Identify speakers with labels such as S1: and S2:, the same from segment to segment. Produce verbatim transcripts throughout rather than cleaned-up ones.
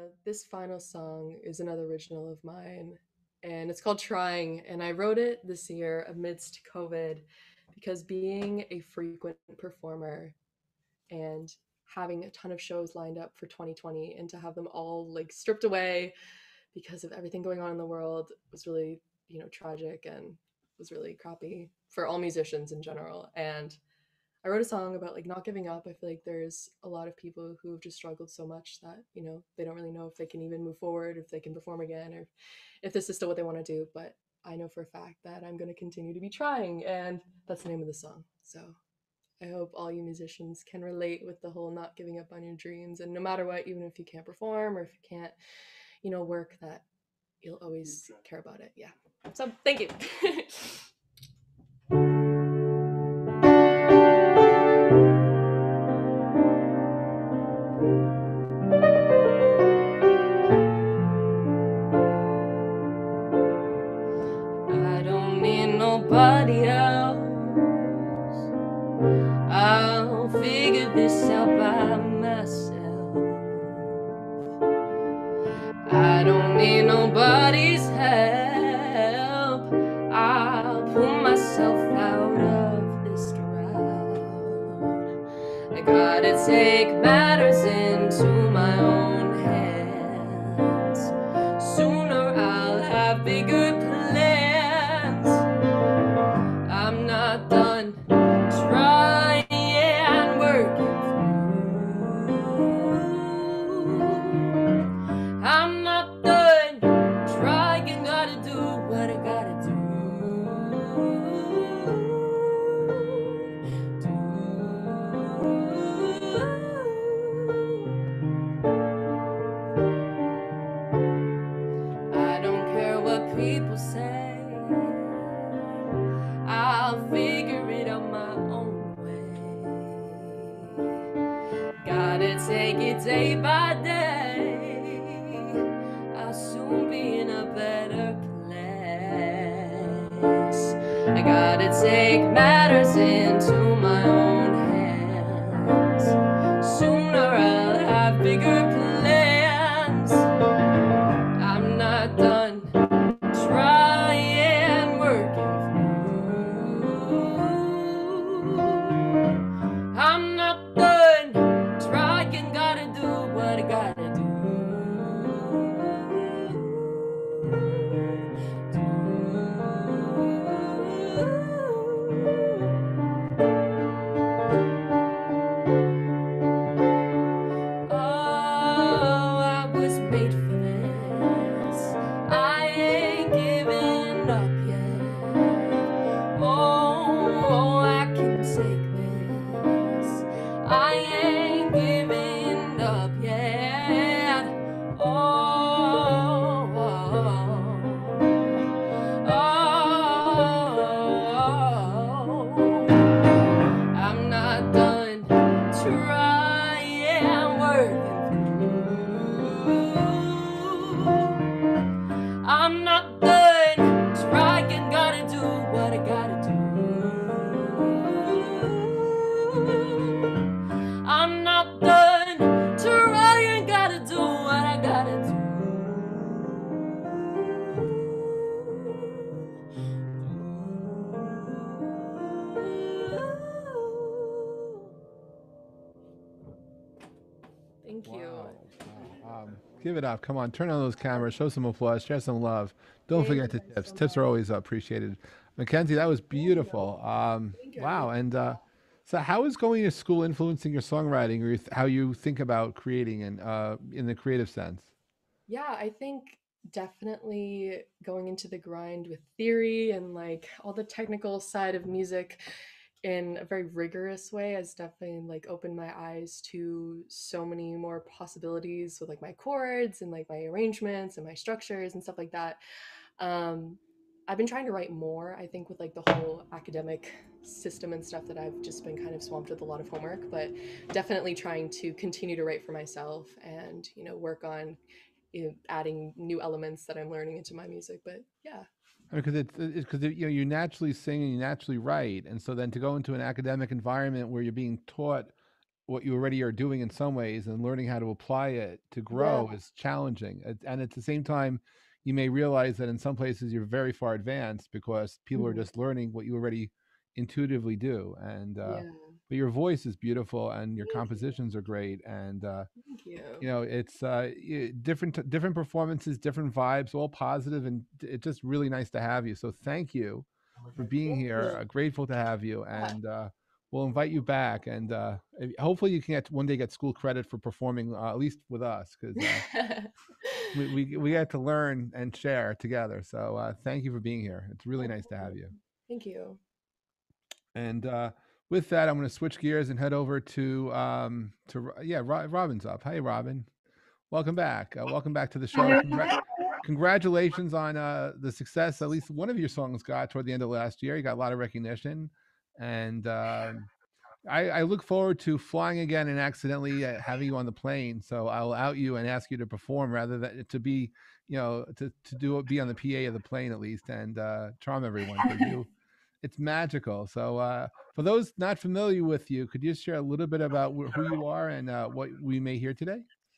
S1: this final song is another original of mine, and it's called Trying. And I wrote it this year amidst COVID because being a frequent performer and having a ton of shows lined up for twenty twenty and to have them all like stripped away because of everything going on in the world was really, you know, tragic and was really crappy for all musicians in general. And I wrote a song about like not giving up. I feel like there's a lot of people who have just struggled so much that, you know, they don't really know if they can even move forward, if they can perform again, or if this is still what they want to do. But I know for a fact that I'm going to continue to be trying. And that's the name of the song. So I hope all you musicians can relate with the whole not giving up on your dreams. And no matter what, even if you can't perform or if you can't, you know, work, that you'll always care about it. Yeah. So thank you.
S2: I don't need nobody else. I'll figure this out by myself. I don't need nobody's help. I'll pull myself out of this drought. I gotta take matters into my own hands. Sooner I'll have bigger plans. I'm not done trying and working through. I'm not done trying, gotta do what I gotta do. I don't care what people say. I'll figure it out my own way. Gotta take it day by day. I'll soon be in a better place. I gotta take matters into my own hands. Sooner I'll have bigger plans. I'm not done trying, working through. I'm not done trying, gotta do what I gotta do. Oh, I was made for this. I ain't giving up yet. Oh, I can take this. I ain't giving up yet. Oh, oh, oh, I'm not done trying, working through. I'm not done trying, gotta do what I gotta do. I'm not done trying, gotta do what I gotta do.
S1: Thank you.
S3: Wow. Wow. Um, give it up. Come on, turn on those cameras, show some applause, share some love. Don't
S1: Thank
S3: forget
S1: you
S3: the
S1: guys
S3: tips.
S1: so
S3: Tips are
S1: much.
S3: always appreciated. Mackenzie, that was beautiful. Um,
S1: Thank you. I
S3: wow.
S1: really
S3: And uh, so, how is going to school influencing your songwriting, or your th- how you think about creating and uh, in the creative sense?
S1: Yeah, I think definitely going into the grind with theory and like all the technical side of music in a very rigorous way has definitely like opened my eyes to so many more possibilities with like my chords and like my arrangements and my structures and stuff like that. Um, I've been trying to write more, I think, with like the whole academic system and stuff that I've just been kind of swamped with a lot of homework, but definitely trying to continue to write for myself and, you know, work on, you know, adding new elements that I'm learning into my music. But yeah.
S3: Because it's because you know you naturally sing and you naturally write, and so then to go into an academic environment where you're being taught what you already are doing in some ways and learning how to apply it to grow
S1: Yeah.
S3: is challenging. At- And at the same time, you may realize that in some places you're very far advanced because people are
S1: Mhm.
S3: just learning what you already intuitively do. And uh,
S1: Yeah.
S3: but your voice is beautiful and your
S1: Thank you.
S3: compositions are great. And uh,
S1: Thank you.
S3: you know, it's uh, y- different different performances, different vibes, all positive, and it's just really nice to have you. So thank you for being
S1: Thank
S3: here.
S1: you.
S3: Uh, grateful to have you,
S1: Yeah.
S3: and uh, we'll invite you back. And uh, if- hopefully, you can get one day get school credit for performing, uh, at least with us, because uh, we, we we get to learn and share together. So uh, thank you for being here. It's really
S1: No
S3: nice to have
S1: problem.
S3: you.
S1: Thank you.
S3: And uh, with that, I'm going to switch gears and head over to um, to Ro- yeah, Ro- Robin's up. Hey, Robyn. Welcome back. Uh, welcome back to the show. Congra- congratulations on uh, the success at least one of your songs got toward the end of last year. You got a lot of recognition, and um, I, I look forward to flying again and accidentally uh, having you on the plane. So I'll out you and ask you to perform rather than to be, you know, to to do it, be on the P A of the plane at least and uh, charm everyone because you, it's magical. So uh, for those not familiar with you, could you just share a little bit about wh- who you are and uh, what we may hear today?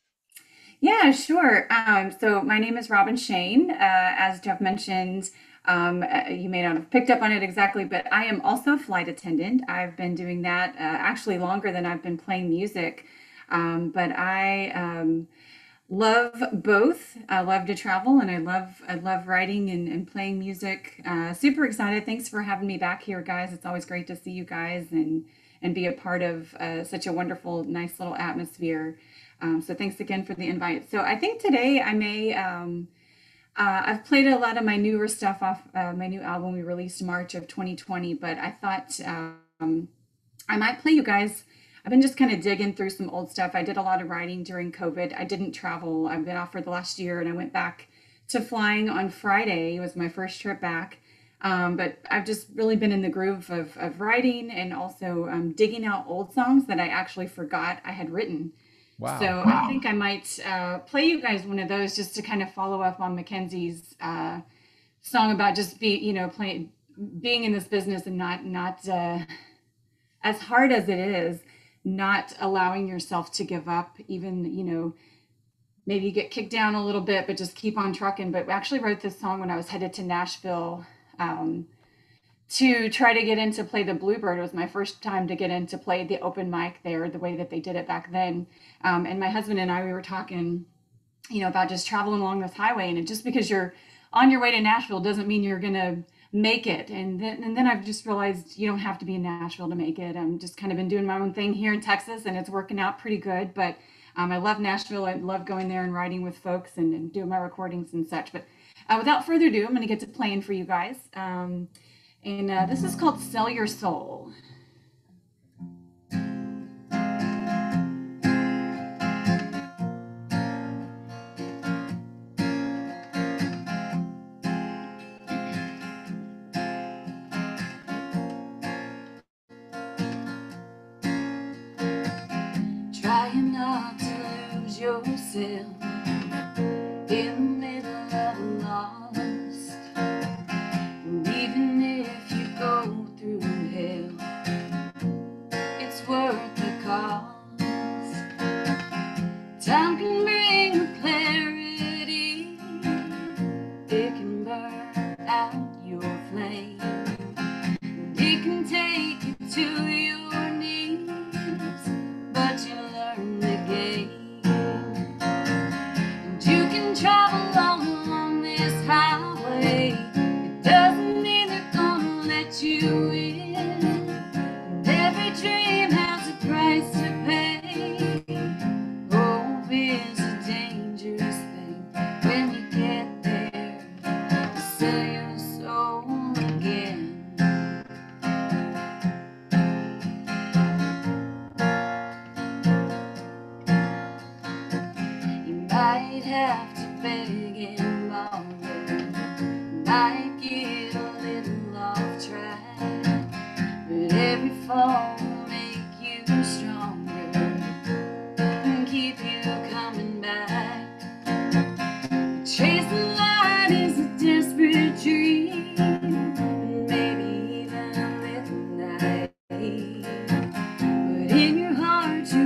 S4: Yeah, sure. Um, so my name is Robynn Shayne. Uh, as Jeff mentioned, um, uh, you may not have picked up on it exactly, but I am also a flight attendant. I've been doing that uh, actually longer than I've been playing music. Um, but I um, love both. I love to travel, and I love I love writing and, and playing music. Uh, super excited! Thanks for having me back here, guys. It's always great to see you guys and and be a part of uh, such a wonderful, nice little atmosphere. Um, so thanks again for the invite. So I think today I may. Um, uh, I've played a lot of my newer stuff off uh, my new album we released March of twenty twenty, but I thought um, I might play you guys. I've been just kind of digging through some old stuff. I did a lot of writing during COVID. I didn't travel. I've been off for the last year, and I went back to flying on Friday. It was my first trip back. Um, but I've just really been in the groove of, of writing and also um, digging out old songs that I actually forgot I had written.
S3: Wow.
S4: So I think I might uh, play you guys one of those just to kind of follow up on Mackenzie's uh, song about just be, you know, playing, being in this business and not, not, uh, as hard as it is, not allowing yourself to give up, even, you know, maybe you get kicked down a little bit, but just keep on trucking. But we actually wrote this song when I was headed to Nashville um, to try to get into play the Bluebird. It was my first time to get in to play the open mic there, the way that they did it back then. Um, and my husband and I, we were talking, you know, about just traveling along this highway. And just because you're on your way to Nashville doesn't mean you're going to make it. And then, and then I've just realized you don't have to be in Nashville to make it. I'm just kind of been doing my own thing here in Texas, and it's working out pretty good. But um, I love Nashville. I love going there and writing with folks and, and doing my recordings and such. But uh, without further ado, I'm going to get to playing for you guys. Um, and uh, this is called Sell Your Soul. Trying not to lose yourself in the middle of a lost. And even if you go through hell, it's worth the cost. Time can bring a clarity, it can burn out your flame, and it can take you to your knees, but you learn the game. And you can travel all along this highway, it doesn't mean they're gonna let you in. And every dream has a price to pay. Hope is a dangerous thing when you get there. Sell your soul again. You might have to beg and borrow, might get a little off track, but every fall will make you stronger and keep you coming back. Chasing light is a desperate dream, and maybe even with night, but in your heart you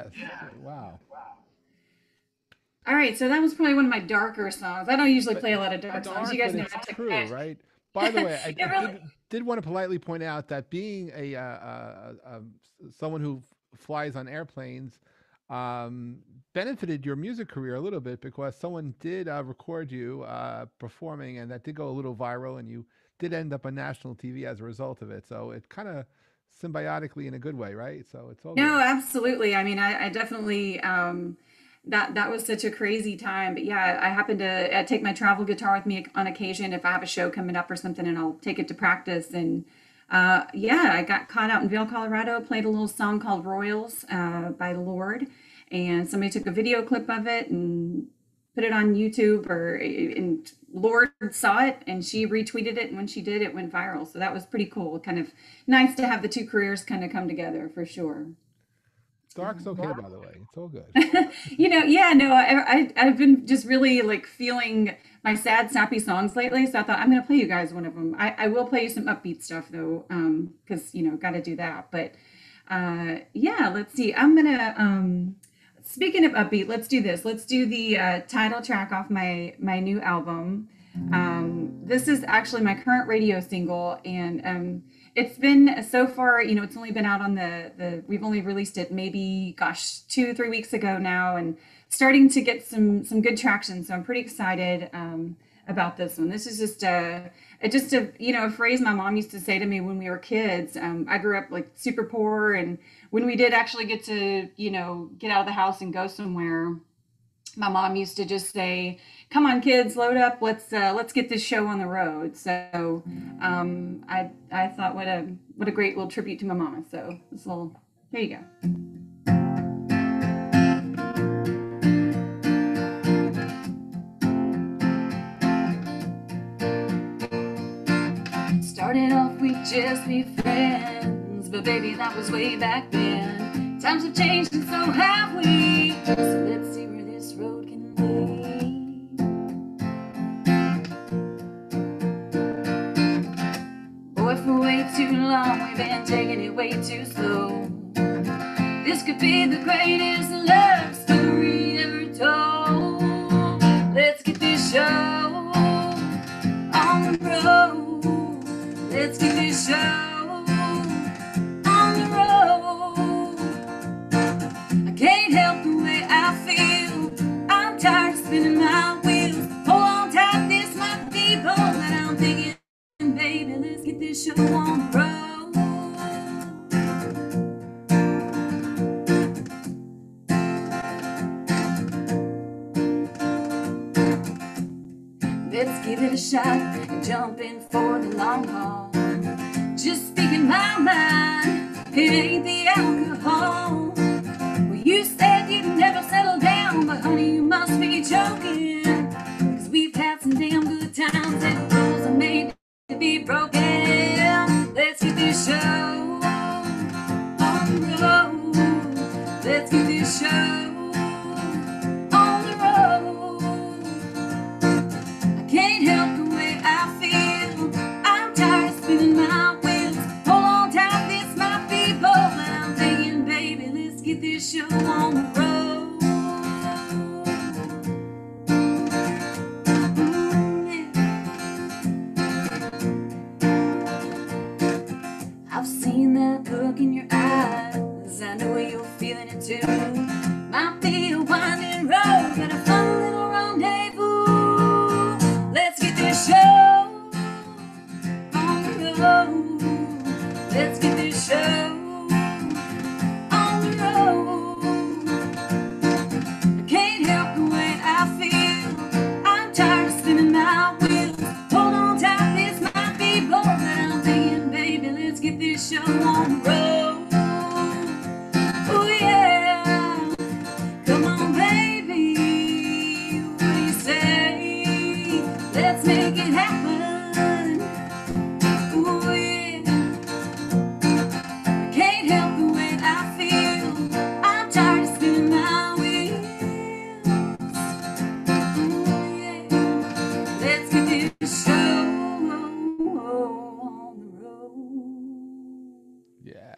S3: Yes. Wow.
S4: All right, so that was probably one of my darker songs. I don't usually
S3: But
S4: play a lot of dark, songs.
S3: dark,
S4: You guys
S3: but
S4: know
S3: it's
S4: I take
S3: true,
S4: that.
S3: right? By the way, I,
S4: It
S3: I
S4: really,
S3: did did want to politely point out that being a, uh, uh, uh, someone who f- flies on airplanes um, benefited your music career a little bit because someone did uh, record you uh, performing, and that did go a little viral, and you did end up on national T V as a result of it. So it kind of symbiotically in a good way, right? So it's all
S4: no,
S3: good.
S4: absolutely. I mean, I, I definitely um, that that was such a crazy time. But yeah, I happen to uh, take my travel guitar with me on occasion if I have a show coming up or something, and I'll take it to practice. And uh, yeah, I got caught out in Vail, Colorado. Played a little song called "Royals" uh, by Lord, and somebody took a video clip of it and put it on YouTube, or and Lord saw it and she retweeted it, and when she did, it went viral. So that was pretty cool. Kind of nice to have the two careers kind of come together for sure.
S3: Dark's okay, by the way. It's all good.
S4: You know, yeah, no, I, I I've been just really like feeling my sad, sappy songs lately. So I thought I'm gonna play you guys one of them. I, I will play you some upbeat stuff though, um, because you know, got to do that. But uh, yeah, let's see. I'm gonna um, speaking of upbeat, let's do this. Let's do the uh, title track off my my new album. Um, this is actually my current radio single, and um, it's been so far. You know, it's only been out on the the. We've only released it maybe, gosh, two three weeks ago now, and starting to get some some good traction. So I'm pretty excited um, about this one. This is just a, a just a you know a phrase my mom used to say to me when we were kids. Um, I grew up like super poor, and when we did actually get to you know get out of the house and go somewhere, my mom used to just say, "Come on, kids, load up. Let's uh, let's get this show on the road." So um, I I thought what a what a great little tribute to my mama. So this little here you go. Started off we just be friends, but baby that was way back then. Times have changed and so have we. So let's see where this road can lead. Boy, for way too long we've been taking it way too slow. This could be the greatest love story ever told. Let's get this show on the road. Let's get this show on the road. I can't help the way I feel. I'm tired of spinning my wheels. Hold on tight, this might be bold, but I'm thinking, baby, let's get this show on the road. Let's give it a shot and jump in for the long haul. Just speaking my mind, it ain't the alcohol. Well, you said you'd never settle down, but honey, you must be joking. Cause we've had some damn good times and rules are made to be broken. Let's get this show on the road. Let's get this show on the road. I can't help the way I feel. I'm tired of spinning my wheels. Hold on tight, this might be bold, but I'm thinking, baby, let's get this show on the road. Mm, yeah. I've seen that look in your eyes. I know you're feeling it too. Might be a winding road, but a fun little rendezvous. Let's get this show on the road. Let's get this show on the road. I can't help the way I feel. I'm tired of spinning my wheels. Hold on tight, this might be bold, but I'm thinking, baby, let's get this show on the road. Oh yeah, come on, baby. What do you say? Let's make it happen. Oh yeah.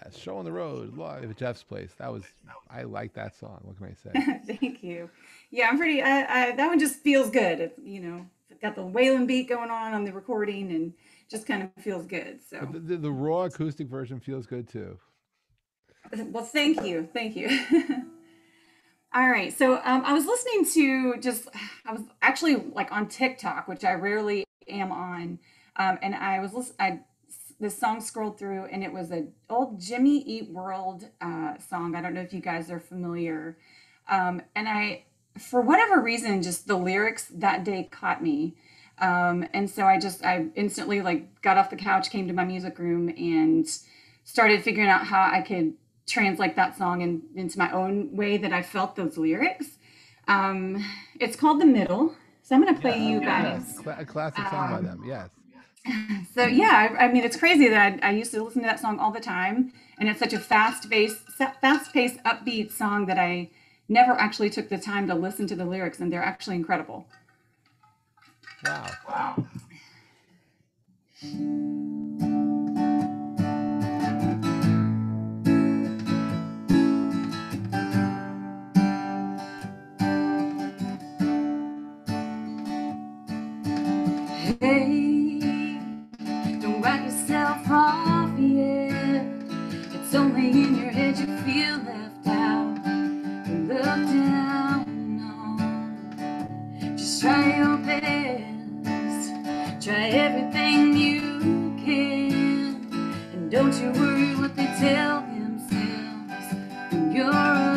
S3: Show on the Road live at Jeff's place. That was, I like that song. What can I say?
S4: Thank you. Yeah, I'm pretty. I, I, that one just feels good. It's, you know, it's got the wailing beat going on on the recording, and just kind of feels good. So,
S3: But the, the, the raw acoustic version feels good too.
S4: well, thank you, thank you. All right, so um, I was listening to just. I was actually like on TikTok, which I rarely am on, um, and I was listening. I this song scrolled through, and it was an old Jimmy Eat World uh, song. I don't know if you guys are familiar. Um, and I, for whatever reason, just the lyrics that day caught me. Um, and so I just, I instantly like got off the couch, came to my music room, and started figuring out how I could translate that song in, into my own way that I felt those lyrics. Um, it's called The Middle. So I'm going to play
S3: Yeah,
S4: you
S3: yeah,
S4: guys.
S3: cla- a classic song by them. Yes.
S4: So yeah, I, I mean, it's crazy that I, I used to listen to that song all the time, and it's such a fast-paced, fast-paced, upbeat song that I never actually took the time to listen to the lyrics, and they're actually incredible.
S3: Wow. Wow.
S2: Hey, don't write yourself off yet. It's only in your head you feel left out and looked down on. Just try your best, try everything you can, and don't you worry what they tell themselves when you're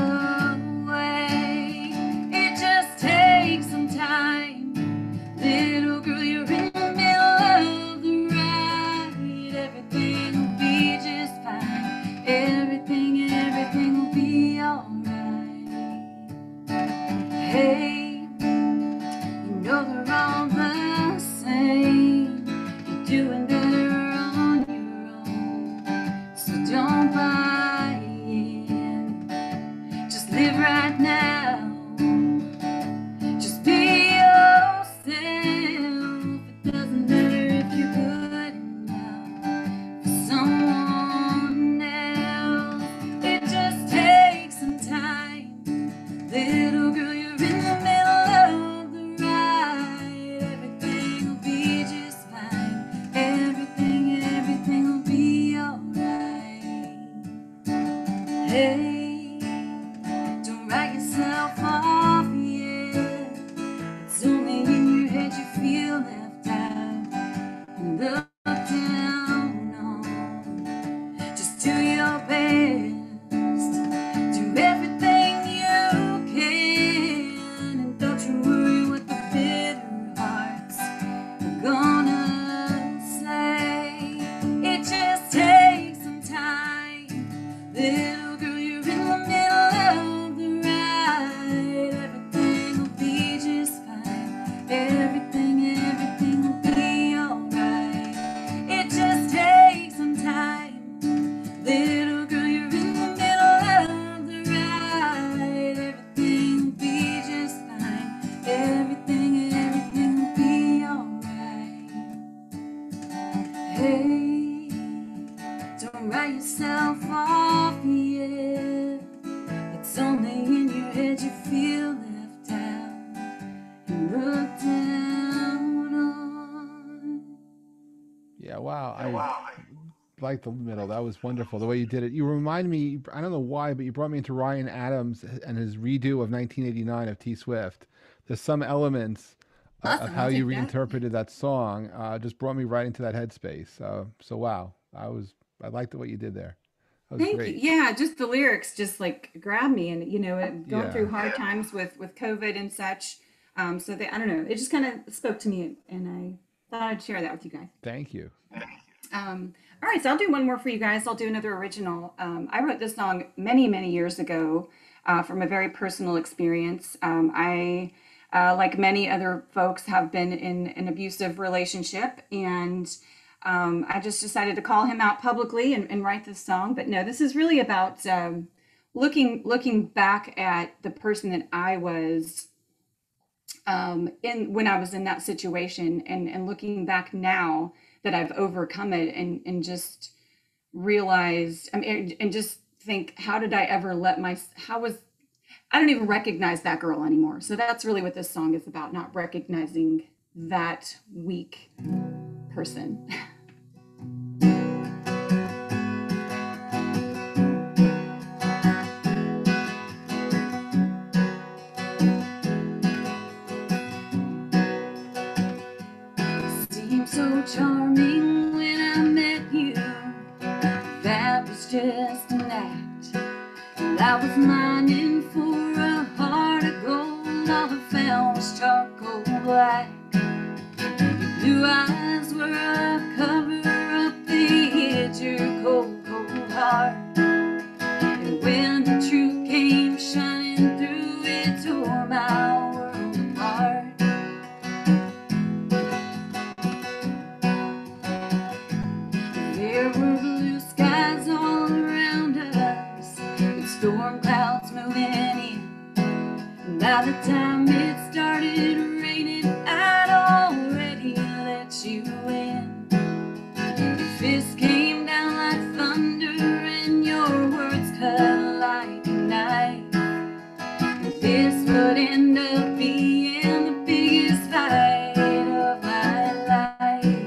S2: away. It just takes some time, little girl, you're in the middle of the ride. Everything will be just fine. Everything, everything will be alright. Hey, you know they're all the same. You're doing better on your own, so don't buy in. Just live right now. Just be yourself. It doesn't matter if you're good enough for someone else. It just takes some time. Little girl, you're in the middle of the ride. Everything will be just fine. Everything, everything will be alright. Hey, don't write yourself off yet. It's only in your head you feel left out and looked down on. Just do your best, do everything you can, and don't you worry what the bitter hearts are gonna say. It just takes some time, little girl, you're in the middle of the ride. Everything will be just fine. Everything, everything will be alright. It just takes some time, little girl, you're in the middle of the ride. Everything will be just fine. Everything, everything will be alright. Hey, don't write yourself off yet. It's only in your head you feel left out and looked down on.
S3: Yeah. Wow. I like the middle. That was wonderful. The way you did it. You remind me, I don't know why, but you brought me into Ryan Adams and his redo of nineteen eighty-nine of T Swift. There's some elements uh, of
S4: Awesome,
S3: how
S4: I'll
S3: you
S4: take that.
S3: reinterpreted that song. Uh, just brought me right into that headspace. Uh, so wow. I was, I liked what you did there. That was
S4: Thank you.
S3: great.
S4: Yeah, just the lyrics just like grabbed me, and you know, it, going
S3: Yeah.
S4: through hard times with with COVID and such. Um, so they, I don't know, it just kind of spoke to me, and I thought I'd share that with you guys.
S3: Thank you.
S4: Um, all right, so I'll do one more for you guys. I'll do another original. Um, I wrote this song many, many years ago uh, from a very personal experience. Um, I, uh, like many other folks, have been in an abusive relationship, and um, I just decided to call him out publicly and, and write this song. But no, this is really about um, looking looking back at the person that I was um, in when I was in that situation, and and looking back now that I've overcome it, and and just realized, I mean, and, and just think, how did I ever let my, how was, I don't even recognize that girl anymore. So that's really what this song is about, not recognizing that weak person. Seemed so charming when I met you. That was just an act. And I was mining for a heart of gold. All I found was charcoal black. Your blue eyes were a cover up. They hid your cold, cold heart. And when the truth came shining through, it tore my world apart. There were blue skies all around us, with storm clouds moving in. And by the time it started raining, I'd already let you in. Your fist came down like thunder, and your words cut like a knife. And this would end up being the biggest fight of my life.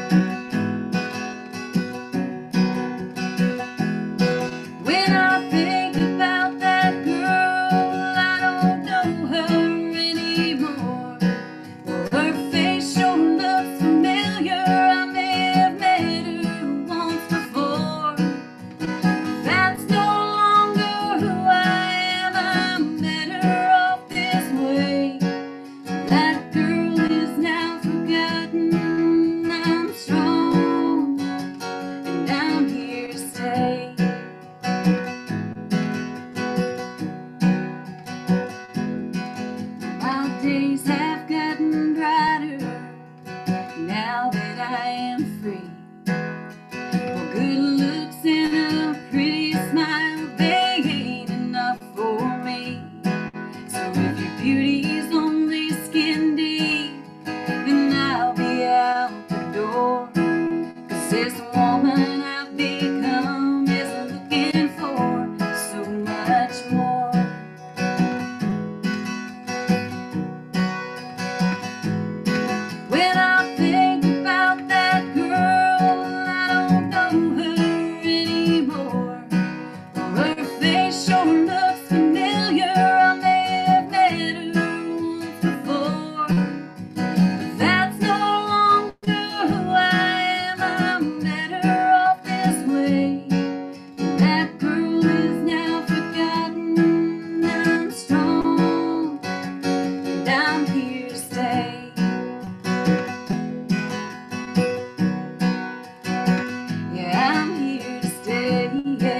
S4: When I think about that girl, I don't know her anymore. Well, her face sure looks familiar. I may have met her once before. That's no longer who I am. I'm better off this way. That girl is now forgotten. I'm strong, and I'm here to stay. My days have gotten brighter now that I am free. Well, good looks and a pretty smile, they ain't enough for me. So if your beauty's only skin deep, then I'll be out the door. 'Cause this woman I've become is looking for so much more. When I think about that girl, I don't know her anymore. Well, her face sure looks familiar. I may have met her once before. But that's no longer who I am. I'm better off this way. That girl is now forgotten. I'm strong, and I'm here to stay. Yeah, I'm here to stay.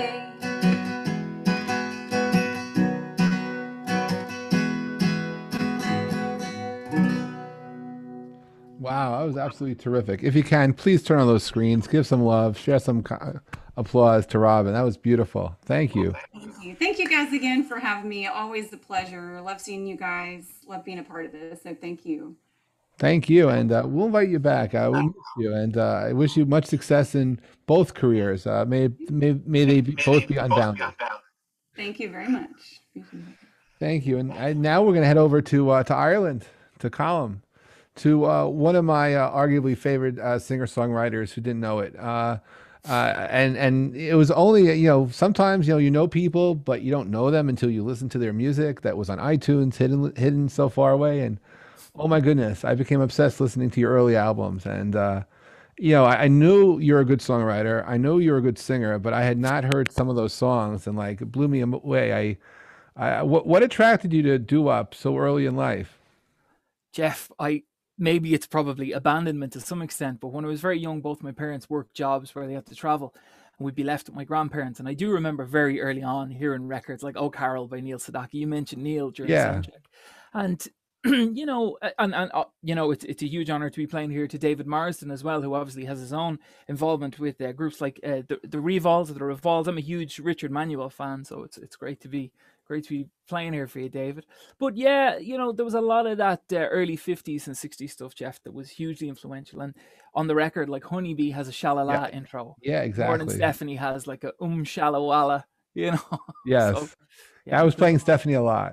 S3: Wow, that was absolutely terrific. If you can, please turn on those screens, give some love, share some co- applause to Robyn. That was beautiful. Thank you.
S4: Thank you. Thank you guys again for having me. Always a pleasure. Love seeing you guys. Love being a part of this. So thank you.
S3: Thank you, and uh, we'll invite you back. I will miss you, and uh, I wish you much success in both careers. Uh, may may may they be, both be unbounded.
S4: Thank you very much. Appreciate it.
S3: Thank you, and I, now we're going to head over to uh, to Ireland, to Colm, to uh, one of my uh, arguably favorite uh, singer songwriters who didn't know it. Uh, uh, and and it was only, you know, sometimes, you know, you know people, but you don't know them until you listen to their music that was on iTunes, hidden hidden so far away. And oh my goodness, I became obsessed listening to your early albums. And uh, you know, I, I knew you're a good songwriter. I know you're a good singer, but I had not heard some of those songs, and like it blew me away. I, I what what attracted you to doo-wop so early in life?
S5: Jeff, I maybe it's probably abandonment to some extent, but when I was very young, both my parents worked jobs where they had to travel, and we'd be left with my grandparents. And I do remember very early on hearing records like "Oh Carol" by Neil Sedaka. You mentioned Neil during
S3: Yeah.
S5: soundcheck, and you know, and, and uh, you know, it's it's a huge honor to be playing here to David Marsden as well, who obviously has his own involvement with uh, groups like uh, the the Revolves, the Revolves. I'm a huge Richard Manuel fan, so it's it's great to be great to be playing here for you, David. But yeah, you know, there was a lot of that uh, early fifties and sixties stuff, Jeff, that was hugely influential. And on the record, like Honeybee has a Shalala
S3: Yeah,
S5: intro,
S3: yeah,
S5: more than
S3: exactly.
S5: Stephanie has like a Um Shalawala, you know.
S3: Yes.
S5: So,
S3: yeah, I was
S5: there's
S3: playing
S5: a-
S3: Stephanie a lot.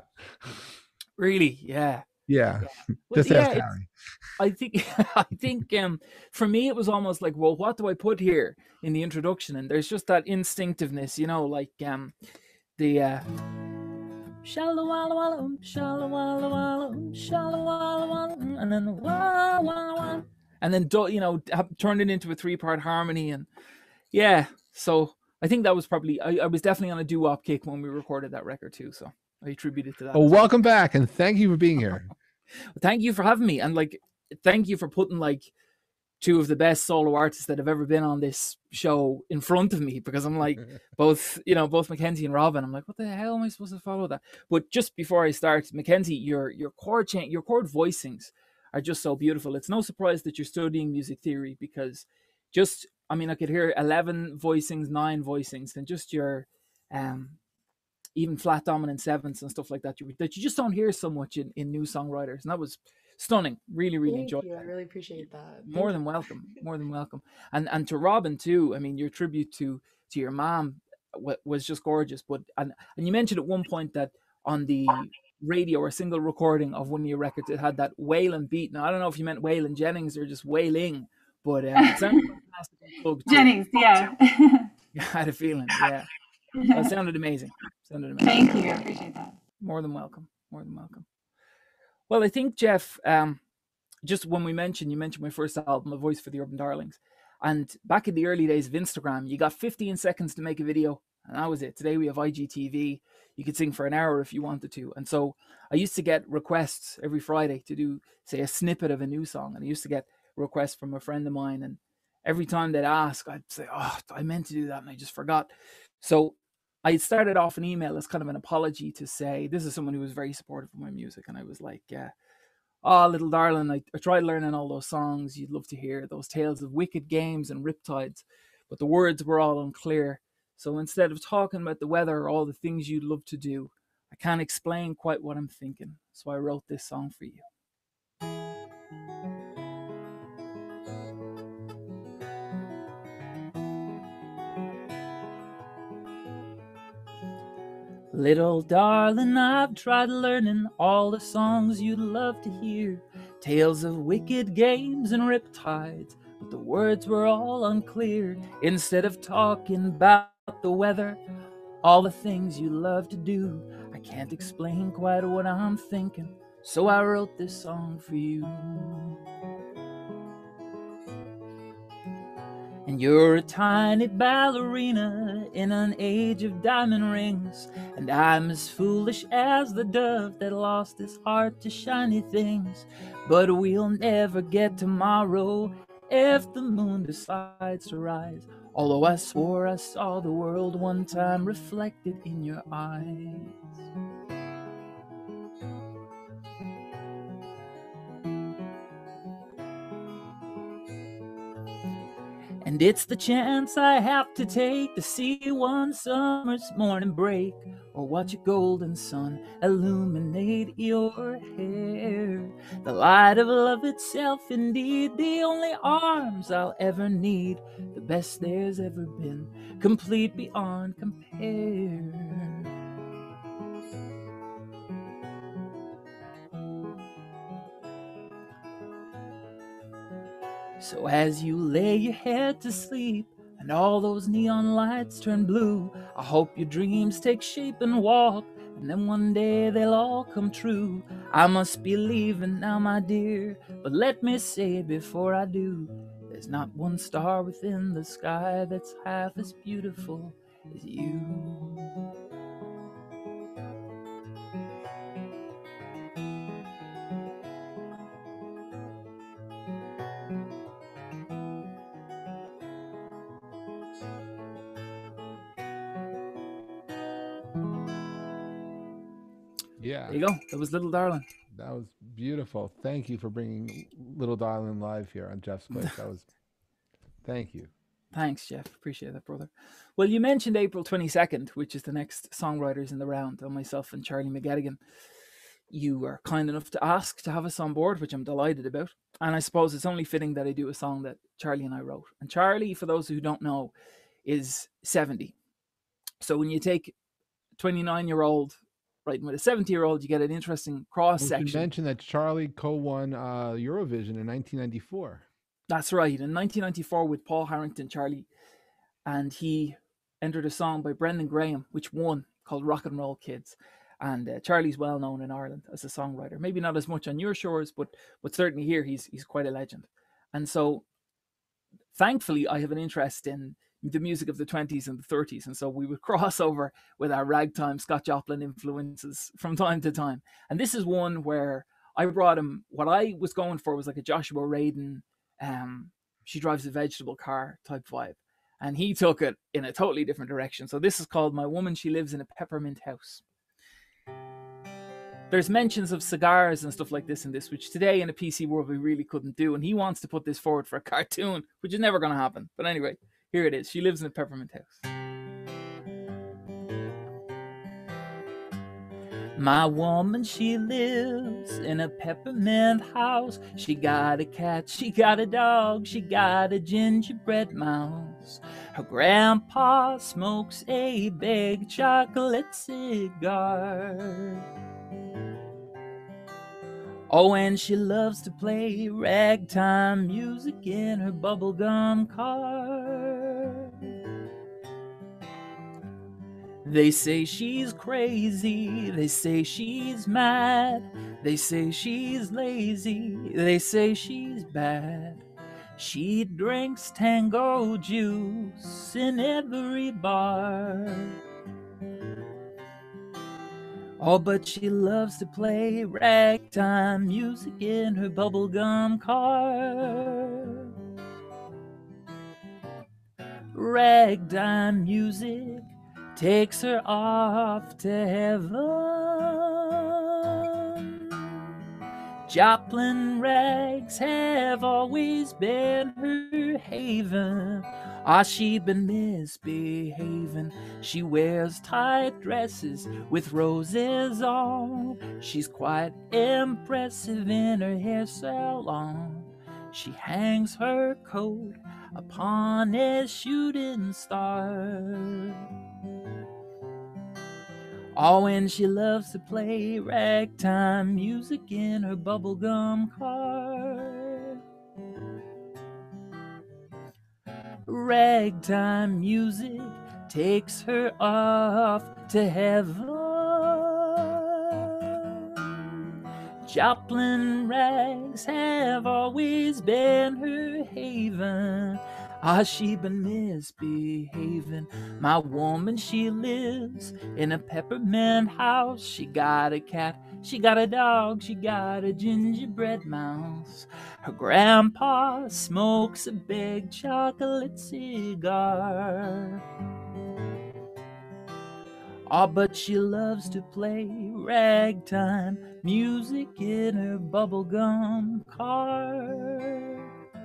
S5: really, yeah.
S3: Yeah.
S5: Well,
S3: Just
S5: yeah,
S3: ask
S5: it's,
S3: Harry.
S5: I think I think um for me it was almost like, well, what do I put here in the introduction? And there's just that instinctiveness, you know, like um the uh shallow walla walla um, shallow walla walla um, shallow walla walla um, and then wah wah wah, and then do, you know have, turned it into a three part harmony. And yeah, so I think that was probably I, I was definitely on a doo wop kick when we recorded that record too, so I attribute it to that.
S3: Well,
S5: as well.
S3: welcome back, and thank you for being here.
S5: Thank you for having me, and like thank you for putting like two of the best solo artists that have ever been on this show in front of me, because I'm like both, you know, both Mackenzie and Robynn. I'm like, what the hell am I supposed to follow that? But just before I start, Mackenzie, your your chord chain, your chord voicings are just so beautiful. It's no surprise that you're studying music theory, because just, I mean, I could hear eleven voicings, nine voicings, and just your um even flat dominant sevenths and stuff like that, you, that you just don't hear so much in, in new songwriters. And that was stunning. Really, really
S1: Thank
S5: enjoyed
S1: you. I
S5: that.
S1: really appreciate that.
S5: More
S1: Thank
S5: than
S1: you.
S5: welcome. More than welcome. And and to Robynn too. I mean, your tribute to to your mom w- was just gorgeous. But and and you mentioned at one point that on the radio or single recording of one of your records, it had that wailing beat. Now I don't know if you meant Waylon Jennings or just wailing, but um, it sounded fantastic. Plug to,
S4: Jennings, yeah.
S5: I had a feeling, yeah. So it sounded amazing. Sounded amazing.
S4: Thank you. I appreciate that.
S5: More than welcome. More than welcome. Well, I think, Jeff, um, just when we mentioned, you mentioned my first album, A Voice for the Urban Darlings. And back in the early days of Instagram, you got fifteen seconds to make a video, and that was it. Today we have I G T V. You could sing for an hour if you wanted to. And so I used to get requests every Friday to do, say, a snippet of a new song. And I used to get requests from a friend of mine. And every time they'd ask, I'd say, oh, I meant to do that and I just forgot. So I started off an email as kind of an apology to say, this is someone who was very supportive of my music. And I was like, yeah. Oh, little darling, I, I tried learning all those songs you'd love to hear, those tales of wicked games and riptides, but the words were all unclear. So instead of talking about the weather or all the things you'd love to do, I can't explain quite what I'm thinking. So I wrote this song for you. Little darling, I've tried learning all the songs you'd love to hear, tales of wicked games and riptides, but the words were all unclear. Instead of talking about the weather, all the things you love to do, I can't explain quite what I'm thinking, so I wrote this song for you. And you're a tiny ballerina in an age of diamond rings, and I'm as foolish as the dove that lost its heart to shiny things. But we'll never get tomorrow if the moon decides to rise, although I swore I saw the world one time reflected in your eyes. And it's the chance I have to take to see one summer's morning break, or watch a golden sun illuminate your hair. The light of love itself, indeed, the only arms I'll ever need, the best there's ever been, complete beyond compare. So as you lay your head to sleep and all those neon lights turn blue, I hope your dreams take shape and walk, and then one day they'll all come true. I must be leaving now, my dear, but let me say it before I do, there's not one star within the sky that's half as beautiful as you.
S3: Yeah.
S5: There you go. That was Little Darling.
S3: That was beautiful. Thank you for bringing Little Darling live here on Jeff's Place. That was, thank you.
S5: Thanks, Jeff. Appreciate that, brother. Well, you mentioned April twenty-second, which is the next songwriters in the round, on myself and Charlie McGettigan. You were kind enough to ask to have us on board, which I'm delighted about. And I suppose it's only fitting that I do a song that Charlie and I wrote. And Charlie, for those who don't know, is seventy. So when you take a twenty-nine-year-old writing with a seventy-year-old, you get an interesting cross-section.
S3: You mentioned that Charlie co-won uh, Eurovision in nineteen ninety-four.
S5: That's right. In nineteen ninety-four with Paul Harrington, Charlie, and he entered a song by Brendan Graham, which won, called Rock and Roll Kids. And uh, Charlie's well known in Ireland as a songwriter. Maybe not as much on your shores, but but certainly here he's he's quite a legend. And so, thankfully, I have an interest in the music of the twenties and the thirties, and so we would cross over with our ragtime Scott Joplin influences from time to time. And this is one where I brought him. What I was going for was like a Joshua Radin, um, She Drives a Vegetable Car type vibe, and he took it in a totally different direction. So this is called My Woman, She Lives in a Peppermint House. There's mentions of cigars and stuff like this in this, which today in a P C world we really couldn't do. And he wants to put this forward for a cartoon, which is never going to happen. But anyway, here it is. She lives in a peppermint house. My woman, she lives in a peppermint house. She got a cat, she got a dog, she got a gingerbread mouse. Her grandpa smokes a big chocolate cigar. Oh, and she loves to play ragtime music in her bubblegum car. They say she's crazy, they say she's mad, they say she's lazy, they say she's bad. She drinks tango juice in every bar. Oh, but she loves to play ragtime music in her bubblegum car. Ragtime music takes her off to heaven. Joplin rags have always been her haven. Ah, she been misbehaving. She wears tight dresses with roses on. She's quite impressive in her hair salon. She hangs her coat upon a shooting star. Oh, and she loves to play ragtime music in her bubblegum car. Ragtime music takes her off to heaven. Joplin rags have always been her haven. Ah, she been misbehaving. My woman, she lives in a peppermint house. She got a cat, she got a dog, she got a gingerbread mouse. Her grandpa smokes a big chocolate cigar. Ah, but she loves to play ragtime music in her bubblegum car.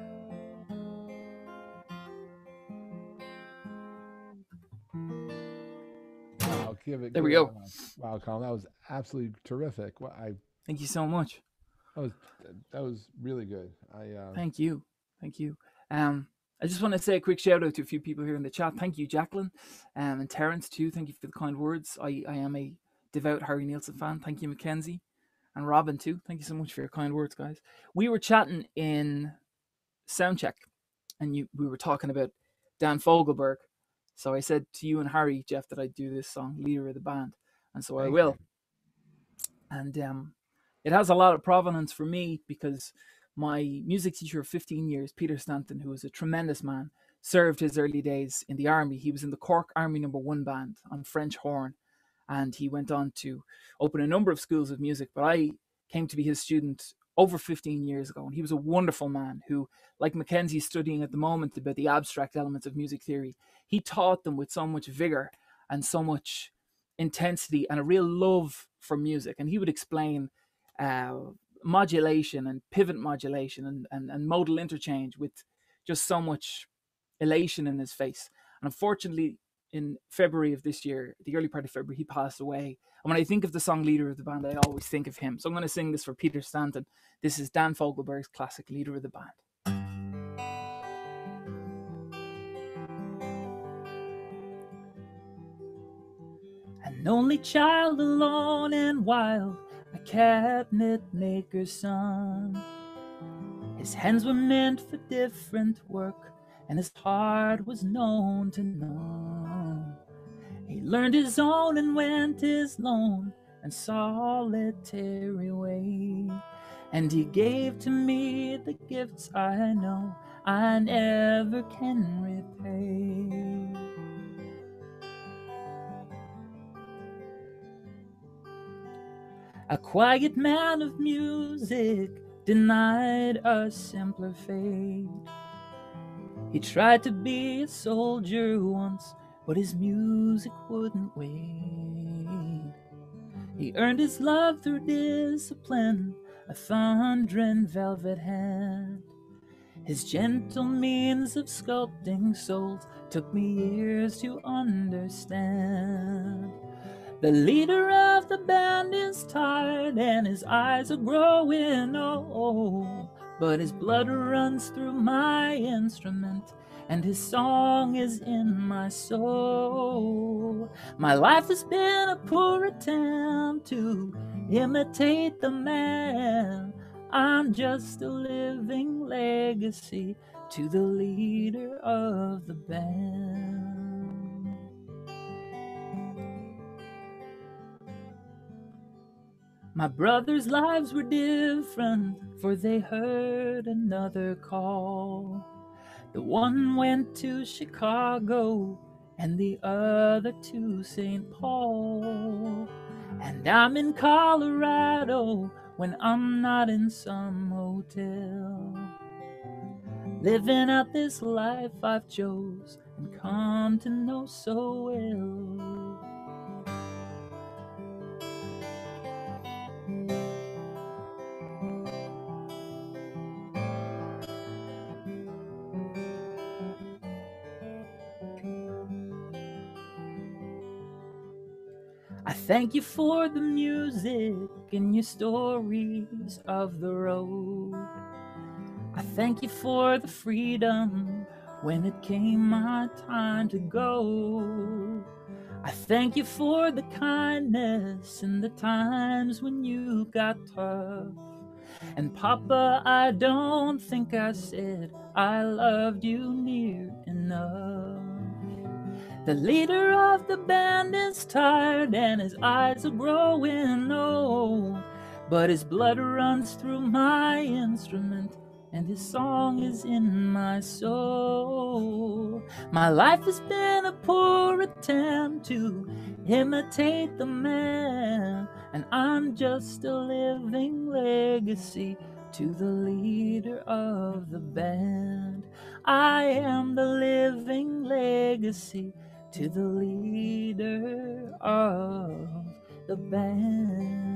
S3: Wow, give it.
S5: There
S3: give
S5: we
S3: it,
S5: go.
S3: Wow, Colm, that was absolutely terrific. Well, I
S5: Thank you so much.
S3: that was that was really good. I uh,
S5: Thank you. Thank you. Um, I just want to say a quick shout out to a few people here in the chat. Thank you, Jacqueline, um, and Terence too. Thank you for the kind words. I, I am a devout Harry Nielsen fan. Thank you, Mackenzie, and Robyn too. Thank you so much for your kind words, guys. We were chatting in soundcheck, and you we were talking about Dan Fogelberg. So I said to you and Harry, Jeff, that I'd do this song, leader of the band, and so I
S3: Thank
S5: will.
S3: you.
S5: And um, it has a lot of provenance for me because my music teacher of fifteen years, Peter Stanton, who was a tremendous man, served his early days in the army. He was in the Cork Army Number One Band on French horn, and he went on to open a number of schools of music. But I came to be his student over fifteen years ago, and he was a wonderful man who, like Mackenzie studying at the moment about the abstract elements of music theory, he taught them with so much vigor and so much intensity and a real love for music. And he would explain uh, modulation and pivot modulation and, and, and modal interchange with just so much elation in his face. And unfortunately, in February of this year, the early part of February, he passed away. And when I think of the song Leader of the Band, I always think of him. So I'm going to sing this for Peter Stanton. This is Dan Fogelberg's classic Leader of the Band. An only child, alone and wild, a cabinet maker's son. His hands were meant for different work, and his heart was known to none. He learned his own and went his lone and solitary way, and he gave to me the gifts I know I never can repay. A quiet man of music, denied a simpler fate. He tried to be a soldier once, but his music wouldn't wait. He earned his love through discipline, a thundering velvet hand. His gentle means of sculpting souls took me years to understand. The leader of the band is tired and his eyes are growing old, but his blood runs through my instrument and his song is in my soul. My life has been a poor attempt to imitate the man. I'm just a living legacy to the leader of the band. My brothers' lives were different, for they heard another call. The one went to Chicago and the other to Saint Paul. And I'm in Colorado when I'm not in some hotel, living out this life I've chose and come to know so well. I thank you for the music and your stories of the road. I thank you for the freedom when it came my time to go. I thank you for the kindness in the times when you got tough. And Papa, I don't think I said I loved you near enough. The leader of the band is tired and his eyes are growing old, but his blood runs through my instrument and his song is in my soul. My life has been a poor attempt to imitate the man, and I'm just a living legacy to the leader of the band. I am the living legacy to the leader of the band.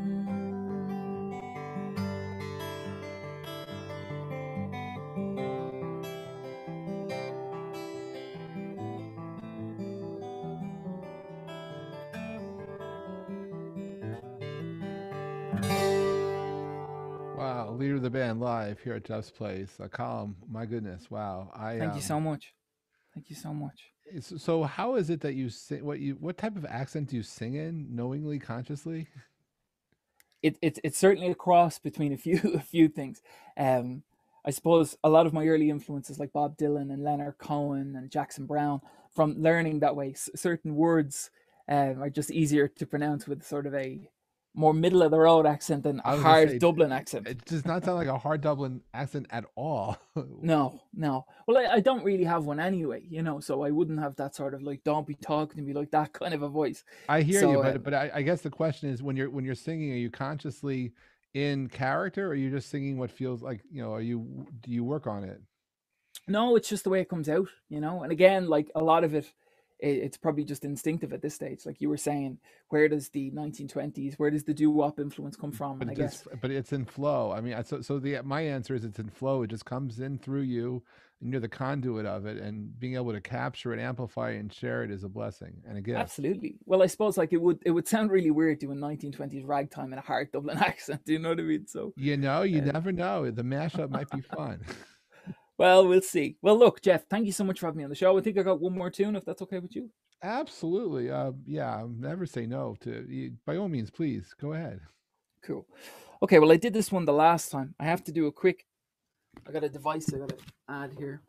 S3: Wow, leader of the band live here at Jeff's place. Uh, Colm, my goodness, wow. I
S5: Thank
S3: um,
S5: you so much. Thank you so much.
S3: it's- So, how is it that you sing? What you? What type of accent do you sing in? Knowingly, consciously?
S5: It, it, it's certainly a cross between a few a few things. Um, I suppose a lot of my early influences, like Bob Dylan and Leonard Cohen and Jackson Brown, from learning that way, s- certain words um, are just easier to pronounce with sort of a more middle of the road accent than a
S3: I was gonna
S5: hard
S3: say,
S5: Dublin accent.
S3: it does not sound like a hard Dublin accent at all.
S5: No, no. Well, I, I don't really have one anyway, you know, so I wouldn't have that sort of like, don't be talking to me like that kind of a voice.
S3: I hear
S5: So,
S3: you, but
S5: um,
S3: but I, I guess the question is, when you're when you're singing, are you consciously in character, or are you just singing what feels like, you know? Are you do you work on it?
S5: no, it's just the way it comes out, you know. And again, like a lot of it it, it's probably just instinctive at this stage. Like you were saying, where does the nineteen twenties, where does the doo-wop influence come from?
S3: But
S5: And I
S3: it just,
S5: guess
S3: but it's in flow. I mean, I- so so the my answer is it's in flow. It just comes in through you, and you're the conduit of it. And being able to capture it, amplify it, and share it is a blessing and a gift.
S5: absolutely. Well, I suppose like it would it would sound really weird doing nineteen twenties ragtime in a hard Dublin accent. Do you know what I mean? So
S3: You know, you
S5: uh,
S3: never know. The mashup might be fun.
S5: well, we'll see. Well, look, Jeff, thank you so much for having me on the show. I think I got one more tune, if that's okay with you.
S3: Absolutely. Uh, yeah, I'll never say no to you. By all means, please go ahead.
S5: Cool. Okay, well, I did this one the last time. I have to do a quick. I got a device I got to add here.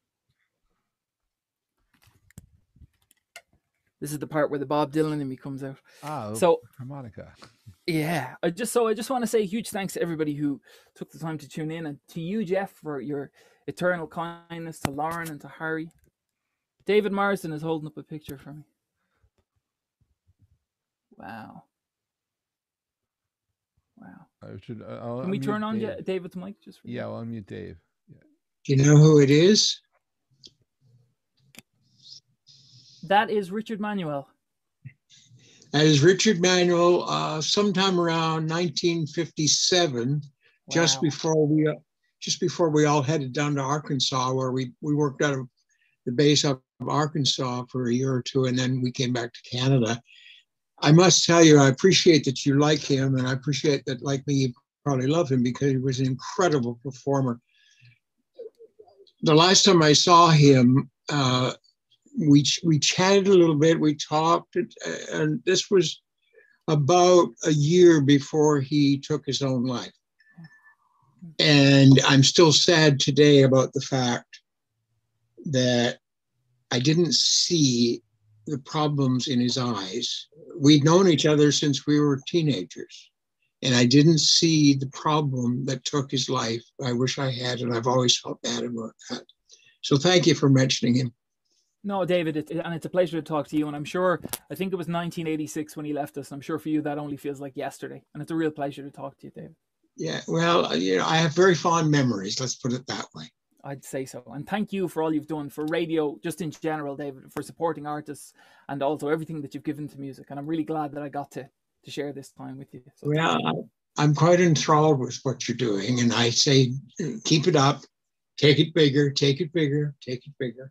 S5: This is the part where the Bob Dylan in me comes out.
S3: Ah,
S5: so
S3: harmonica.
S5: Yeah, I just so I just want to say a huge thanks to everybody who took the time to tune in, and to you, Jeff, for your eternal kindness, to Lauren and to Harry. David Marsden is holding up a picture for me. Wow. Wow.
S3: I should, uh, I'll
S5: Can we
S3: unmute
S5: turn on
S3: Dave.
S5: David's mic? Just for
S3: Yeah, I'll unmute Dave. Yeah.
S6: Do you know who it is?
S5: That is Richard Manuel.
S6: That is Richard Manuel, uh, sometime around nineteen fifty-seven, wow. just before we uh, just before we all headed down to Arkansas, where we, we worked out of the base of Arkansas for a year or two, and then we came back to Canada. I must tell you, I appreciate that you like him, and I appreciate that, like me, you probably love him because he was an incredible performer. The last time I saw him, uh, we we chatted a little bit, we talked, and this was about a year before he took his own life. And I'm still sad today about the fact that I didn't see the problems in his eyes. We'd known each other since we were teenagers, and I didn't see the problem that took his life. I wish I had, and I've always felt bad about that. So thank you for mentioning him.
S5: No, David, it, and it's a pleasure to talk to you. And I'm sure, I think it was nineteen eighty-six when he left us. I'm sure for you that only feels like yesterday. And it's a real pleasure to talk to you, David.
S6: Yeah, well, you know, I have very fond memories. Let's put it that way.
S5: I'd say so. And thank you for all you've done for radio, just in general, David, for supporting artists and also everything that you've given to music. And I'm really glad that I got to, to share this time with you. So
S6: well, you. I'm quite enthralled with what you're doing. And I say, keep it up, take it bigger, take it bigger, take it bigger.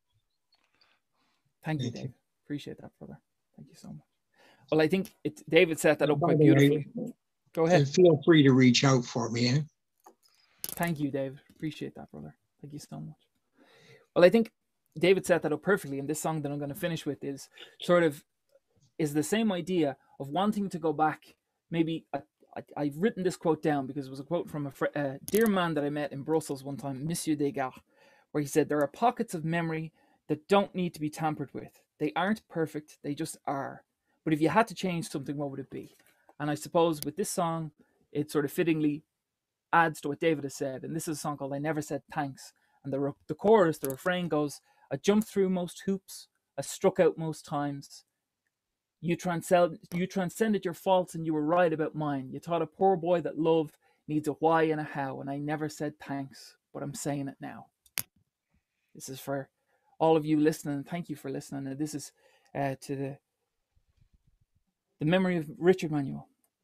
S5: Thank you, Dave. Appreciate that, brother. Thank you so much. Well, I think it, David set that up quite beautifully. Go ahead.
S6: Feel free to reach out for me. Eh?
S5: Thank you, David. Appreciate that, brother. Thank you so much. Well, I think David set that up perfectly. And this song that I'm going to finish with is sort of is the same idea of wanting to go back. Maybe I, I, I've written this quote down because it was a quote from a fr- uh, dear man that I met in Brussels one time, Monsieur Degas, where he said, there are pockets of memory that don't need to be tampered with. They aren't perfect, they just are. But if you had to change something, what would it be? And I suppose with this song, it sort of fittingly adds to what David has said. And this is a song called I Never Said Thanks. And the, the chorus, the refrain goes, I jumped through most hoops, I struck out most times. You, transcend, you transcended your faults and you were right about mine. You taught a poor boy that love needs a why and a how. And I never said thanks, but I'm saying it now. This is for all of you listening. Thank you for listening. And this is uh, to the the memory of Richard Manuel.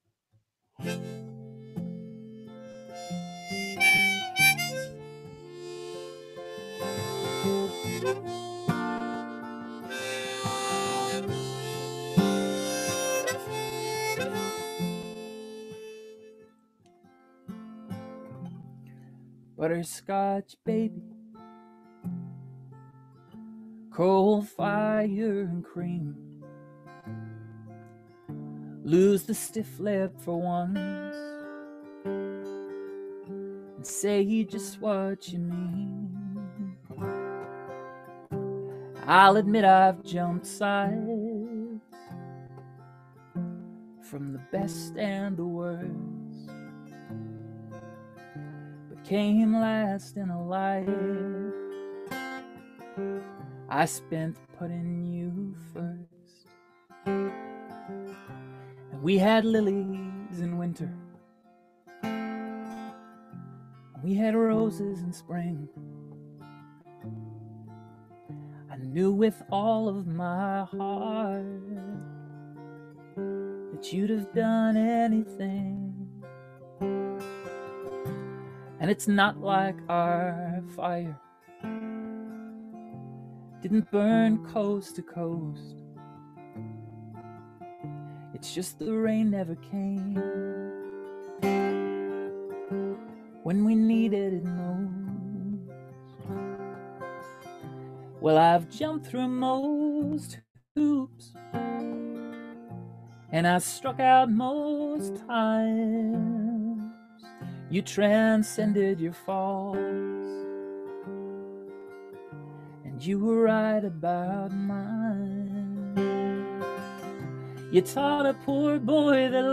S5: Butterscotch baby, cold fire and cream. Lose the stiff lip for once and say just what you mean. I'll admit I've jumped sides from the best and the worst, but came last in a life I spent putting you first. And we had lilies in winter, we had roses in spring. I knew with all of my heart that you'd have done anything. And it's not like our fire didn't burn coast to coast. It's just the rain never came when we needed it most. Well, I've jumped through most hoops, and I struck out most times. You transcended your faults, and you were right about mine. You taught a poor boy that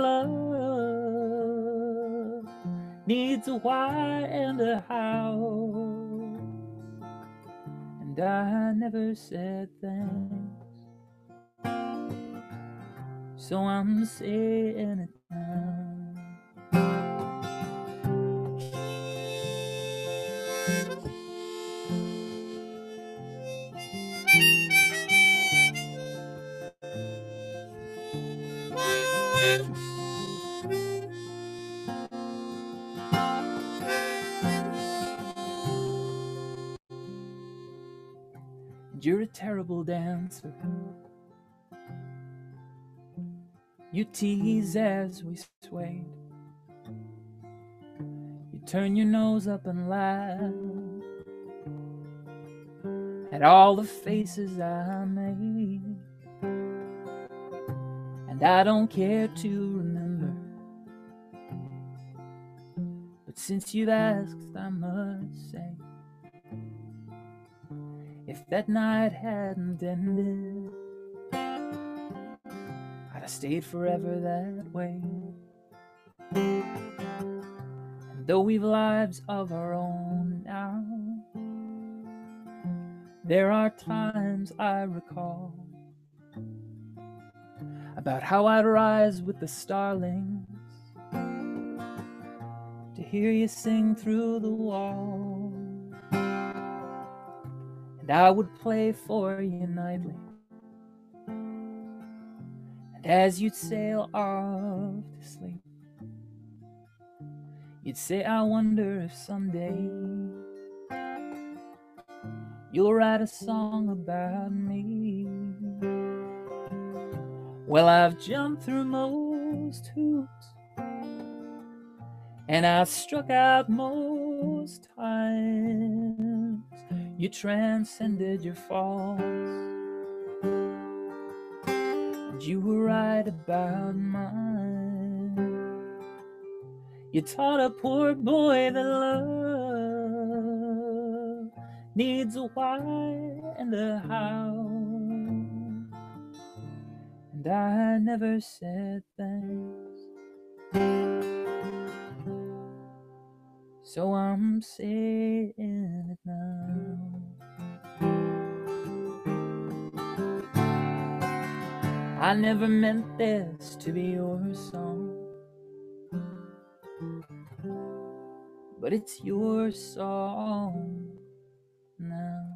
S5: love needs a why and a how, and I never said thanks, so I'm saying it now. You're a terrible dancer. You tease as we sway. You turn your nose up and laugh at all the faces I made. And I don't care to remember, but since you've asked, I must say, if that night hadn't ended, I'd have stayed forever that way. And though we've lives of our own now, there are times I recall about how I'd rise with the starlings to hear you sing through the wall. And I would play for you nightly, and as you'd sail off to sleep, you'd say, I wonder if someday you'll write a song about me. Well, I've jumped through most hoops, and I've struck out most times. You transcended your faults, and you were right about mine. You taught a poor boy that love needs a why and a how, and I never said thanks, so I'm saying it now. I never meant this to be your song, but it's your song now.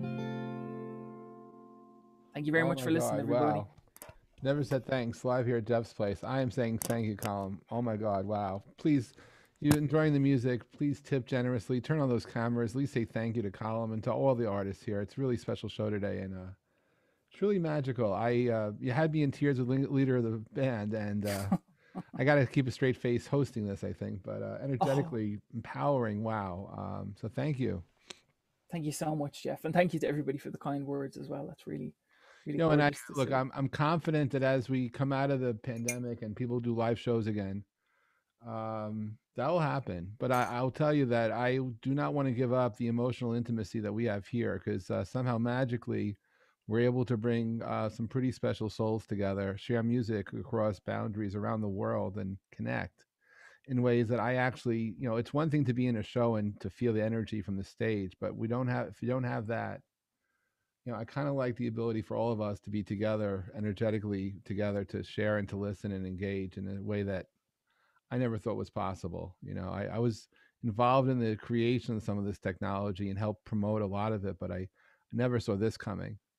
S5: Thank you very
S3: Oh
S5: much
S3: my
S5: for listening,
S3: God,
S5: everybody.
S3: wow. Never said thanks. Live here at Jeff's place. I am saying thank you, Colm. Oh my God, wow. Please, you enjoying the music, please tip generously. Turn on those cameras. At least say thank you to Colm and to all the artists here. It's a really special show today, and uh, truly magical. I uh, you had me in tears with the leader of the band, and uh, I got to keep a straight face hosting this, I think, but uh, energetically oh. empowering. Wow. Um, so thank you.
S5: Thank you so much, Jeff, and thank you to everybody for the kind words as well. That's really, really.
S3: You know, and I look, I'm I'm confident that as we come out of the pandemic and people do live shows again, um, that will happen. But I, I'll tell you that I do not want to give up the emotional intimacy that we have here, because uh, somehow magically we're able to bring uh, some pretty special souls together, share music across boundaries around the world, and connect in ways that I actually, you know, it's one thing to be in a show and to feel the energy from the stage, but we don't have, if you don't have that, you know, I kind of like the ability for all of us to be together, energetically together, to share and to listen and engage in a way that I never thought was possible. You know, I, I was involved in the creation of some of this technology and helped promote a lot of it, but I never saw this coming.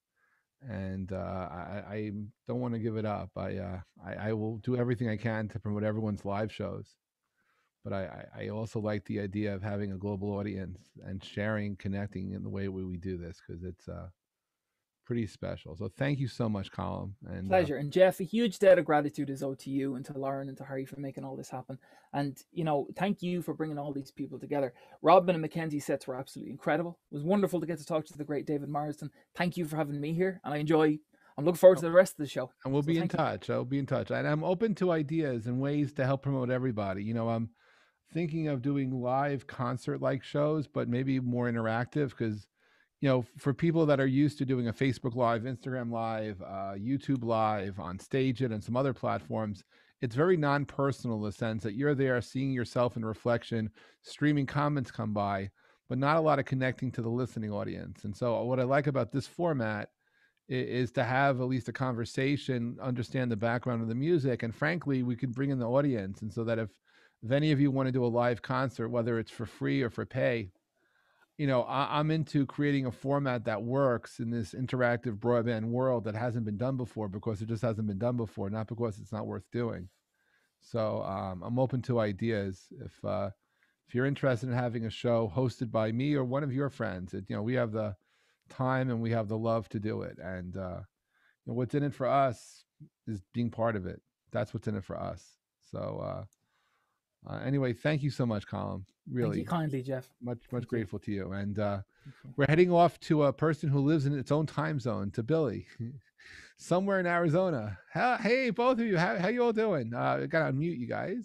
S3: and uh, I, I don't want to give it up. I, uh, I I will do everything I can to promote everyone's live shows, but I, I also like the idea of having a global audience and sharing, connecting in the way we, we do this, because it's uh, pretty special. So thank you so much, Colm. And uh,
S5: Pleasure. And Jeff, a huge debt of gratitude is owed to you and to Lauren and to Harry for making all this happen. And, you know, thank you for bringing all these people together. Robynn and Mackenzie sets were absolutely incredible. It was wonderful to get to talk to the great David Marsden. Thank you for having me here. And I enjoy, I'm looking forward to the rest of the show.
S3: and we'll
S5: So
S3: be in
S5: thank you.
S3: touch. I'll be in touch. And I'm open to ideas and ways to help promote everybody. You know, I'm thinking of doing live concert-like shows, but maybe more interactive, because, you know, for people that are used to doing a Facebook Live, Instagram Live, uh, YouTube Live, on Stage It, and some other platforms, it's very non-personal in the sense that you're there seeing yourself in reflection, streaming comments come by, but not a lot of connecting to the listening audience. And so what I like about this format is to have at least a conversation, understand the background of the music, and frankly, we could bring in the audience. And so that if, if any of you want to do a live concert, whether it's for free or for pay, you know, I, I'm into creating a format that works in this interactive broadband world that hasn't been done before, because it just hasn't been done before, not because it's not worth doing. So um, I'm open to ideas. If uh, if you're interested in having a show hosted by me or one of your friends, it, you know, we have the time and we have the love to do it. And uh, you know, what's in it for us is being part of it. That's what's in it for us. So uh, uh, anyway, thank you so much, Colm. Really,
S5: Thank you kindly, Jeff.
S3: much much
S5: Thank
S3: grateful to you. And uh,
S5: you.
S3: we're heading off to a person who lives in its own time zone, to Billy, somewhere in Arizona. How, hey, both of you, how how you all doing? Uh, I gotta unmute you guys.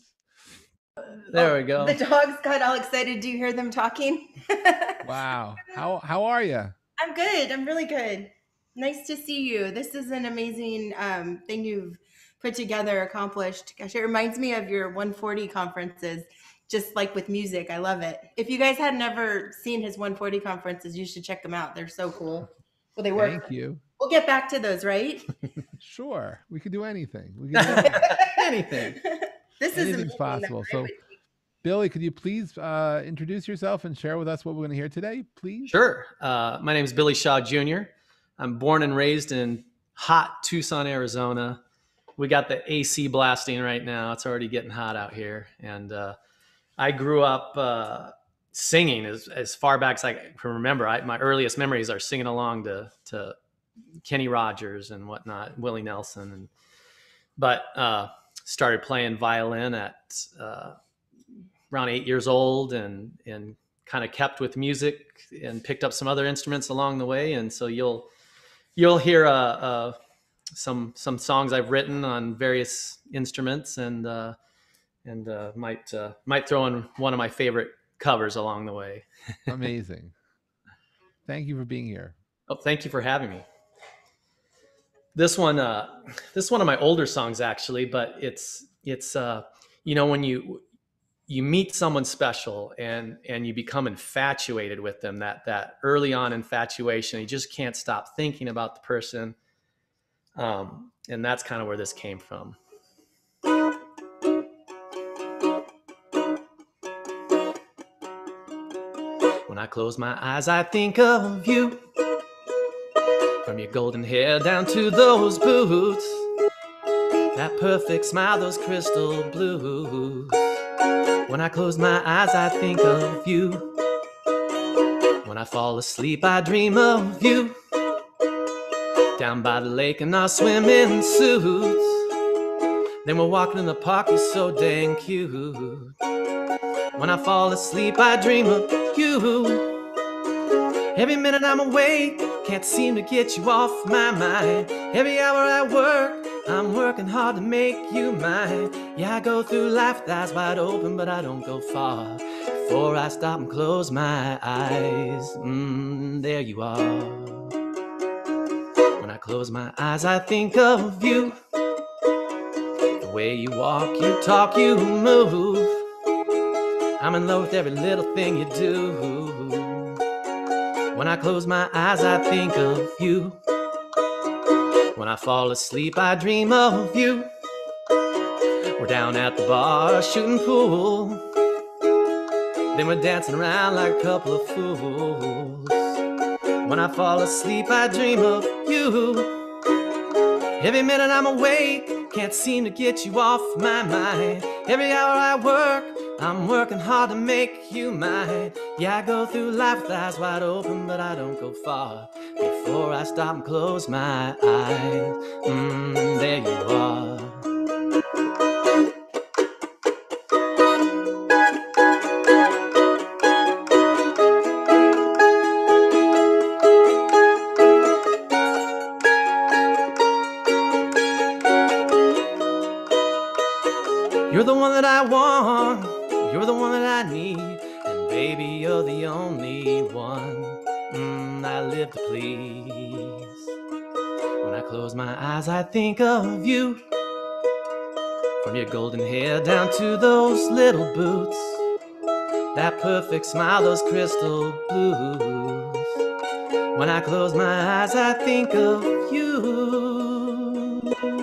S7: There we go.
S8: The dogs got all excited. Do you hear them talking?
S3: Wow. How how are you?
S8: I'm good. I'm really good. Nice to see you. This is an amazing um, thing you've put together, accomplished. Gosh, it reminds me of your one forty conferences, just like with music. I love it. If you guys had never seen his one forty conferences, you should check them out. They're so cool. Well, they work.
S3: Thank you.
S8: We'll get back to those, right?
S3: Sure. We could do anything. We could do anything.
S7: Anything.
S8: This is
S3: Anything's possible. So, Billy, could you please uh, introduce yourself and share with us what we're going to hear today, please?
S7: Sure. Uh, my name is Billy Shaw Junior I'm born and raised in hot Tucson, Arizona. We got the A C blasting right now. It's already getting hot out here. And uh, I grew up uh, singing as, as far back as I can remember. I, my earliest memories are singing along to, to Kenny Rogers and whatnot, Willie Nelson. And But uh, started playing violin at uh, around eight years old, and, and kind of kept with music and picked up some other instruments along the way. And so you'll, you'll hear uh, uh, some, some songs I've written on various instruments, and, uh, and uh, might, uh, might throw in one of my favorite covers along the way.
S3: Amazing. Thank you for being here.
S7: Oh, thank you for having me. This one, uh, this is one of my older songs actually, but it's, it's, uh, you know, when you, you meet someone special and, and you become infatuated with them, that, that early on infatuation, you just can't stop thinking about the person. Um, and that's kind of where this came from. When I close my eyes, I think of you. From your golden hair down to those boots, that perfect smile, those crystal blues. When I close my eyes, I think of you. When I fall asleep, I dream of you. Down by the lake in our swimming suits. Then we're walking in the park, you're so dang cute. When I fall asleep, I dream of you. Every minute I'm awake, can't seem to get you off my mind. Every hour I work, I'm working hard to make you mine. Yeah, I go through life with eyes wide open, but I don't go far before I stop and close my eyes. Mm, there you are. When I close my eyes, I think of you. The way you walk, you talk, you move. I'm in love with every little thing you do. When I close my eyes, I think of you. When I fall asleep, I dream of you. We're down at the bar shooting pool. Then we're dancing around like a couple of fools. When I fall asleep, I dream of you. you. Every minute I'm awake, can't seem to get you off my mind. Every hour I work, I'm working hard to make you mine. Yeah, I go through life with eyes wide open, but I don't go far before I stop and close my eyes. Mm, there you are. You're the one that I want, you're the one that I need, and baby, you're the only one mm, I live to please. When I close my eyes, I think of you, from your golden hair down to those little boots, that perfect smile, those crystal blues. When I close my eyes, I think of you.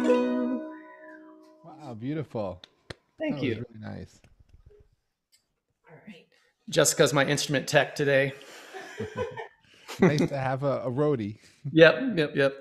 S3: Wow, beautiful.
S7: Thank
S3: that
S7: you.
S3: was really nice.
S7: All right. Jessica's my instrument tech today.
S3: Nice to have a, a roadie.
S7: Yep, yep, yep.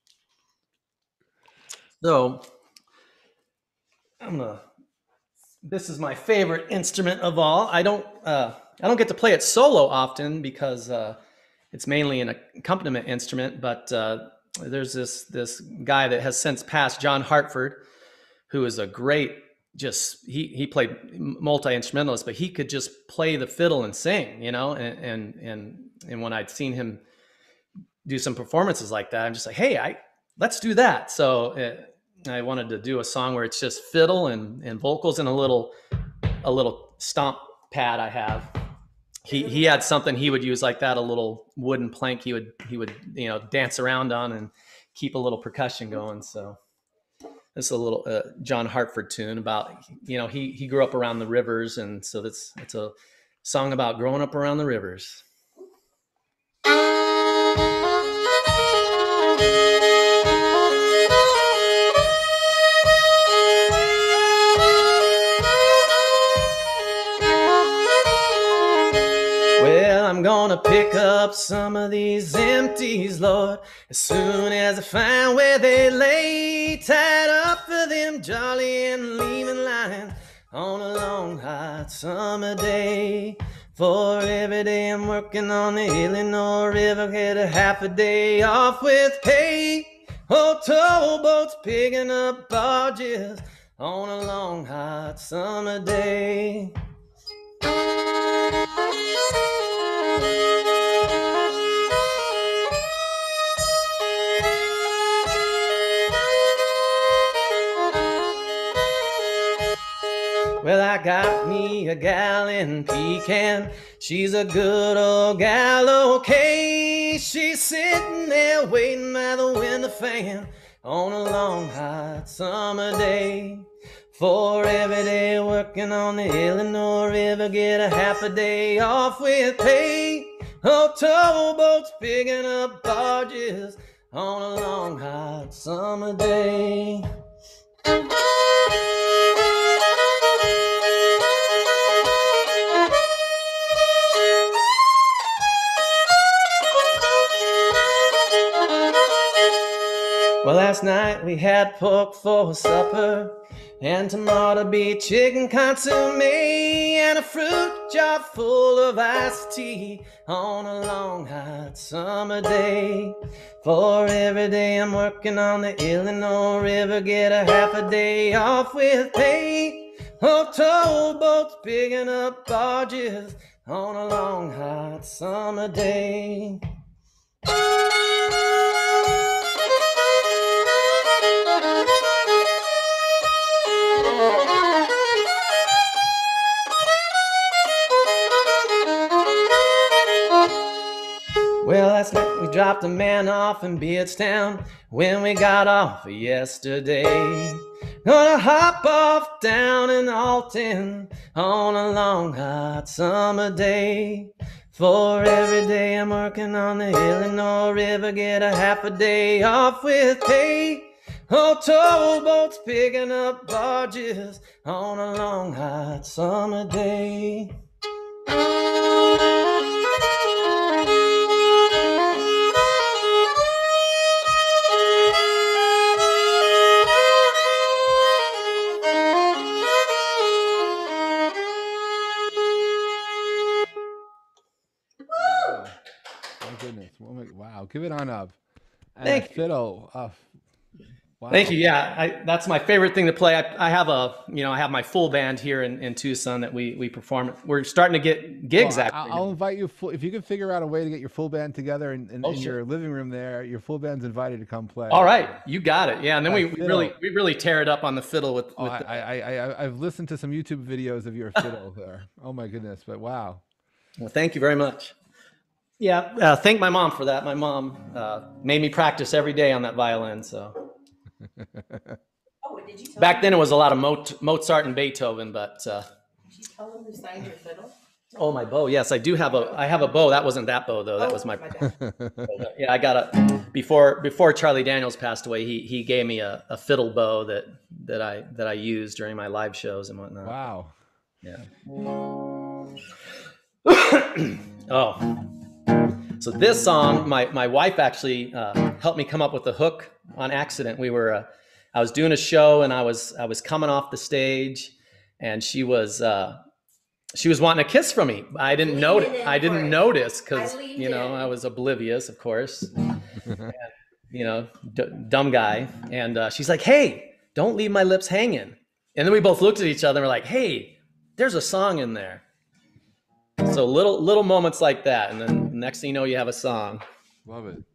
S7: So, I'm gonna. This is my favorite instrument of all. I don't. Uh, I don't get to play it solo often because uh, it's mainly an accompaniment instrument. But uh, there's this this guy that has since passed, John Hartford, who is a great. Just he he played multi-instrumentalist, but he could just play the fiddle and sing, you know. And and and and when I'd seen him do some performances like that, I'm just like, hey, I let's do that. So it, I wanted to do a song where it's just fiddle and and vocals and a little a little stomp pad I have. He he had something he would use like that, a little wooden plank he would he would you know dance around on and keep a little percussion going. So. This is a little uh, John Hartford tune about, you know, he he grew up around the rivers. And so that's it's a song about growing up around the rivers. Well, I'm gonna pick up some of these empties, Lord, as soon as I find where they lay, tied up for them jolly and leaving line on a long hot summer day. For every day I'm working on the Illinois River, get a half a day off with pay. Oh, towboats picking up barges on a long hot summer day. Well, I got me a gal in Pecan. She's a good old gal, okay. She's sitting there waiting by the window fan on a long hot summer day. For every day working on the Illinois River, get a half a day off with pay. Oh, towboats picking up barges on a long hot summer day. Well, last night we had pork for supper, and tomorrow be chicken consomme, and a fruit jar full of iced tea on a long hot summer day. For every day I'm working on the Illinois River, get a half a day off with pay. Oh, towboats picking up barges on a long hot summer day. Well, last night we dropped a man off in Beardstown when we got off yesterday. Gonna hop off down in Alton on a long hot summer day. For every day I'm working on the Illinois River, get a half a day off with pay. Oh, towboats picking up barges on a long hot summer day.
S3: Give it on up. And
S7: Thank
S3: a
S7: you.
S3: fiddle. Oh, wow.
S7: Thank you. Yeah, I, that's my favorite thing to play. I, I have a, you know, I have my full band here in, in Tucson that we we perform. We're starting to get gigs.
S3: Well,
S7: actually,
S3: I'll invite you. Full, if you can figure out a way to get your full band together in, in,
S7: oh,
S3: in
S7: sure.
S3: your living room there, your full band's invited to come play.
S7: All right, you got it. Yeah, and then we, we really we really tear it up on the fiddle with.
S3: Oh,
S7: with
S3: I,
S7: the,
S3: I I I've listened to some YouTube videos of your fiddle there. Oh my goodness! But wow.
S7: Well, thank you very much. Yeah, uh, thank my mom for that. My mom uh, made me practice every day on that violin. So.
S8: Oh, did you tell
S7: Back
S8: him?
S7: then it was a lot of Mo- Mozart and Beethoven, but. Uh,
S8: Did you tell him who signed your fiddle?
S7: oh, my bow. Yes, I do have a. I have a bow. That wasn't that bow though. That
S8: Oh,
S7: was my.
S8: my bad.
S7: Yeah, I got a. Before before Charlie Daniels passed away, he he gave me a, a fiddle bow that that I that I used during my live shows and whatnot.
S3: Wow.
S7: Yeah. Oh. So this song, my, my wife actually uh, helped me come up with the hook on accident. We were, uh, I was doing a show and I was I was coming off the stage, and she was uh, she was wanting a kiss from me. I didn't notice. I didn't notice because you know I was oblivious, of course. And, you know, d- dumb guy. And uh, she's like, "Hey, don't leave my lips hanging." And then we both looked at each other and we're like, "Hey, there's a song in there." So little little moments like that, and then the next thing you know, you have a song.
S3: Love it.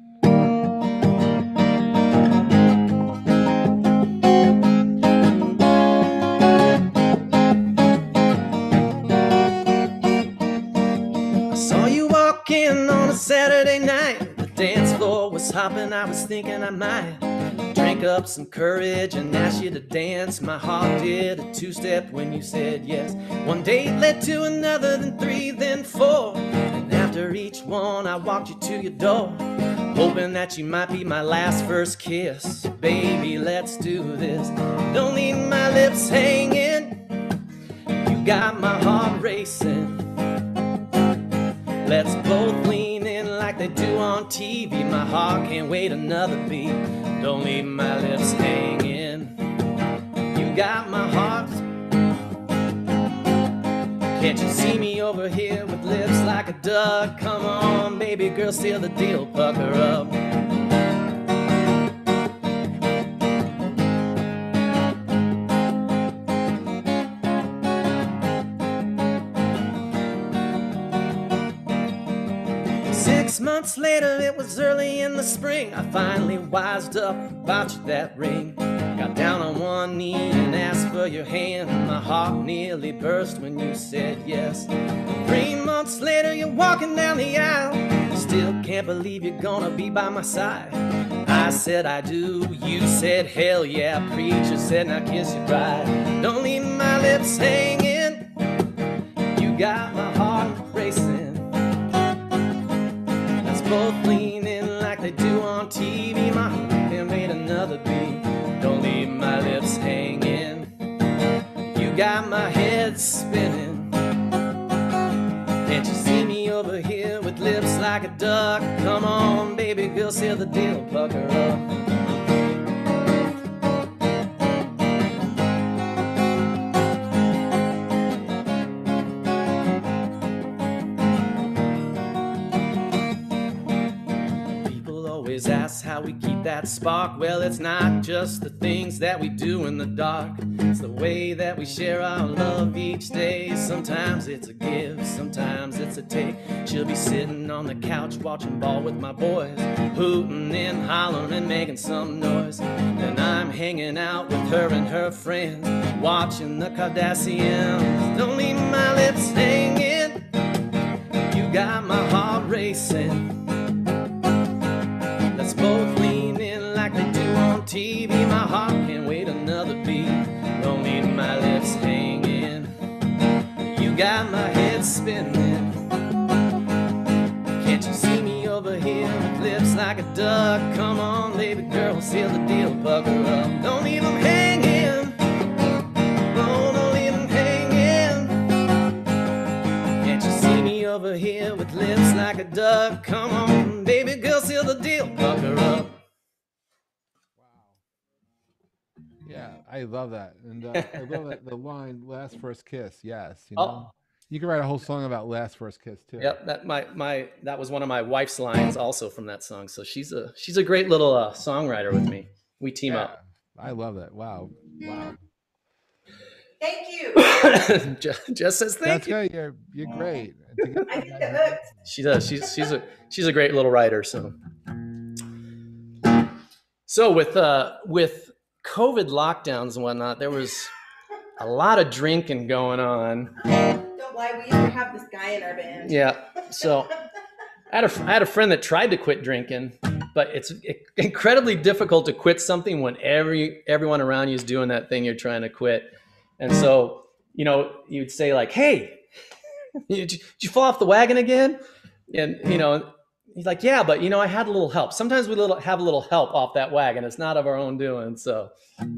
S7: I saw you walking on a Saturday night. The dance floor was hopping. I was thinking I might drink up some courage and ask you to dance. My heart did a two-step when you said yes. One date led to another, then three, then four. And after each one, I walked you to your door, hoping that you might be my last first kiss. Baby, let's do this. Don't leave my lips hanging. You got my heart racing. Let's both lean in like they do on T V. My heart can't wait another beat. Don't leave my lips hanging. You got my heart. Can't you see me over here with lips like a duck? Come on, baby girl, seal the deal, pucker up. Six months later, it was early in the spring. I finally wised up about you, that ring. Got down on one knee and asked for your hand. My heart nearly burst when you said yes. Three months later, you're walking down the aisle. Still can't believe you're gonna be by my side. I said I do, you said hell yeah. Preacher said now kiss your bride. Don't leave my lips hanging. You got my heart racing. Both lean in like they do on T V. My heart can't wait another beat. Don't leave my lips hanging. You got my head spinning. Can't you see me over here with lips like a duck? Come on, baby girl, seal the deal, pucker up. Ask how we keep that spark. Well, it's not just the things that we do in the dark. It's the way that we share our love each day. Sometimes it's a give, sometimes it's a take. She'll be sitting on the couch watching ball with my boys, hooting and hollering, making some noise. Then I'm hanging out with her and her friends, watching the Kardashians. Don't leave my lips hanging. You got my heart racing. Let's both lean in like they do on T V. My heart can't wait another beat. Don't leave my lips hanging. You got my head spinning. Can't you see me over here with lips like a duck? Come on, baby girl, seal the deal, pucker up. Don't leave them hanging. No, don't leave them hanging. Can't you see me over here with lips like a duck? Come on, baby girl, seal the deal, pucker up.
S3: Yeah, I love that, and uh, I love that, the line "last first kiss." Yes, you know.
S7: Oh,
S3: You can write a whole song about last first kiss too.
S7: Yep, that my my that was one of my wife's lines also from that song. So she's a she's a great little uh, songwriter with me. We team
S3: yeah,
S7: up.
S3: I love that. Wow, wow.
S8: Thank you.
S7: Just, just says thank
S3: Jessica,
S7: you.
S3: you're you're great.
S8: I think the hook.
S7: She does. She's she's a she's a great little writer. So so with uh with COVID lockdowns and whatnot, there was a lot of drinking going on.
S8: Don't lie, we used to have this guy in our band.
S7: Yeah. So I had a I had a friend that tried to quit drinking, but it's incredibly difficult to quit something when every everyone around you is doing that thing you're trying to quit. And so, you know, you'd say like, "Hey, did you, did you fall off the wagon again?" And you know, he's like, "Yeah, but you know, I had a little help. Sometimes we little have a little help off that wagon. It's not of our own doing." So.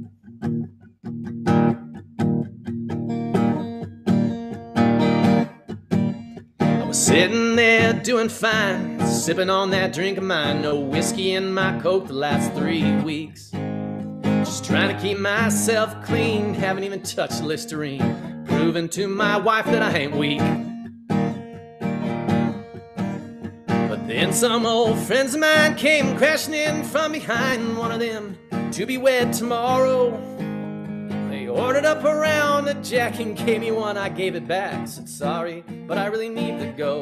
S7: Sitting there doing fine, sipping on that drink of mine. No whiskey in my coke the last three weeks. Just trying to keep myself clean, haven't even touched Listerine. Proving to my wife that I ain't weak. But then some old friends of mine came crashing in from behind. One of them to be wed tomorrow. They ordered up a round of Jack and gave me one. I gave it back, said sorry, but I really need to go.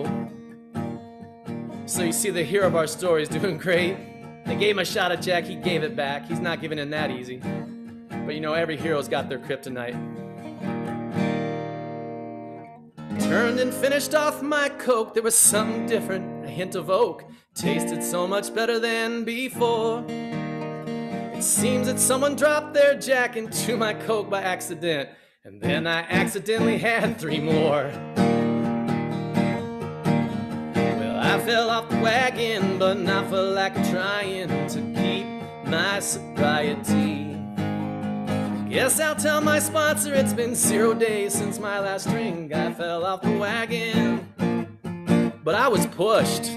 S7: So you see, the hero of our story is doing great. They gave him a shot of Jack, he gave it back. He's not giving in that easy. But you know, every hero's got their kryptonite. Turned and finished off my coke. There was something different, a hint of oak. Tasted so much better than before. It seems that someone dropped their Jack into my coke by accident, and then I accidentally had three more. Well, I fell off the wagon, but not for lack of trying to keep my sobriety. Guess I'll tell my sponsor it's been zero days since my last drink. I fell off the wagon, but I was pushed.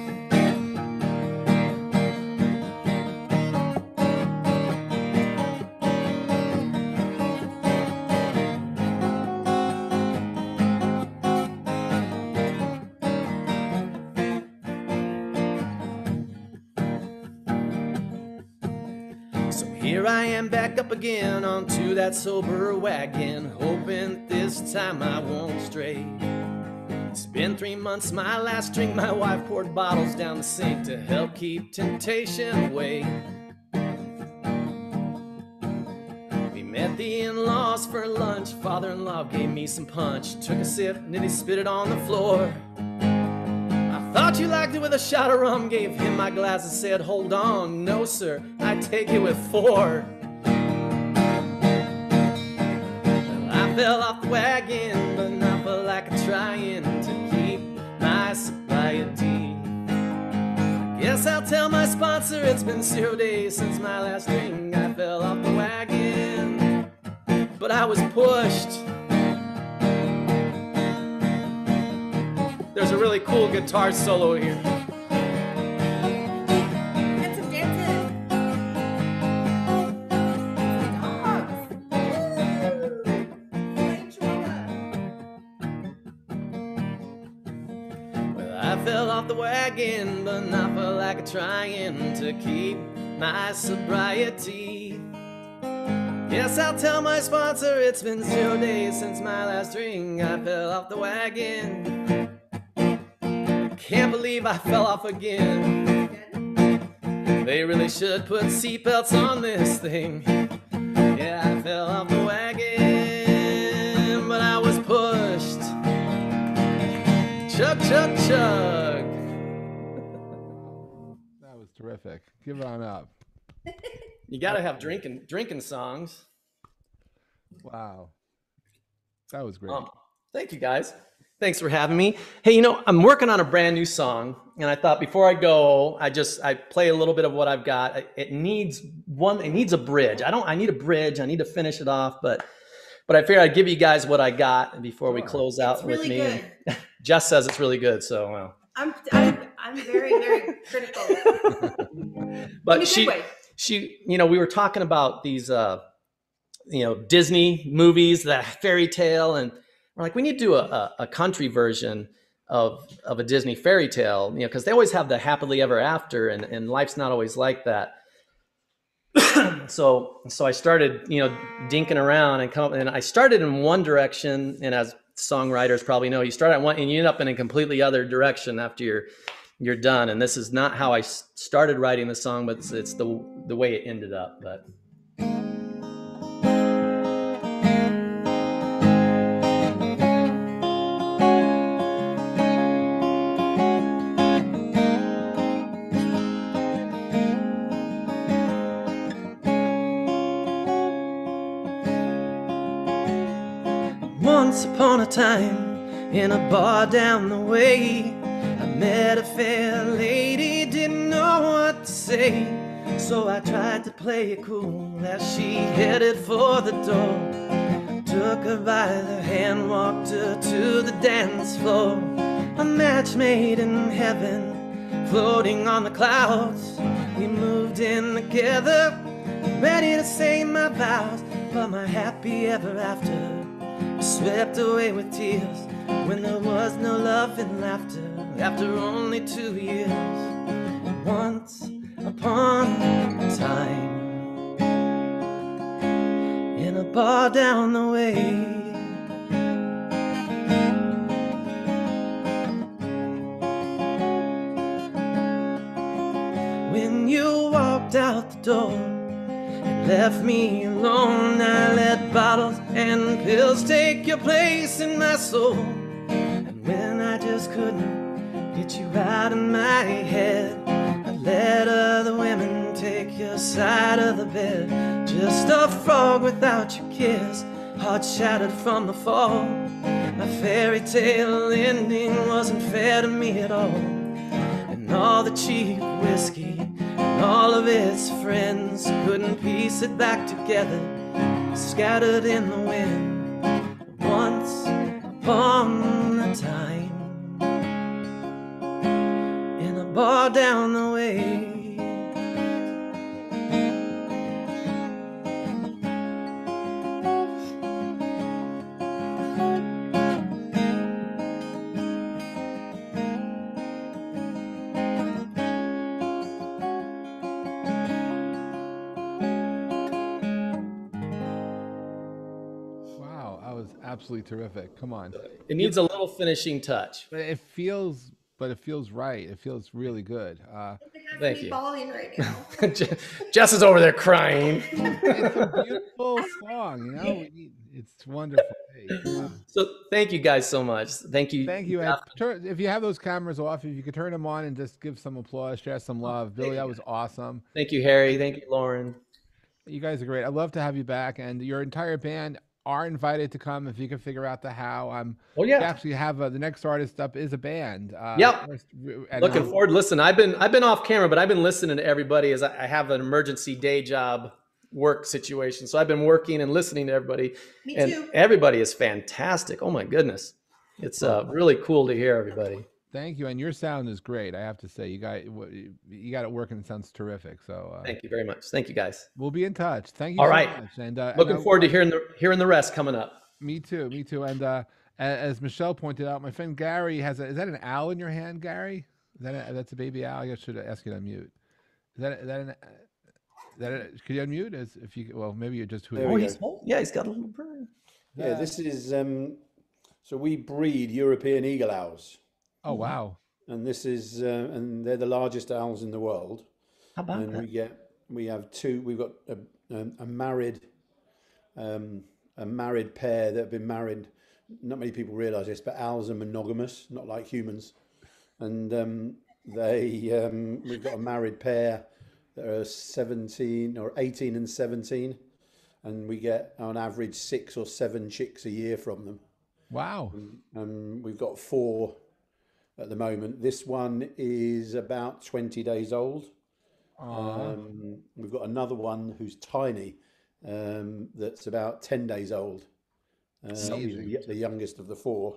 S7: Here I am back up again onto that sober wagon, hoping this time I won't stray. It's been three months, my last drink. My wife poured bottles down the sink to help keep temptation away. We met the in-laws for lunch. Father-in-law gave me some punch, took a sip and then he spit it on the floor. Thought you liked it with a shot of rum, gave him my glass and said, hold on, no sir, I take it with four. Well, I fell off the wagon, but not for lack of trying to keep my sobriety. I guess I'll tell my sponsor it's been zero days since my last drink. I fell off the wagon, but I was pushed. There's a really cool guitar solo here.
S8: Get some dancing. Dogs.
S7: Well, I fell off the wagon, but not for lack of trying to keep my sobriety. Yes, I'll tell my sponsor it's been zero days since my last drink. I fell off the wagon. Can't believe I fell off again. They really should put seatbelts on this thing. Yeah, I fell off the wagon, but I was pushed. Chug, chug, chug.
S3: That was terrific. Give it on up.
S7: You gotta have drinking drinking songs.
S3: Wow. That was great.
S7: Um, thank you guys. Thanks for having me. Hey, you know, I'm working on a brand new song, and I thought before I go, I just I play a little bit of what I've got. It needs one. It needs a bridge. I don't. I need a bridge. I need to finish it off, but but I figured I'd give you guys what I got before we close out
S8: It's
S7: with
S8: really
S7: me.
S8: good.
S7: And Jess says it's really good, so well.
S8: I'm I'm I'm very very critical.
S7: But
S8: In a
S7: she
S8: good way.
S7: she you know we were talking about these uh you know Disney movies, that fairy tale, and we're like, we need to do a, a country version of of a Disney fairy tale, you know, because they always have the happily ever after, and, and life's not always like that. so so I started, you know, dinking around and come up, and I started in one direction, and as songwriters probably know, you start at one and you end up in a completely other direction after you're you're done. And this is not how I started writing the song, but it's, it's the the way it ended up. But once upon a time, in a bar down the way, I met a fair lady, didn't know what to say. So I tried to play it cool as she headed for the door. Took her by the hand, walked her to the dance floor. A match made in heaven, floating on the clouds. We moved in together, ready to say my vows. But my happy ever after swept away with tears, when there was no love and laughter after only two years. Once upon a time, in a bar down the way, when you walked out the door, left me alone, I let bottles and pills take your place in my soul. And when I just couldn't get you out of my head, I let other women take your side of the bed. Just a frog without your kiss, heart shattered from the fall. My fairy tale ending wasn't fair to me at all. And all the cheap whiskey, all of its friends couldn't piece it back together, scattered in the wind. Once upon a time, in a bar down the way.
S3: Absolutely terrific. Come on.
S7: It needs a little finishing touch.
S3: But it feels, but it feels right. It feels really good. Uh,
S7: Thank you.
S8: Bawling right now.
S7: Jess is over there crying.
S3: It's a beautiful song, you know. It's wonderful. Hey, wow.
S7: So thank you guys so much. Thank you.
S3: Thank you. And turn, if you have those cameras off, if you could turn them on and just give some applause, share some love. Billy, that was awesome.
S7: Thank you, Harry. Thank you, Lauren.
S3: You guys are great. I'd love to have you back, and your entire band are invited to come if you can figure out the how. Um,
S7: oh yeah,
S3: we actually have uh, the next artist up is a band. Uh,
S7: yep. Looking um, forward. Listen, I've been I've been off camera, but I've been listening to everybody as I, I have an emergency day job work situation. So I've been working and listening to everybody.
S8: Me
S7: and
S8: too.
S7: Everybody is fantastic. Oh my goodness, it's uh, really cool to hear everybody.
S3: Thank you, and your sound is great. I have to say, you got you got it working. It sounds terrific. So uh,
S7: thank you very much. Thank you, guys.
S3: We'll be in touch. Thank you.
S7: All
S3: so
S7: right.
S3: Much. And uh,
S7: looking
S3: and I,
S7: forward to hearing the hearing the rest coming up.
S3: Me too. Me too. And uh, as Michelle pointed out, my friend Gary has a. Is that an owl in your hand, Gary? Is that a, that's a baby owl? I should ask you to unmute. Is that is that an? Is that a, could you unmute? As if you well, maybe you're just who.
S7: Oh, he's yeah, he's got a little bird.
S9: Yeah, this is um. So we breed European eagle owls.
S3: Oh wow.
S9: And this is, uh, and they're the largest owls in the world.
S7: How about
S9: and
S7: that?
S9: we get, we have two. We've got a, a, a married, um, a married pair that have been married. Not many people realise this, but owls are monogamous, not like humans. And um, they, um, we've got a married pair that are seventeen or eighteen and seventeen, and we get on average six or seven chicks a year from them.
S3: Wow.
S9: And, and we've got four at the moment. This one is about twenty days old. Um, we've got another one who's tiny, um, that's about ten days old. Uh, he's the, the youngest of the four.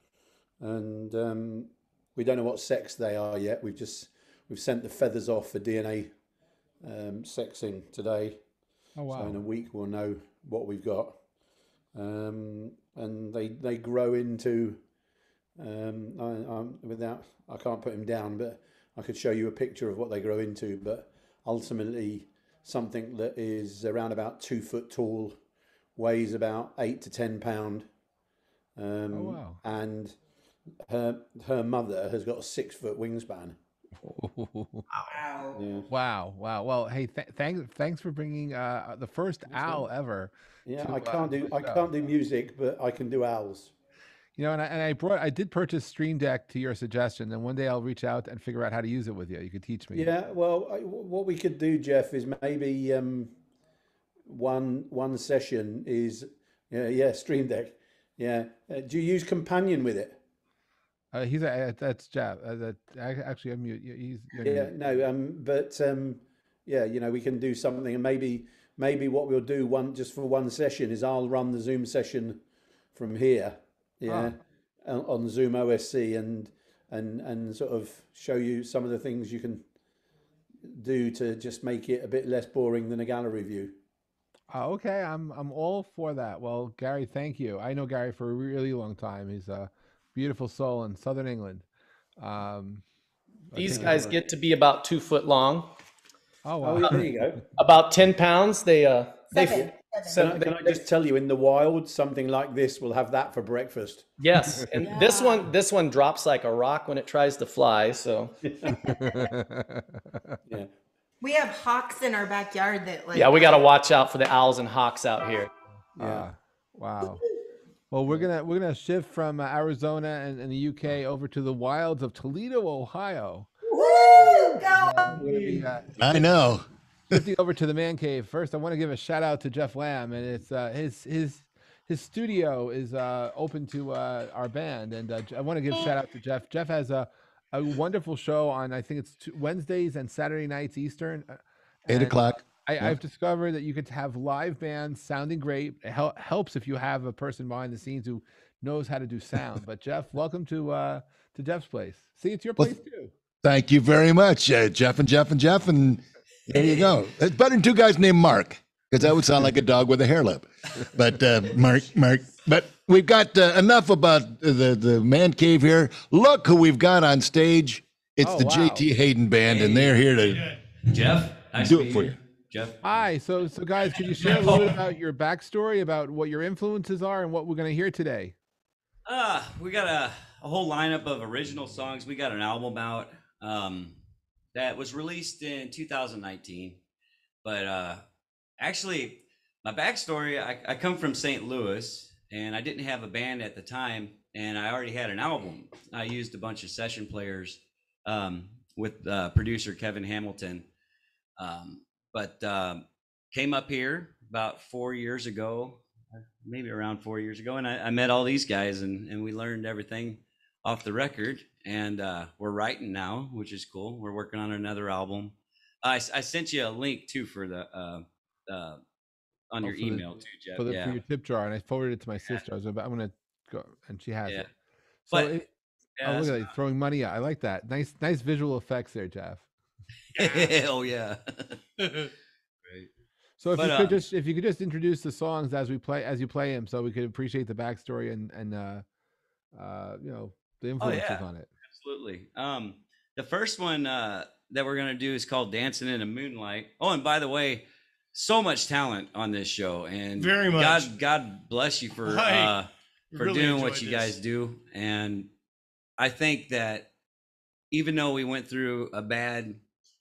S9: And um, we don't know what sex they are yet. We've just, we've sent the feathers off for D N A um, sexing today.
S3: Oh, wow.
S9: So in a week we'll know what we've got. um, and they they grow into. Um, I, I'm without I can't put him down, but I could show you a picture of what they grow into. But ultimately, something that is around about two foot tall, weighs about eight to ten pound, um,
S3: Oh, wow.
S9: and her her mother has got a six foot wingspan.
S8: Wow.
S9: Yeah.
S3: Wow, wow. Well, hey, th- thanks, thanks for bringing uh, the first owl ever.
S9: Yeah,
S3: to,
S9: I
S3: uh,
S9: can't
S3: to
S9: do
S3: the
S9: I
S3: show.
S9: can't do music, but I can do owls.
S3: You know, and I, and I brought, I did purchase Stream Deck to your suggestion, and one day I'll reach out and figure out how to use it with you. You could teach me.
S9: Yeah, well, I, what we could do, Jeff, is maybe um, one one session is yeah, yeah, Stream Deck. Yeah, uh, do you use Companion with it?
S3: Uh, he's a, uh, that's Jeff. Uh, that I, actually, I'm mute. He's you're
S9: Yeah,
S3: mute.
S9: no, um, but um, yeah, you know, we can do something, and maybe maybe what we'll do one just for one session is I'll run the Zoom session from here, yeah, on, on Zoom O S C, and and and sort of show you some of the things you can do to just make it a bit less boring than a gallery view.
S3: Uh, okay, I'm I'm all for that. Well, Gary, thank you. I know Gary for a really long time. He's a beautiful soul in Southern England. Um, I
S7: These
S3: think-
S7: guys get to be about two foot long,
S3: Oh
S9: Oh,
S3: wow.
S9: yeah, there you go.
S7: about ten pounds. They uh they
S8: Seven.
S9: Can
S8: Seven.
S9: I, can I just tell you, in the wild, something like this, we'll have that for breakfast.
S7: yes, and this
S8: Yeah.
S7: one this one drops like a rock when it tries to fly. So
S9: Yeah.
S8: We have hawks in our backyard that like
S7: yeah, we got to watch out for the owls and hawks out here.
S9: Yeah.
S3: Ah, wow. Well, we're gonna we're gonna shift from uh, Arizona and, and the U K over to the wilds of Toledo, Ohio.
S8: Woo! Go!
S3: We're gonna be uh,
S10: I know.
S3: shifting over to the man cave. First, I want to give a shout out to Jeff Lamb, and it's uh, his his his studio is uh, open to uh, our band, and uh, I want to give a shout out to Jeff. Jeff has a a wonderful show on, I think it's two, Wednesdays and Saturday nights Eastern. uh,
S10: Eight
S3: and,
S10: o'clock.
S3: uh, I,
S10: Yeah.
S3: I've discovered that you could have live bands sounding great. It hel- helps if you have a person behind the scenes who knows how to do sound. But Jeff, welcome to uh, to Jeff's place. See, it's your
S10: Well,
S3: place too.
S10: Thank you very much, uh, Jeff and Jeff and Jeff. And there you go. It's better than two guys named Mark, because that would sound like a dog with a hair lip. But uh, Mark, Mark. But we've got uh, enough about the, the man cave here. Look who we've got on stage. It's
S3: Oh,
S10: the
S3: wow.
S10: J T Hayden Band, and they're here to
S11: Jeff, nice
S10: do
S11: to
S10: it
S11: meet
S10: for
S11: you.
S10: you.
S11: Jeff.
S3: Hi. So, so guys, could you share a little bit about your backstory, about what your influences are, and what we're going to hear today?
S11: Uh, we got a, a whole lineup of original songs. We got an album out um, that was released in two thousand nineteen. But uh, actually, my backstory, I, I come from Saint Louis, and I didn't have a band at the time, and I already had an album. I used a bunch of session players um, with uh, producer Kevin Hamilton. Um, but um, came up here about four years ago, maybe around four years ago, and I, I met all these guys, and, and we learned everything off the record, and uh, we're writing now, which is cool. We're working on another album. I, I sent you a link too for the uh, uh, on
S3: Oh,
S11: your
S3: for the-
S11: email too, Jeff.
S3: For, the,
S11: yeah,
S3: for your tip jar, and I forwarded it to my sister. I was about, I'm going to go, and she has
S11: Yeah.
S3: it. So,
S11: But-
S3: it,
S11: yeah,
S3: oh, look
S11: that's-
S3: at that, throwing money out. I like that. Nice, nice visual effects there, Jeff.
S11: oh yeah. Great.
S3: So if
S11: But,
S3: you could
S11: uh,
S3: just if you could just introduce the songs as we play as you play them, so we could appreciate the backstory and and uh, uh, you know the influences
S11: yeah.
S3: on it.
S11: Absolutely. Um, the first one uh, that we're gonna do is called "Dancing in the Moonlight." Oh, and by the way, so much talent on this show, and
S12: Very much.
S11: God, God bless you for
S12: I
S11: uh, for
S12: really
S11: doing what
S12: enjoyed
S11: you
S12: this.
S11: guys do. And I think that even though we went through a bad,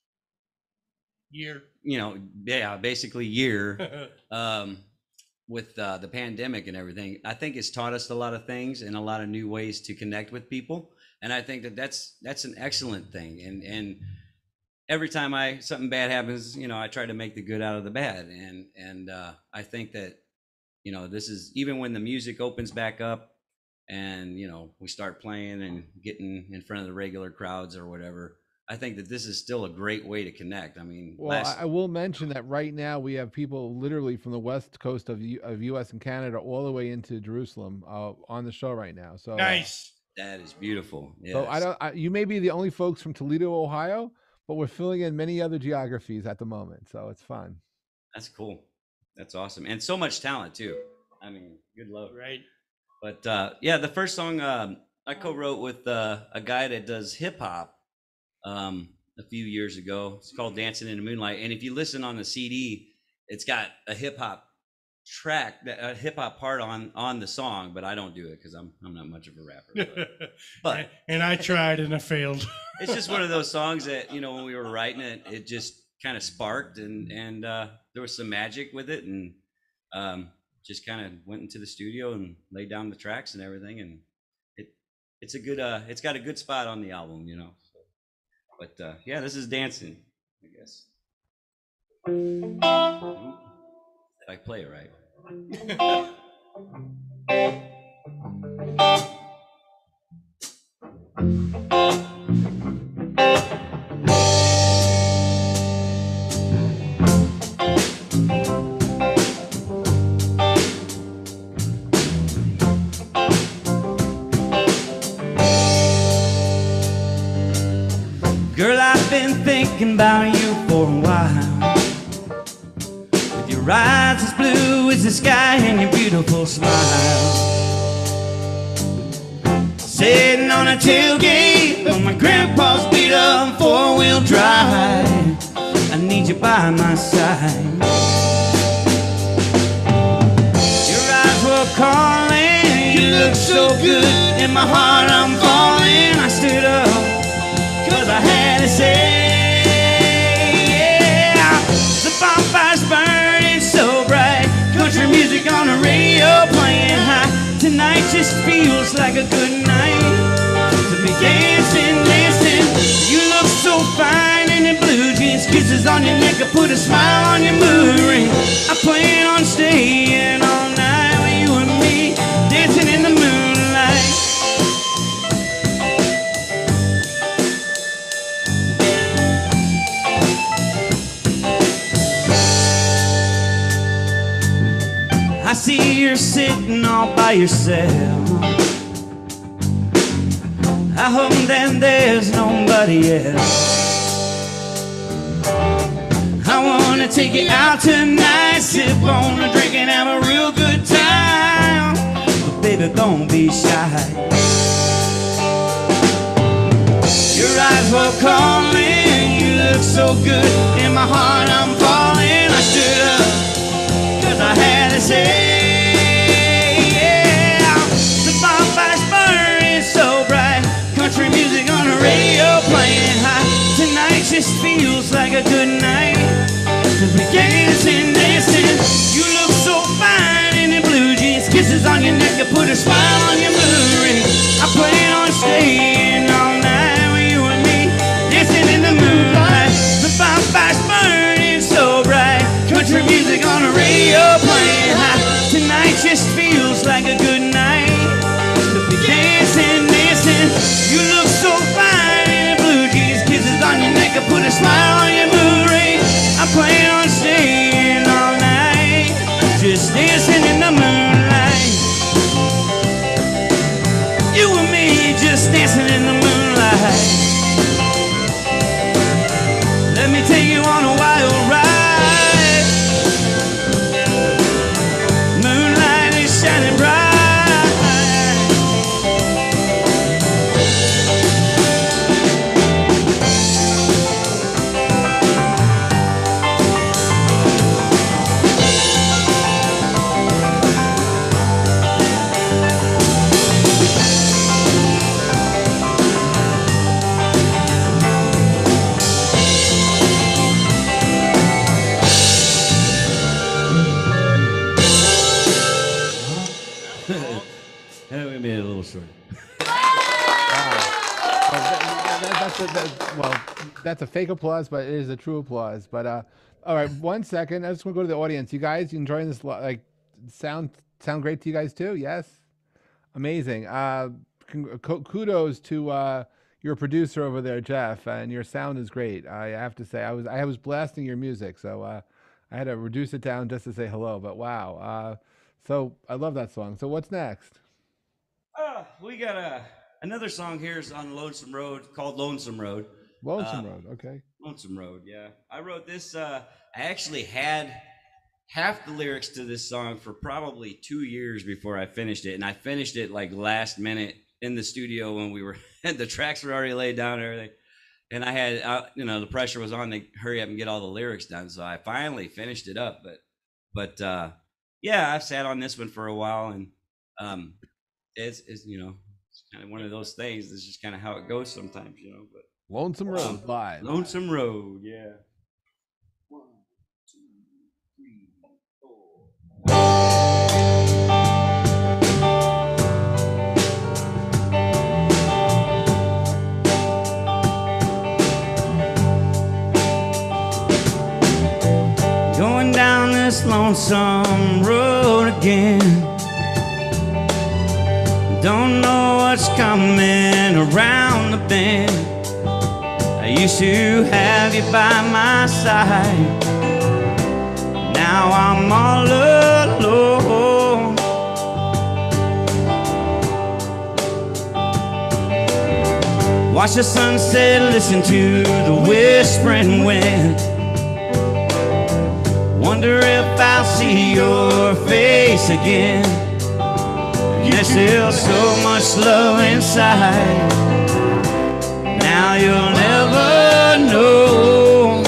S12: Year.
S11: you know, yeah, basically year um, with uh, the pandemic and everything, I think it's taught us a lot of things and a lot of new ways to connect with people. And I think that that's that's an excellent thing. And and every time I something bad happens, you know, I try to make the good out of the bad. And and uh, I think that, you know, this is even when the music opens back up and, you know, we start playing and getting in front of the regular crowds or whatever. I think that this is still a great way to connect. I mean,
S3: Well,
S11: last,
S3: I, I will mention that right now we have people literally from the west coast of U, of U S and Canada all the way into Jerusalem uh, on the show right now. So
S12: Nice.
S11: that is beautiful. Yes.
S3: So I don't. I, you may be the only folks from Toledo, Ohio, but we're filling in many other geographies at the moment. So it's fun.
S11: That's cool. That's awesome. And so much talent too. I mean, good luck.
S12: Right.
S11: But uh, yeah, the first song um, I co-wrote with uh, a guy that does hip hop um, a few years ago. It's called "Dancing in the Moonlight," and if you listen on the C D, it's got a hip hop track, a hip hop part on on the song. But I don't do it because I'm I'm not much of a rapper. But, but
S12: and I tried and I failed.
S11: It's just one of those songs that, you know, when we were writing it, it just kind of sparked, and and uh, there was some magic with it, and um, just kind of went into the studio and laid down the tracks and everything, and it it's a good uh it's got a good spot on the album, you know. So, but uh, yeah, this is Dancing, I guess. Ooh, if I play it right.
S13: Girl, I've been thinking about you for a while. With your eyes as blue as the sky and your beautiful smile. Sitting on a tailgate of my grandpa's beat up four-wheel drive. I need you by my side. Your eyes were calling, you look so good. In my heart I'm falling. I stood up cause I had to say, yeah. The bonfire's burning so bright, country music on the radio playing high. Tonight just feels like a good night to be dancing, dancing. You look so fine in your blue jeans, kisses on your neck, I put a smile on your mood ring. I plan on staying all night with you and me, dancing in the moonlight. I see you're sitting all by yourself. I hope that there's nobody else. I wanna take you out tonight, sip on a drink and have a real good time. But baby, don't be shy. Your eyes were calling, you look so good. In my heart I'm falling. I stood up cause I had to say, yeah. The bonfire's burning so bright, country music on the radio playing high. Tonight just feels like a good night to be dancing, dancing. You look so fine in your blue jeans, kisses on your neck, I put a smile on your mood ring. I plan on staying all night with you and me, dancing in the moonlight. The bonfire's burning so bright, country music on the radio playing high. Tonight just feels like a good night to be dancing, dancing. You look so fine in your blue jeans, kisses on your neck, I put a smile on your mood ring. I plan on staying all night, just dancing in the moonlight. You and me just dancing in the moonlight. Let me take you on a wild ride. Moonlight is shining bright. That would be a little short.
S3: That's a, that, well, that's a fake applause, but it is a true applause. But uh, all right, one second. I just want to go to the audience. You guys, you enjoying this? Like, sound sound great to you guys too? Yes, amazing. Uh, kudos to uh, your producer over there, Jeff, and your sound is great. I have to say, I was I was blasting your music, so uh, I had to reduce it down just to say hello. But wow, uh, so I love that song. So what's next?
S11: Uh, we got a. Another song here is on Lonesome Road called Lonesome Road.
S3: Lonesome
S11: uh,
S3: Road, okay.
S11: Lonesome Road, yeah. I wrote this, uh, I actually had half the lyrics to this song for probably two years before I finished it. And I finished it like last minute in the studio when we were, the tracks were already laid down and everything. And I had, uh, you know, the pressure was on to hurry up and get all the lyrics done. So I finally finished it up. But, but uh, yeah, I've sat on this one for a while, and um, it's, it's, you know, it's kind of one of those things. It's just kind of how it goes sometimes, you know. But
S3: Lonesome Road
S11: um,
S3: live.
S11: Lonesome Road, yeah.
S13: Going down this lonesome road again. Don't know what's coming around the bend. I used to have you by my side. Now I'm all alone. Watch the sunset, listen to the whispering wind. Wonder if I'll see your face again. There's still so much love inside. Now you'll never know.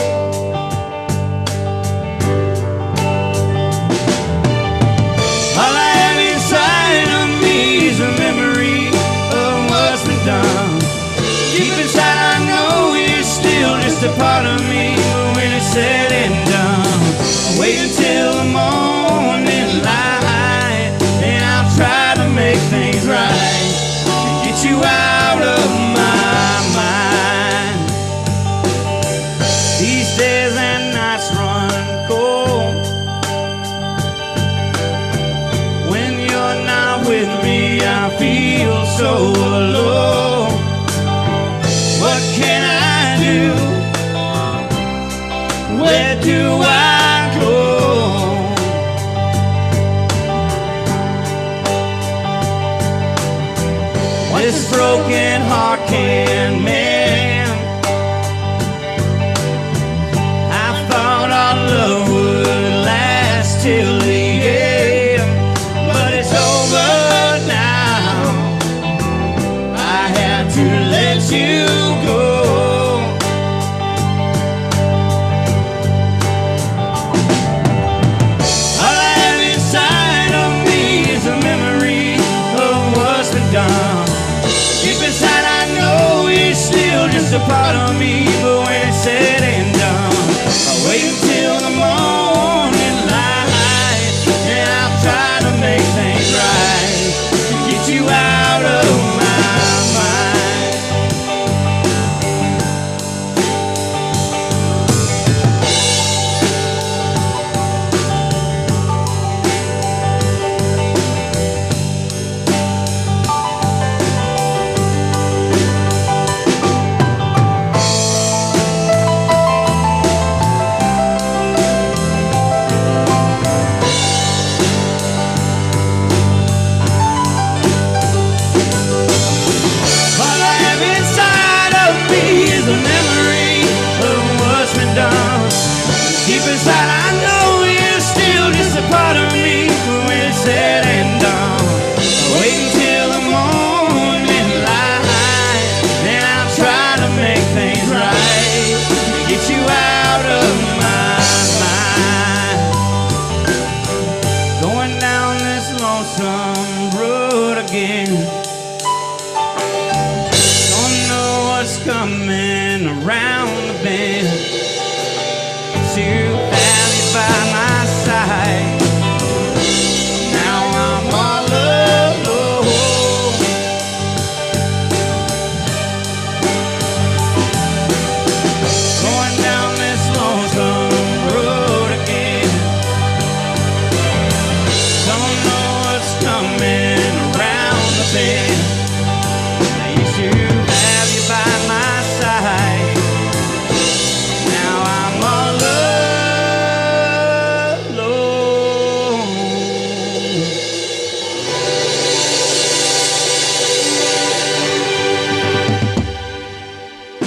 S13: All I have inside of me is a memory of what's been done. Deep inside I know it's still just a part of me. But when it's said and done, wait until the morning light, and I'll try to make things right and get you out of my mind. These days and nights run cold. When you're not with me, I feel so alone. What can I do? Where do I go? This broken heart can mend. I thought our love would last till the end, but it's over now. I had to let you go. Just a part of me, but when it's said and done, I'll wait until the morning light, and I'll try to make things right and get you out of my mind.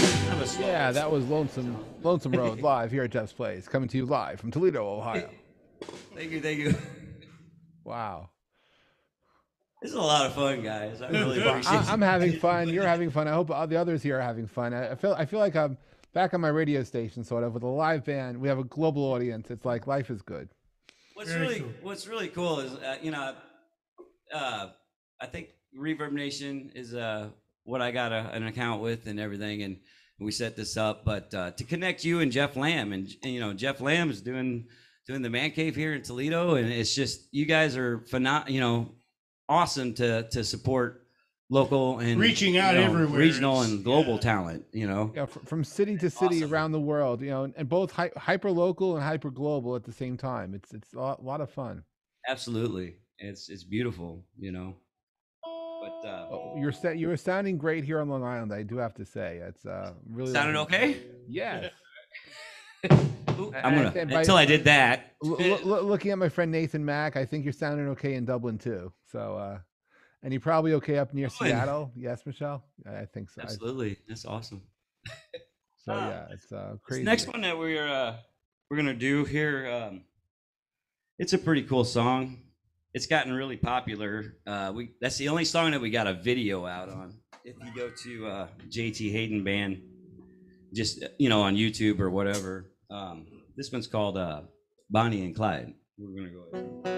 S3: Lonesome Lonesome Road live here at Jeff's Place, coming to you live from Toledo, Ohio.
S11: Thank you, thank you.
S3: Wow.
S11: This is a lot of fun, guys. I really
S3: I,
S11: appreciate it.
S3: I'm having fun. You're having fun. I hope all the others here are having fun. I, I feel I feel like I'm back on my radio station, sort of, with a live band. We have a global audience. It's like life is good.
S11: What's really What's really cool is, uh, you know, uh, I think Reverb Nation is uh, what I got a, an account with and everything, and we set this up. But uh, to connect you and Jeff Lamb, and, and you know, Jeff Lamb is doing doing the Man Cave here in Toledo, and it's just, you guys are phenom- you know, awesome to to support local and
S12: reaching out
S11: you know,
S12: everywhere,
S11: regional
S12: it's,
S11: and global
S12: yeah.
S11: talent. You know,
S3: Yeah, from, from city to city
S11: Awesome.
S3: around the world. You know, and both hy- hyper local and hyper global at the same time. It's it's a lot, lot of fun.
S11: absolutely, it's it's beautiful. You know, but uh,
S3: Oh, you're sa- you were sounding great here on Long Island. I do have to say, it's uh really
S11: sounded okay.
S3: Yes.
S11: I'm gonna
S3: And by-
S11: until I did that.
S3: L- l- l- looking at my friend Nathan Mack, I think you're sounding okay in Dublin too. So, uh, and you're probably okay up near
S11: Dublin.
S3: Seattle. Yes, Michelle. I I think so. I-
S11: Absolutely, that's awesome.
S3: so yeah, it's uh,
S11: This
S3: crazy.
S11: next one that we're uh, we're gonna do here, um, it's a pretty cool song. It's gotten really popular. Uh, we that's the only song that we got a video out on. If you go to uh, J T Hayden Band, just you know on YouTube or whatever. Um, this one's called uh, Bonnie and Clyde. We're gonna go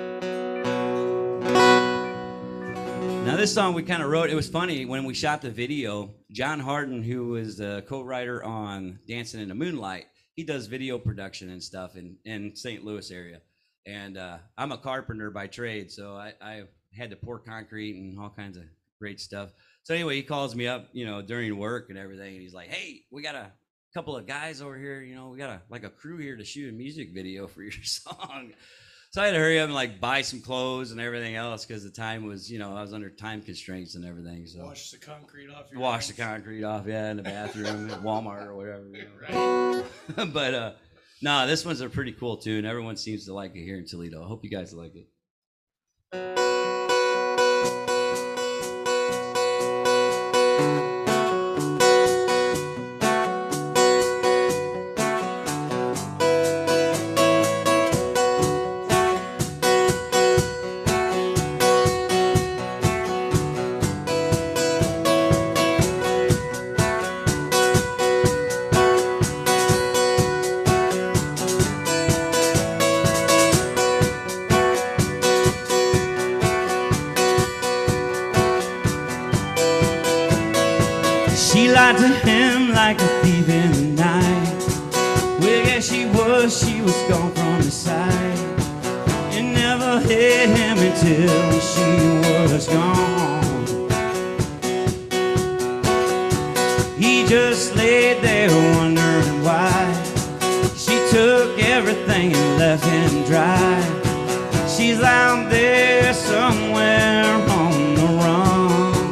S11: ahead. Now this song we kind of wrote. It was funny when we shot the video. John Harden, who was the co-writer on Dancing in the Moonlight, he does video production and stuff in in Saint Louis area. And uh, I'm a carpenter by trade, so I, I had to pour concrete and all kinds of great stuff. So anyway, he calls me up, you know, during work and everything, and he's like, "Hey, we got a couple of guys over here, you know, we got a like a crew here to shoot a music video for your song." So I had to hurry up and like buy some clothes and everything else because the time was, you know, I was under time constraints and everything. So
S12: Wash the concrete off your
S11: wash
S12: hands.
S11: the concrete off, yeah, in the bathroom at Walmart or whatever. You know. Right. But uh, no, this one's a pretty cool tune. Everyone seems to like it here in Toledo. I hope you guys like it.
S13: She lied to him like a thief in the night. Well, yeah, she was, she was gone from his side. It never hit him until she was gone. He just laid there wondering why she took everything and left him dry. She's out there somewhere on the run.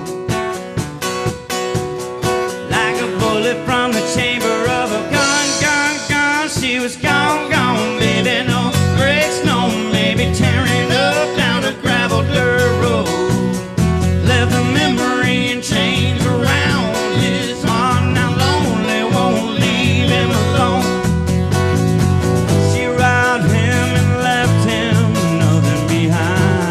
S13: From the chamber of a gun, gun, gun. She was gone, gone, baby. No brakes, no maybe. Tearing up down a gravel dirt road. Left a memory and chains around his heart. Now lonely, won't leave him alone. She robbed him and left him nothing behind.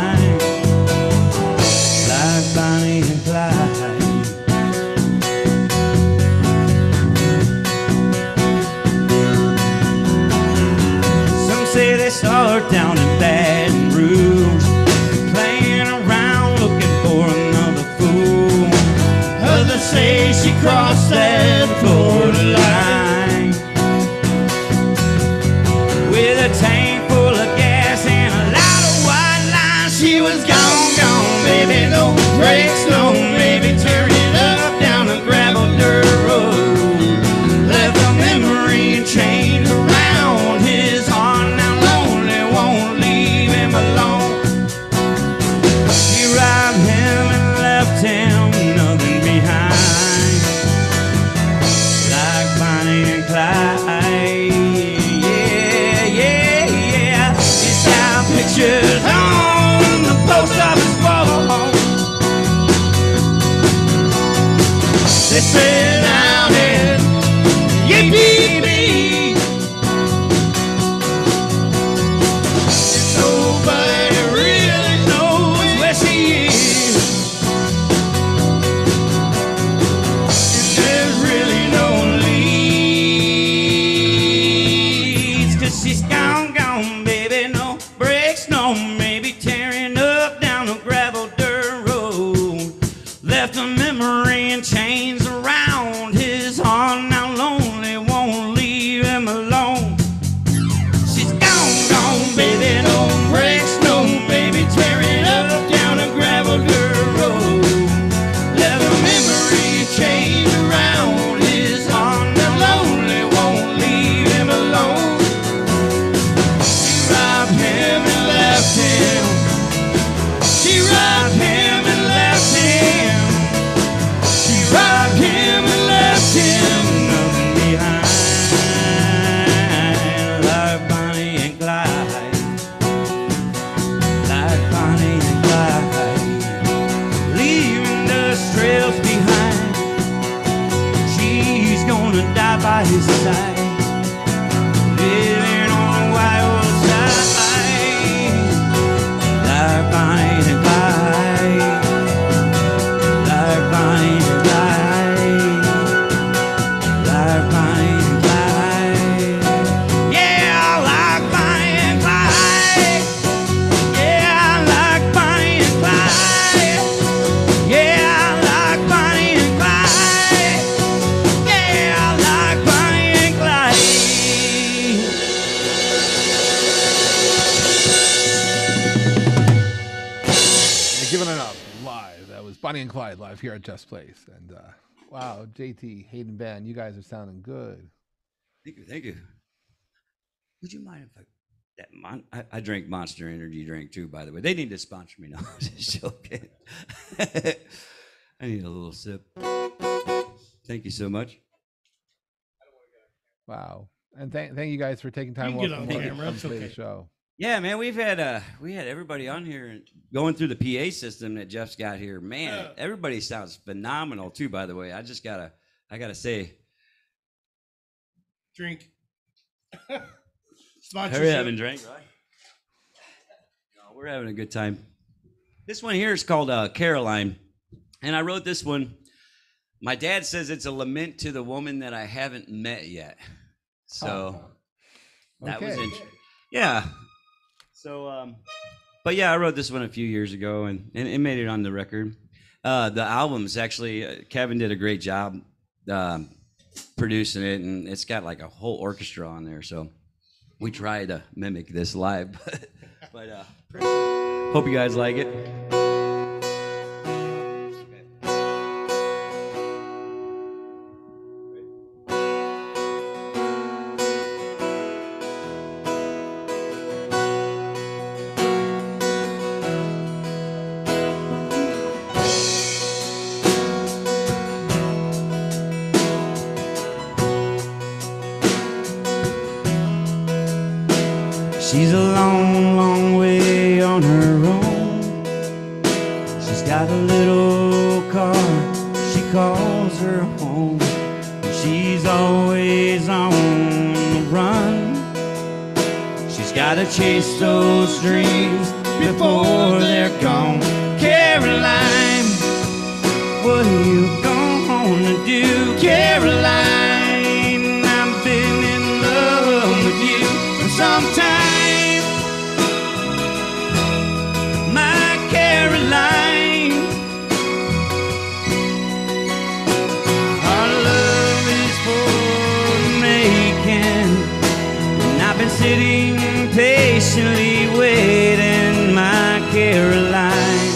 S3: was Bonnie and Clyde live here at Just Place. And uh, wow, J T, Hayden, Ben, you guys are sounding good.
S11: Thank you, thank you. Would you mind if I that mon- I, I drink Monster Energy drink too, by the way. They need to sponsor me now. Just joking. I need a little sip. Thank you so much.
S3: Wow. And thank thank you guys for taking time
S12: You
S3: off
S12: get on
S3: from work
S12: camera,
S3: to
S12: it's
S3: play the
S12: okay.
S3: show.
S11: Yeah, man, we've had uh we had everybody on here going through the P A system that Jeff's got here. Man,
S12: Uh.
S11: everybody sounds phenomenal too, by the way. I just gotta I gotta say,
S12: Drink.
S11: we're
S12: Sponsorship.
S11: having a drink, right? No, we're having a good time. This one here is called uh, Caroline, and I wrote this one. My dad says it's a lament to the woman that I haven't met yet. So that was
S3: Okay.
S11: interesting. Yeah. So, um, but yeah, I wrote this one a few years ago, and, and it made it on the record. Uh, the album's actually, uh, Kevin did a great job um, producing it, and it's got like a whole orchestra on there. So we try to mimic this live, but, but uh, hope you guys like it.
S13: She's a long, long way on her own. She's got a little car, she calls her home. And she's always on the run. She's gotta chase those dreams before they're gone. Caroline, what are you gonna do? Caroline, I've been in love with you for some time. My Caroline, our love is for the making, and I've been sitting patiently waiting, my Caroline.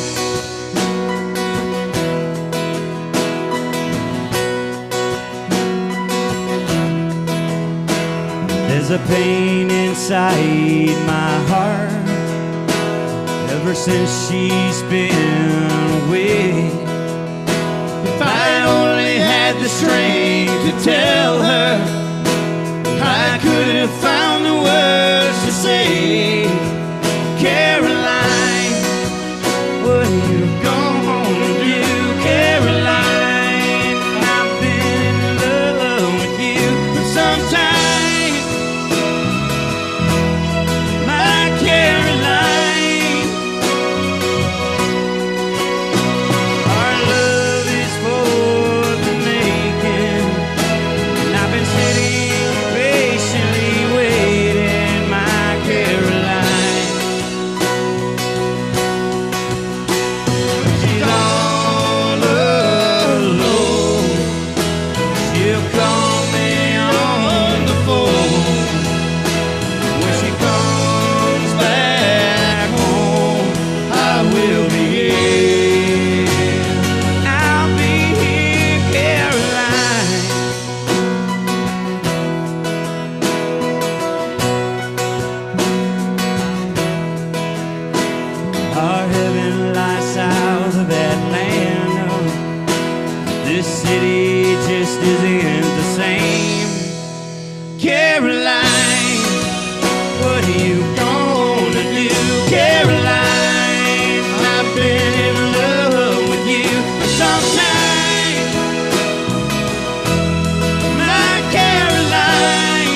S13: There's a pain inside my heart ever since she's been away. If I only had the strength to tell her, I could have found the words to say. Caroline, what are you gonna do? Caroline, I've been in love with you for some time. My Caroline, our love is for the making, and I've been sitting patiently waiting, my Caroline. She's all alone. She'll call me on the phone. When she comes back home, I will be here. I'll be here, Caroline. Our heaven lies south of Atlanta. This city just isn't the same. Caroline, what are you gonna do? Caroline, I've been in love with you for some time. My Caroline,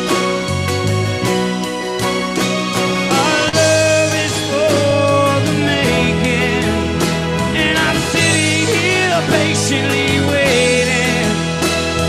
S13: our love is for the making, and I'm sitting here patiently waiting,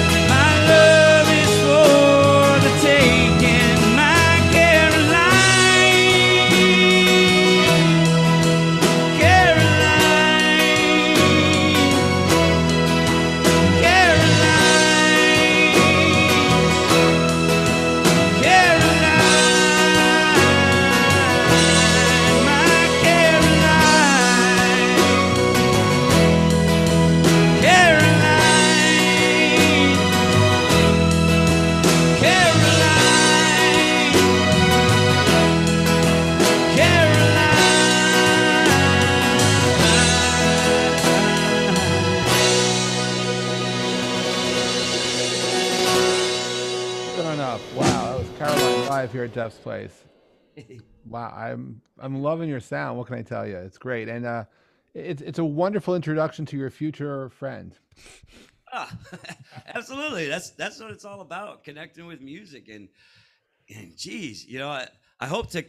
S3: here at Jeff's place. Wow, I'm I'm loving your sound. What can I tell you? It's great, and uh, it's it's a wonderful introduction to your future friend.
S11: Ah, absolutely. That's that's what it's all about, connecting with music. And and geez, you know, I, I hope to,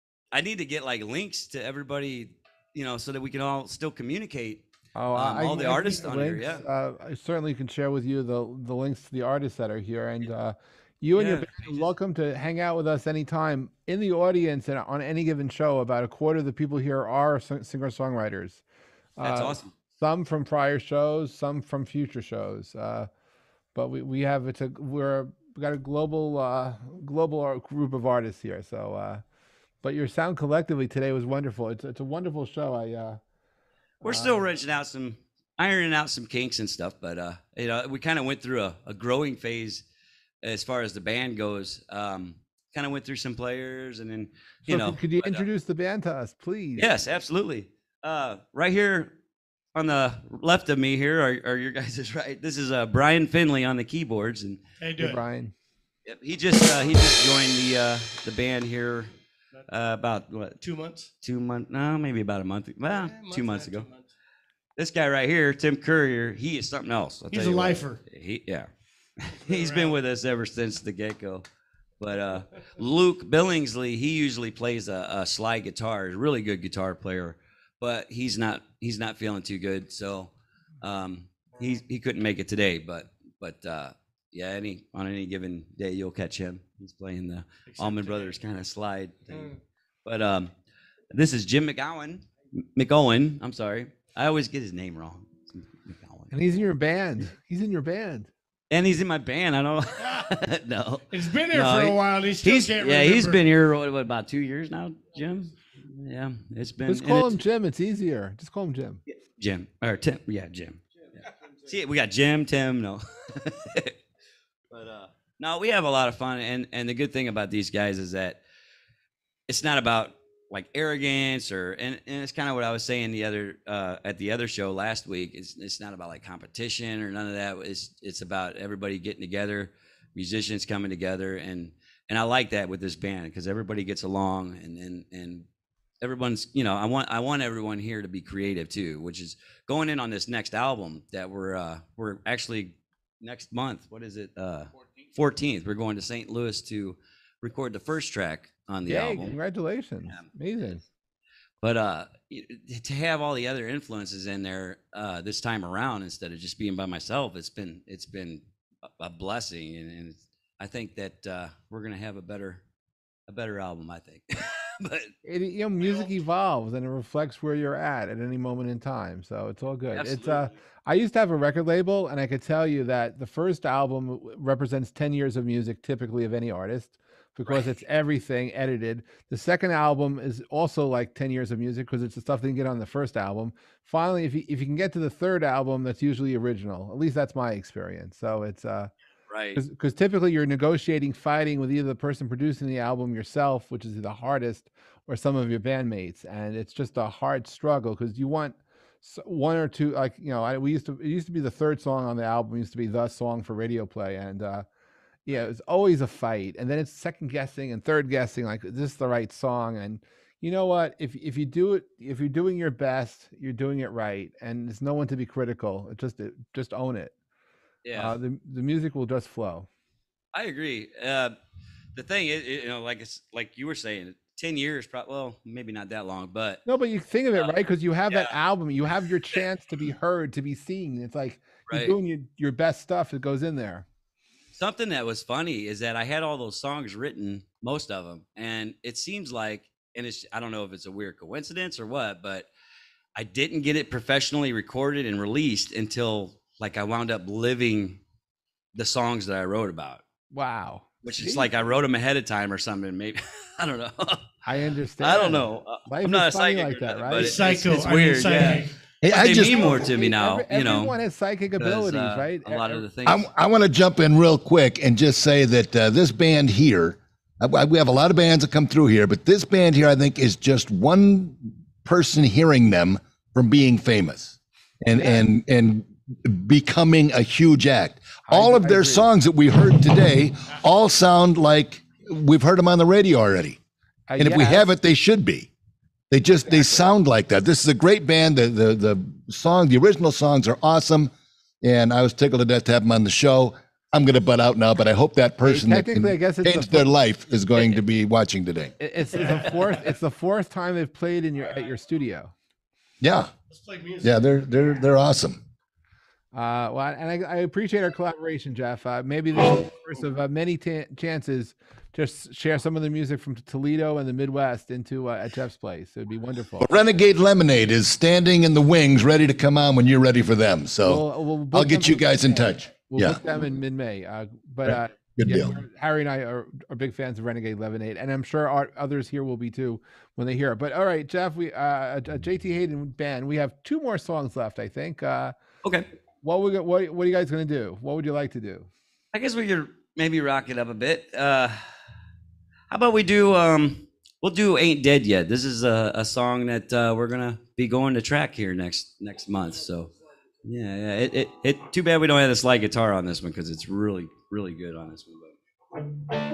S11: I need to get like links to everybody, you know, so that we can all still communicate.
S3: Oh,
S11: um,
S3: I,
S11: all the
S3: I
S11: artists
S3: the
S11: on
S3: links,
S11: here, yeah.
S3: Uh, I certainly can share with you the the links to the artists that are here, and uh, you and
S11: Yeah,
S3: your band are welcome to hang out with us anytime in the audience and on any given show. About a quarter of the people here are singer-songwriters.
S11: That's
S3: uh,
S11: awesome.
S3: Some from prior shows, some from future shows. Uh, but we, we have it's a we're we got a global uh, global group of artists here. So, uh, but your sound collectively today was wonderful. It's it's a wonderful show. I uh,
S11: We're still wrenching out some, ironing out some kinks and stuff, but uh, you know, we kind of went through a, a growing phase as far as the band goes. Um, kind of went through some players, and then you
S3: so
S11: know.
S3: Could you
S11: but, uh,
S3: introduce the band to us, please?
S11: Yes, absolutely. Uh, right here on the left of me here are, are your guys' right. This is uh, Brian Finley on the keyboards, and
S12: Hey,
S3: Hey, Brian.
S11: yep, he just uh, he just joined the uh, the band here uh, about what
S12: Two months.
S11: two months? No, maybe about a month. Well,
S12: Yeah, month
S11: two
S12: and a
S11: months
S12: half,
S11: ago.
S12: two months.
S11: This guy right here, Tim Courier, he is something else. I'll
S12: He's
S11: tell
S12: a
S11: you what.
S12: lifer.
S11: He yeah, he's been with us ever since the get go. But uh, Luke Billingsley, he usually plays a, a slide guitar. He's a really good guitar player, but he's not he's not feeling too good, so um, he he couldn't make it today. But but uh, yeah, any on any given day you'll catch him. He's playing the
S12: Except
S11: Allman
S12: today.
S11: Brothers kind of slide thing.
S12: Mm.
S11: But um, this is Jim McGowan. McOwen. I'm sorry, I always get his name wrong. McGowan.
S3: And he's in your band. He's in your band.
S11: And he's in my band. I don't no.
S12: It's been there
S11: No,
S12: for a
S11: he-
S12: while. He still
S11: He's
S12: can't
S11: yeah,
S12: remember.
S11: he's been here what, what, about two years now, Jim. Yeah, it's been.
S3: Just
S11: and
S3: call
S11: it's-
S3: him Jim. It's easier. Just call him Jim.
S11: Jim or Tim. Yeah, Jim. Yeah. See, we got Jim, Tim. No, but uh, no, we have a lot of fun, and and the good thing about these guys is that it's not about like arrogance or and, and it's kind of what I was saying the other uh, at the other show last week. It's it's not about like competition or none of that. It's it's about everybody getting together, musicians coming together, and and I like that with this band because everybody gets along and and and everyone's you know I want I want everyone here to be creative too, which is going in on this next album that we're uh, we're actually next month. What is it? Uh, fourteenth. We're going to Saint Louis to record the first track on the
S3: Yay,
S11: album.
S3: congratulations.
S11: Yeah.
S3: Amazing.
S11: But uh, y- to have all the other influences in there uh, this time around instead of just being by myself, it's been it's been a, a blessing, and, and it's, I think that uh, we're gonna have a better a better album. I think, but
S3: It, you know, music evolves and it reflects where you're at at any moment in time. So it's all good. It's uh,
S11: Absolutely.
S3: I used to have a record label, and I could tell you that the first album w- represents ten years of music, typically of any artist, because it's everything edited. The second album is also like ten years of music because it's the stuff they can get on the first album. Finally, if you if you can get to the third album, that's usually original. At least that's my experience. So it's uh,
S11: right,
S3: because typically you're negotiating, fighting with either the person producing the album yourself, which is the hardest, or some of your bandmates, and it's just a hard struggle because you want s- one or two, like you know, I, we used to it used to be the third song on the album used to be the song for radio play, and uh, yeah, it was always a fight, and then it's second guessing and third guessing, like is this the right song? And you know what? If if you do it, if you're doing your best, you're doing it right, and there's no one to be critical. It just it, just own it.
S11: yeah,
S3: Uh, the the music will just flow.
S11: I agree. Uh, the thing is, you know, like it's like you were saying, ten years, probably. Well, maybe not that long, but
S3: No, but you think of it,
S11: Uh,
S3: right? Because you have that
S11: yeah.
S3: album, you have your chance to be heard, to be seen. It's like you're
S11: Right.
S3: doing your, your best stuff that goes in there.
S11: something that was funny is that I had all those songs written, most of them, and it seems like, and it's I don't know if it's a weird coincidence or what, but I didn't get it professionally recorded and released until like I wound up living the songs that I wrote about,
S3: Wow.
S11: which
S3: See?
S11: is like I wrote them ahead of time or something. Maybe I don't know.
S3: I understand.
S11: I don't know. Uh,
S3: Life
S11: I'm not a
S3: is funny
S11: psychic
S3: like
S11: or
S3: that,
S11: nothing,
S3: right?
S11: but it's,
S12: Psycho.
S11: it's, it's
S12: I mean,
S11: weird. yeah.
S12: psychic.
S10: Hey,
S11: But
S10: I
S11: they
S10: just
S11: mean more to me
S3: Every-
S11: now.
S3: every-
S11: you know,
S3: everyone has psychic
S11: 'cause,
S3: abilities,
S11: uh,
S3: right?
S11: A lot of the things.
S10: I, I want to jump in real quick and just say that uh, this band here, I, I- we have a lot of bands that come through here, but this band here, I think, is just one person hearing them from being famous and and and becoming a huge act.
S3: I-
S10: All of
S3: I
S10: their
S3: agree.
S10: songs that we heard today all sound like we've heard them on the radio already.
S3: Uh,
S10: And if we
S3: yes.
S10: haven't, they should be. They just they sound like that. This is a great band. The the the song, the original songs are awesome, and I was tickled to death to have them on the show. I'm going to butt out now, but I hope that person that can
S3: technically, I guess it's
S10: change
S3: the
S10: their
S3: fir-
S10: life is going to be watching today.
S3: It- It's, it's the fourth. It's the fourth time they've played in your at your studio.
S10: Yeah, yeah, they're they're they're awesome.
S3: Uh, well, and I, I appreciate our collaboration, Jeff. Uh, maybe this is the first of uh, many ta chances. Just share some of the music from Toledo and the Midwest into uh, at Jeff's place. It'd be wonderful.
S10: Renegade Lemonade is standing in the wings, ready to come on when you're ready for them. So
S3: We'll- we'll book
S10: I'll get
S3: them
S10: you
S3: for
S10: guys in
S3: mid-May.
S10: touch.
S3: We'll
S10: Yeah.
S3: book them in mid-May. Uh, but uh,
S10: Good
S3: yeah,
S10: deal.
S3: we're- Harry and I are, are big fans of Renegade Lemonade, and I'm sure our, others here will be too when they hear it. But all right, Jeff, we uh, a, a J T Hayden band. We have two more songs left, I think. Uh,
S11: Okay.
S3: What we what what are you guys gonna do? What would you like to do?
S11: I guess we could maybe rock it up a bit. Uh, how about we do? Um, we'll do "Ain't Dead Yet." This is a, a song that uh, we're gonna be going to track here next next month. So, yeah, yeah. It, it, it too bad we don't have the slide guitar on this one because it's really really good on this one.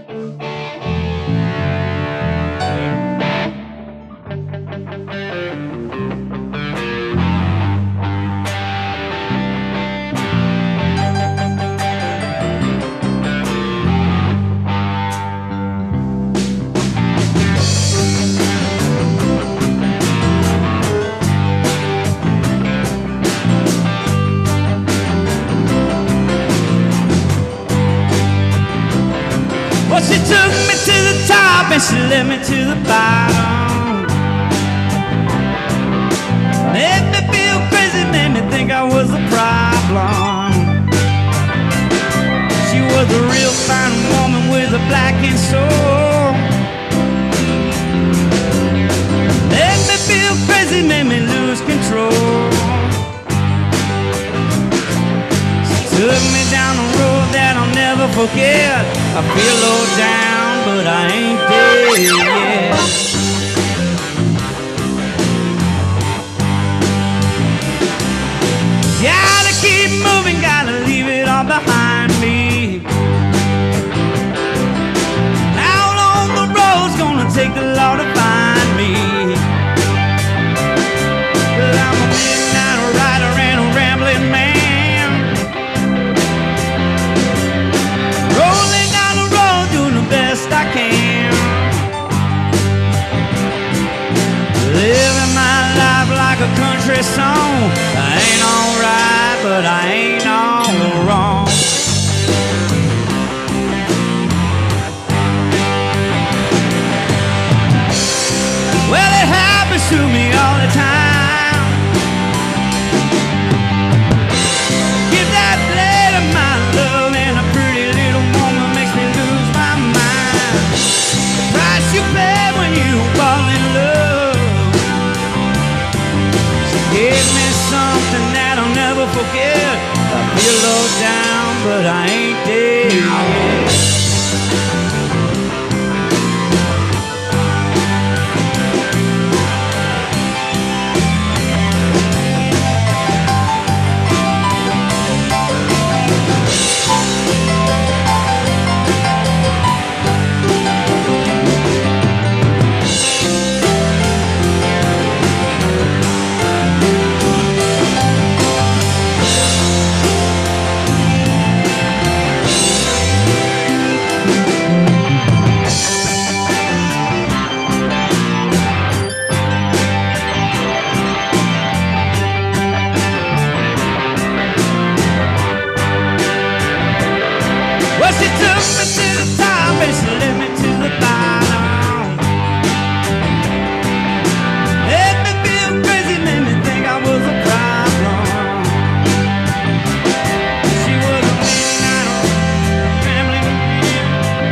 S13: Well, she took me to the top and she led me to the bottom. Made me feel crazy, made me think I was a problem. She was a real fine woman with a blackened soul. Made me feel crazy, made me lose control. Took me down a road that I'll never forget. I feel low down, but I ain't dead yet. Gotta keep moving, gotta leave it all behind me. Out on the road's gonna take the law to find me. Well, I'm a midnight rider and a rambling man. Rolling down the road, doing the best I can. Living my life like a country song. I ain't alright, but I ain't all wrong. Well, it happens to me all the time. Give that lady my love, and a pretty little woman makes me lose my mind. The price you pay when you fall in love. She gave me something that I'll never forget. I feel low down, but I ain't dead yet. Well, she took me to the top and she led me to the bottom. Made me feel crazy, made me think I was a problem. She was a midnight rambling man.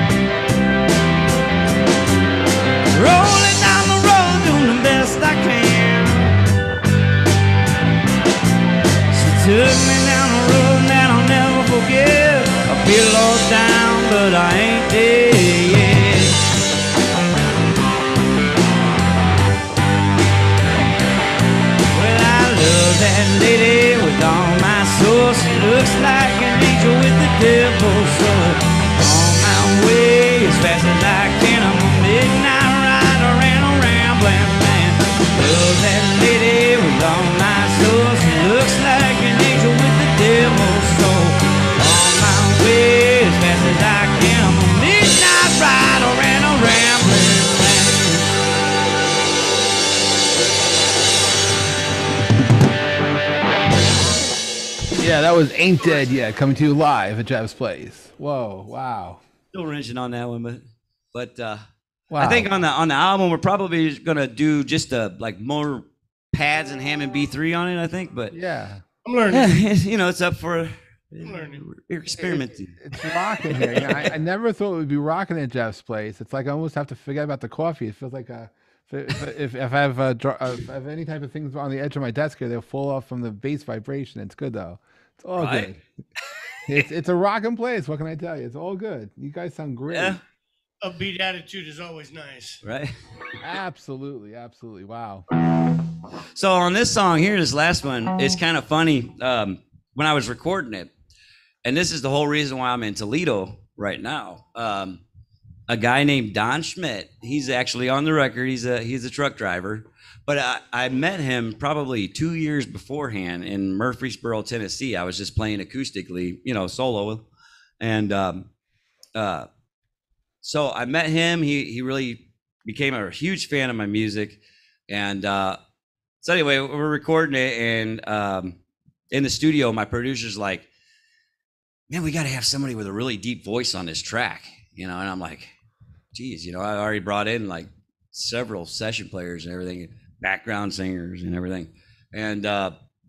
S13: Rolling down the road, doing the best I can. She took me down a road that I'll never forget. I feel low down, but I ain't dead yet. Well, I love that lady with all my soul. She looks like an angel with the devil's soul. On my way as fast as I that lady with all my soul. She looks like an angel with the devil's soul. On my way as fast as I can, I'm a midnight rider and a rambling man.
S3: Yeah, that was Ain't Dead Yet, coming to you live at Jeff's Place. Whoa, wow.
S11: Still wrenching on that one, but but uh,
S3: Wow.
S11: I think on the on the album we're probably gonna do just a like more pads and Hammond B three on it. I think, but
S3: yeah,
S12: I'm learning.
S11: Yeah, you know, it's up for
S12: I'm learning.
S11: you're experimenting.
S3: It's rocking here. You know, I, I never thought it would be rocking at Jeff's Place. It's like I almost have to forget about the coffee. It feels like a, if, if, if I have a, if I have any type of things on the edge of my desk here, they'll fall off from the bass vibration. It's good though. It's all
S11: Right?
S3: good. It's it's a rocking place. What can I tell you? It's all good. You guys sound great.
S11: Yeah.
S12: Upbeat attitude is always nice.
S11: Right.
S3: Absolutely, absolutely. Wow.
S11: So on this song here, this last one, it's kind of funny. Um, when I was recording it, and this is the whole reason why I'm in Toledo right now. Um, a guy named Don Schmidt, he's actually on the record. He's a he's a truck driver, but I, I met him probably two years beforehand in Murfreesboro, Tennessee. I was just playing acoustically, you know, solo, and um, uh, so I met him. He he really became a huge fan of my music, and uh, so anyway, we're recording it, and um, in the studio, my producer's like, "Man, we got to have somebody with a really deep voice on this track," you know. And I'm like, "Geez, you know, I already brought in like several session players and everything, background singers and everything." And uh,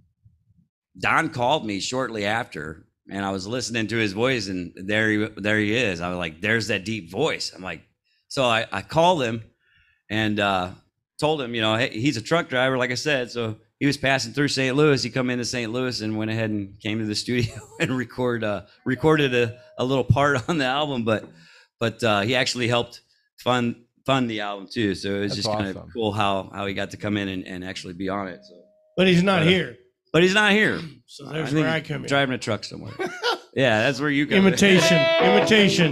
S11: Don called me shortly after. And I was listening to his voice, and there he, there he is. I was like, there's that deep voice. I'm like, so I, I called him and uh, told him, you know, hey, he's a truck driver, like I said. So he was passing through Saint Louis. He come into Saint Louis and went ahead and came to the studio and record uh, recorded a, a little part on the album. But but uh, he actually helped fund fund the album too. So it was
S3: That's
S11: just kind of
S3: awesome.
S11: cool how how he got to come in and, and actually be on it. So,
S12: But he's not
S11: But, uh,
S12: here.
S11: but he's not here.
S12: So there's
S11: think
S12: where I
S11: he's
S12: come in.
S11: driving a truck somewhere. Yeah, that's where you go.
S12: Imitation. Imitation.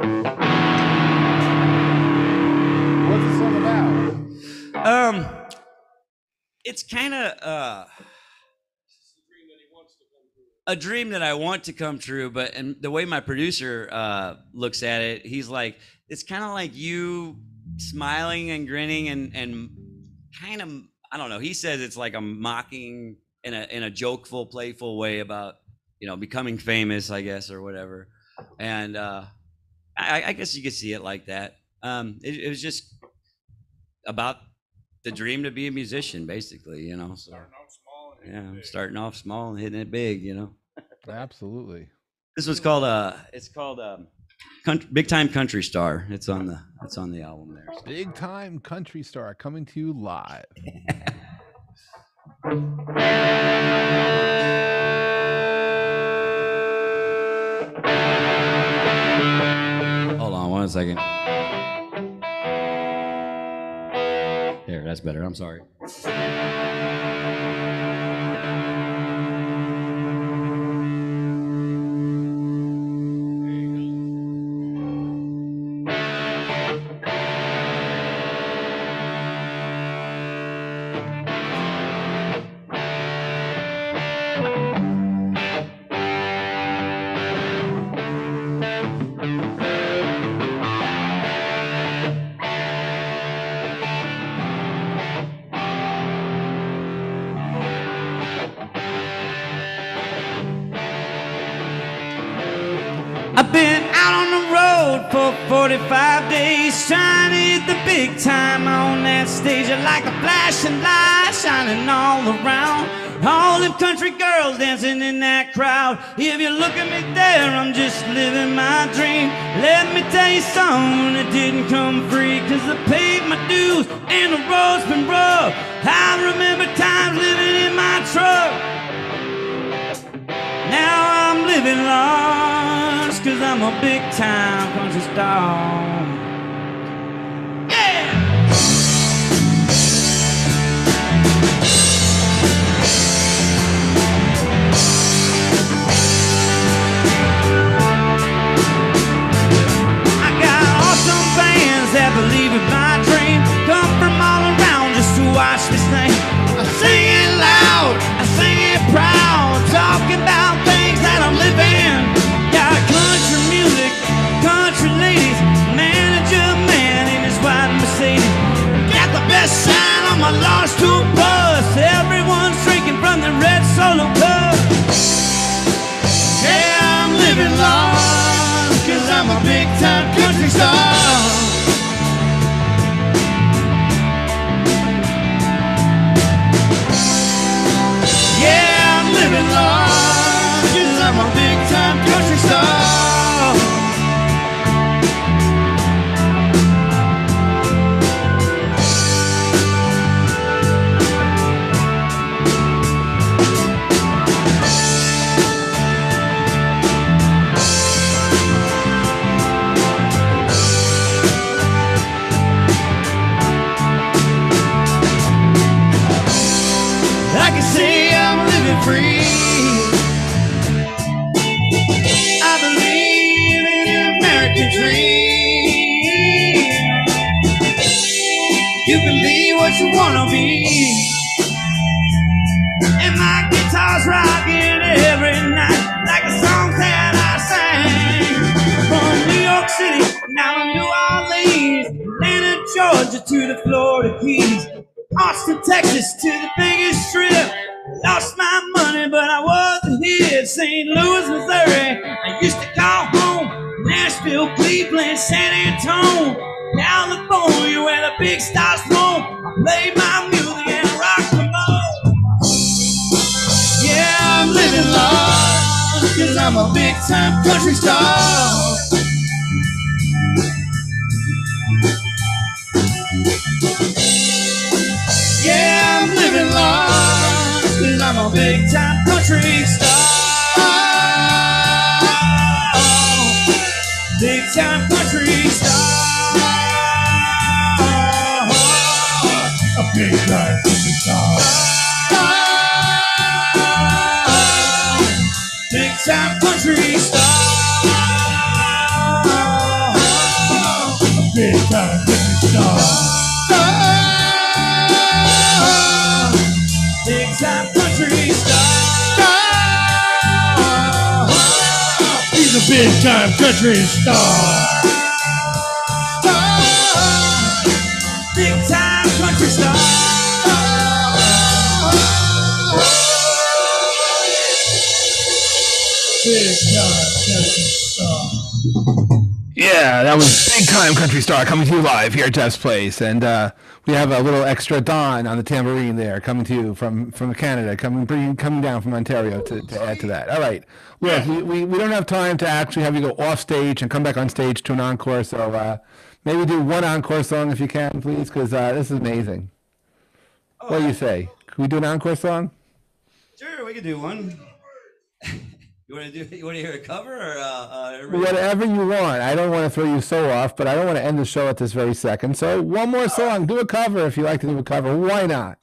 S3: What's the song about?
S11: Um, it's kind of uh, a dream that I want to come true, but and the way my producer uh, looks at it, he's like, it's kind of like you smiling and grinning and and kind of, I don't know. He says it's like a mocking in a in a jokeful, playful way about, you know, becoming famous, I guess, or whatever. And uh, I, I guess you could see it like that. Um, it, it was just about the dream to be a musician, basically, you know. So starting off small and yeah, big. starting off small and hitting it big, you know.
S3: Absolutely.
S11: This was called uh, it's called um, country, Big Time Country Star. It's on the it's on the album there. So.
S3: Big Time Country Star coming to you live.
S11: Hold on one second. There, that's better. I'm sorry.
S13: I've been out on the road for forty-five days, trying to hit the big time on that stage. I like a flashing light shining all around, all them country girls dancing in that crowd. If you look at me there, I'm just living my dream. Let me tell you something, it didn't come free, cause I paid my dues and the road's been rough. I remember times living in my truck. Now I'm living large, cause I'm a big time country star. Yeah! I got awesome fans that believe in my dream, come from all around just to watch me sing. free. I believe in an American dream. You can be what you wanna be. And my guitar's rocking every night like a song that I sang. From New York City, now to New Orleans, Atlanta, Georgia to the Florida Keys, Austin, Texas to the biggest strip. Lost my money, but I wasn't here. Saint Louis, Missouri, I used to call home. Nashville, Cleveland, San Antonio, California, where the big stars roam. I play my music and rock them all. Yeah, I'm living large, cause I'm a big time country star. Yeah, I'm living large, cause I'm a big time country star. Big time country star. A big time country star. Big time country star. A big time country star. Big time country star. He's a big time country star. Big time country star. Big time country star.
S3: Yeah, that was Big Time Country Star coming to you live here at Jeff's Place. And uh, we have a little extra Don on the tambourine there coming to you from, from Canada, coming bringing, coming down from Ontario to, to add to that. All right. Look, we, we, we don't have time to actually have you go off stage and come back on stage to an encore. So uh, maybe do one encore song if you can, please, because uh, this is amazing. What do you say? Can we do an encore song?
S11: Sure, we can do one. You want to do? You want to hear a cover or uh, uh,
S3: whatever you want? I don't want to throw you so off, but I don't want to end the show at this very second. So one more song. Do a cover if you like to do a cover. Why not?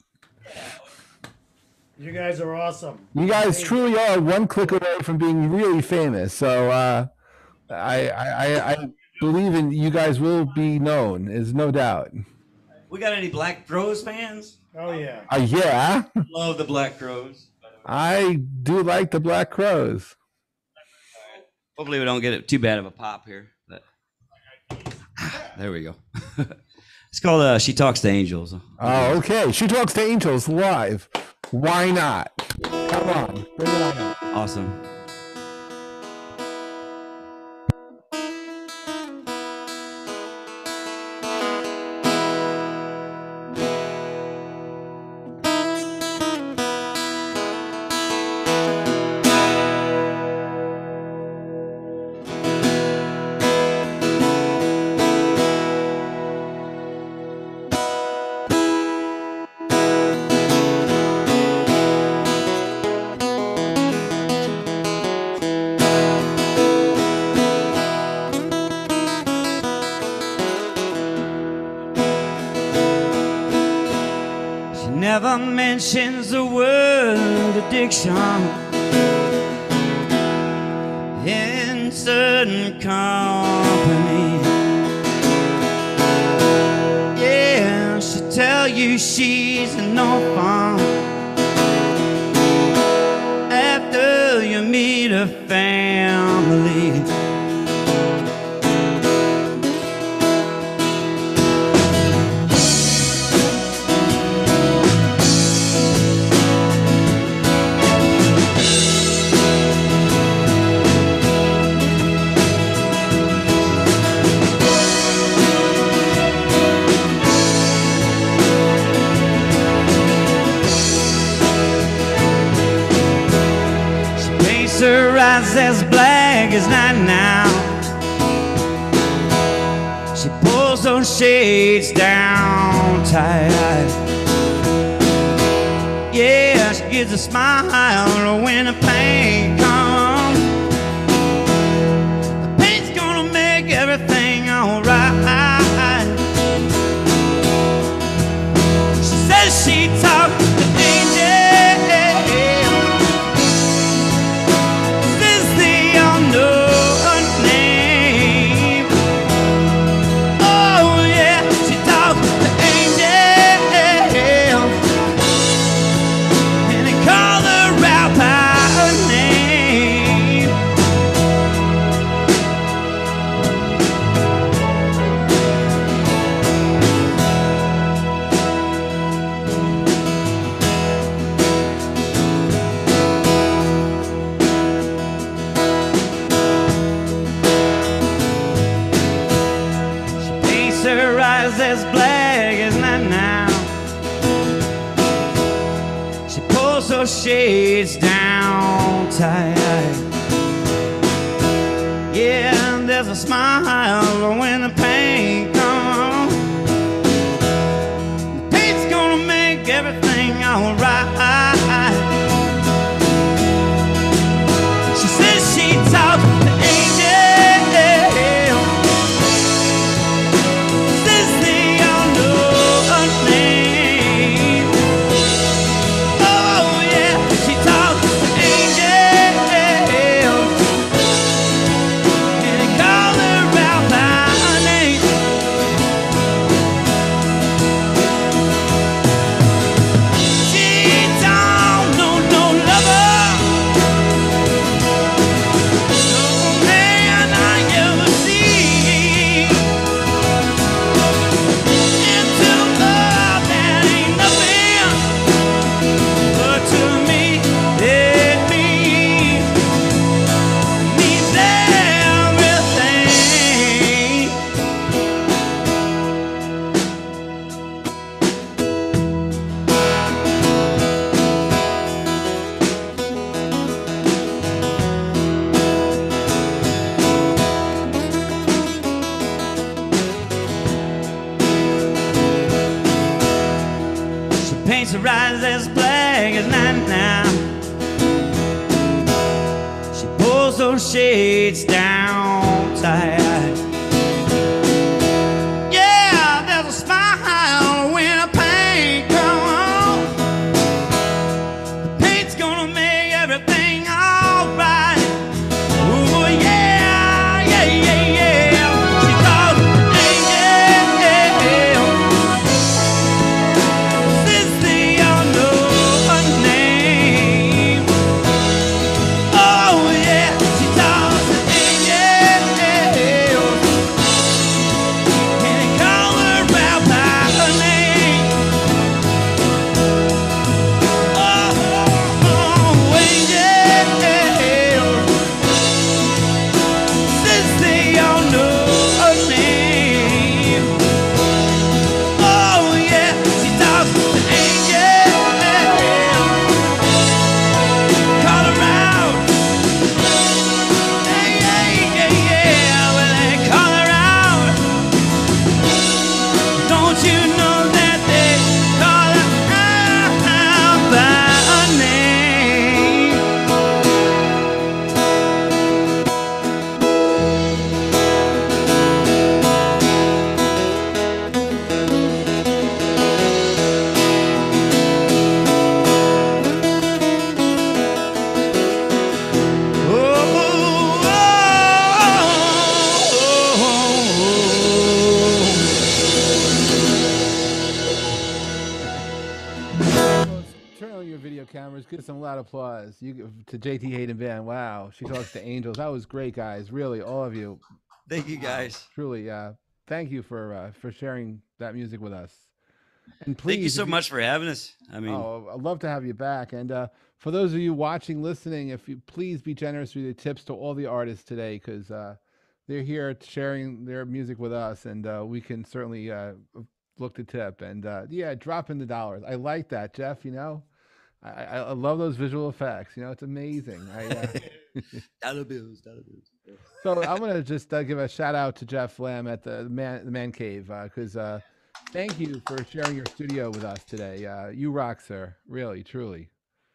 S12: You guys are awesome.
S3: You guys truly are one click away from being really famous. So uh, I, I I believe in you guys will be known. There's no doubt.
S11: We got any Black Crowes fans?
S12: Oh yeah.
S3: Uh, yeah.
S11: Love the Black Crowes.
S3: I do like the Black Crowes.
S11: Hopefully we don't get it too bad of a pop here. But there we go. It's called uh, She Talks to Angels.
S3: Oh, okay. She Talks to Angels live. Why not? Come on. Bring it on up.
S11: Awesome.
S13: Never mentions the word addiction in certain company. Yeah, she'll tell you she's an orphan after you meet her family. Her eyes as black as night now. She pulls those shades down tight. Yeah, she gives a smile when the pain comes. The pain's gonna make everything alright. She says she talks to angels. She pulls those shades down tight. Yeah, and there's a smile when the pain comes. The paint's gonna make everything alright. She says she talks to angels. Says they all know her name. Oh yeah, she talks to angels, and they call her out by name. She don't know no lover, no man I ever see. Into love that ain't nothing, but to me it means means everything. She paints her eyes as black as night now. She pulls those shades down tight. Yeah, there's a smile when a pain comes on. The paint's gonna make everything alright. Oh yeah, yeah, yeah, yeah. She talks to angels. Since they all know her name. Oh yeah, she talks to angels, and they call her out by her name. Oh, angels, since they all know her name. Oh yeah, she talks to angels, call her out. Hey, yeah, yeah, yeah, well they call her out. Don't you know that they call her out by her name?
S3: Turn on your video cameras. Give some loud applause. You give- to J T Hayden Band. Wow, she talks to angels. That was great, guys. Really, all of you.
S11: Thank you, guys.
S3: Truly, uh, thank you for uh, for sharing that music with us. And please,
S11: Thank you so
S3: if
S11: much for having us. I mean,
S3: oh, I'd love to have you back. And uh, for those of you watching, listening, if you please be generous with your tips to all the artists today, because uh, they're here sharing their music with us, and uh, we can certainly uh, look to tip. And uh, yeah, drop in the dollars. I like that, Jeff. You know, I, I, I love those visual effects. You know, it's amazing. I, uh,
S11: dollar bills, dollar bills.
S3: so I'm gonna just uh, give a shout out to Jeff Lamb at the man the Man Cave, because uh, thank you for sharing your studio with us today. Uh, you rock, sir. Really, truly.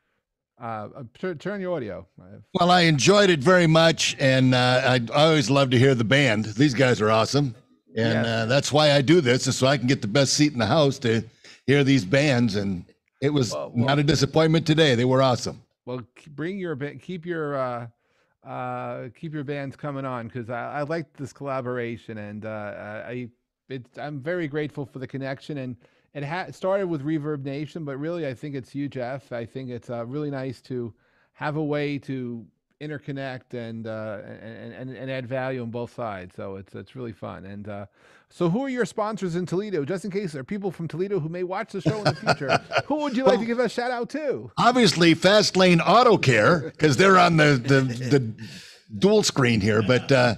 S3: Uh, uh, turn, turn your audio.
S10: Well, I enjoyed it very much, and uh, I I always love to hear the band. These guys are awesome, and
S3: Yes.
S10: uh, that's why I do this, is so I can get the best seat in the house to hear these bands. And it was
S3: Well, well-
S10: not a disappointment today. They were awesome.
S3: Well, k- bring your ba- keep your uh, uh, keep your bands coming on, because I, I like this collaboration, and uh, I it, I'm very grateful for the connection. And it ha- it started with Reverb Nation, but really I think it's you, Jeff. I think it's uh, really nice to have a way to interconnect and, uh, and and and add value on both sides. So it's it's really fun. And uh, so, who are your sponsors in Toledo? Just in case there are people from Toledo who may watch the show in the future, who would you like to give a shout out to?
S10: Obviously, Fast Lane Auto Care, because they're on the, the the dual screen here. But uh,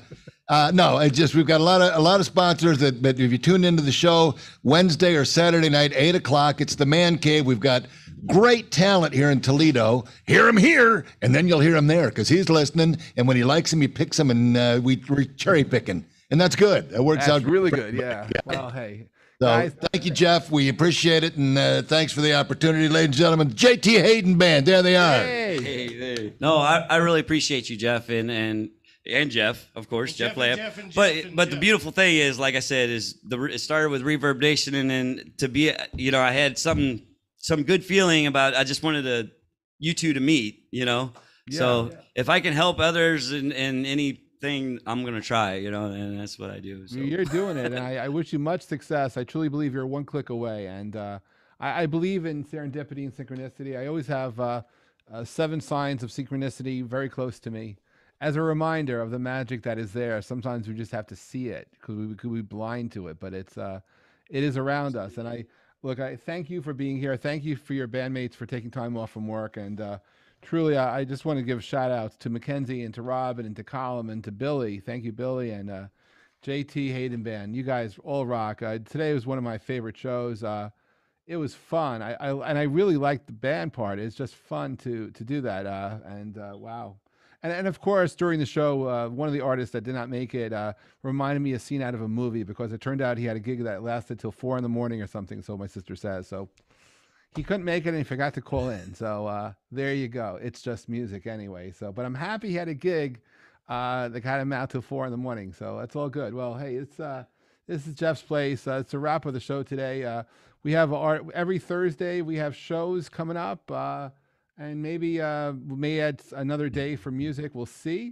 S10: Uh, no, it's just we've got a lot of a lot of sponsors that. But if you tune into the show Wednesday or Saturday night, eight o'clock, it's the Man Cave. We've got great talent here in Toledo. Hear him here, and then you'll hear him there because he's listening. And when he likes him, he picks him, and uh, we we're cherry picking, and that's good. That works
S3: That's
S10: out
S3: really good. Yeah. yeah. Well, hey.
S10: So
S3: Guys,
S10: thank you, Jeff. We appreciate it, and uh, thanks for the opportunity, ladies and gentlemen. J T Hayden Band, there they are.
S3: Hey.
S11: Hey, hey. No, I, I really appreciate you, Jeff, and and and Jeff, of course,
S12: And
S11: Jeff,
S12: Jeff,
S11: Lamb.
S12: and Jeff, and
S11: But
S12: Jeff, and
S11: but the
S12: Jeff.
S11: beautiful thing is, like I said, is the it started with reverberation, and then to be, you know, I had some some good feeling about. I just wanted to you two to meet, you know.
S3: Yeah,
S11: so
S3: yeah.
S11: if I can help others in in anything, I'm gonna try, you know, and that's what I do. So.
S3: You're doing it, and I, I wish you much success. I truly believe you're one click away, and uh, I, I believe in serendipity and synchronicity. I always have uh, uh, seven signs of synchronicity very close to me, as a reminder of the magic that is there. Sometimes we just have to see it because we could be blind to it, but it's uh, it is around us. And I look, I thank you for being here. Thank you for your bandmates for taking time off from work, and uh, truly, I, I just want to give shout outs to Mackenzie and to Robyn and to Colm and to Billy. Thank you, Billy, and uh, J T Hayden Band. You guys all rock. Uh, today was one of my favorite shows. Uh, it was fun. I, I and I really liked the band part. It's just fun to to do that. Uh, and uh, wow. And, and of course, during the show, uh, one of the artists that did not make it uh, reminded me of a scene out of a movie because it turned out he had a gig that lasted till four in the morning or something. So my sister says. So he couldn't make it and he forgot to call in. So uh, there you go. It's just music anyway. So, but I'm happy he had a gig uh, that got him out till four in the morning. So that's all good. Well, hey, it's uh, this is Jeff's Place. Uh, it's a wrap of the show today. Uh, we have art every Thursday. We have shows coming up, uh, and maybe uh, we may add another day for music. We'll see.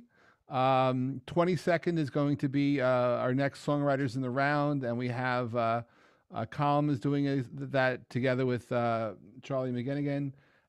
S3: Um, twenty-second is going to be uh, our next songwriters in the round, and we have. Uh, Uh, Colm is doing a, that together with uh, Charlie McGinnigan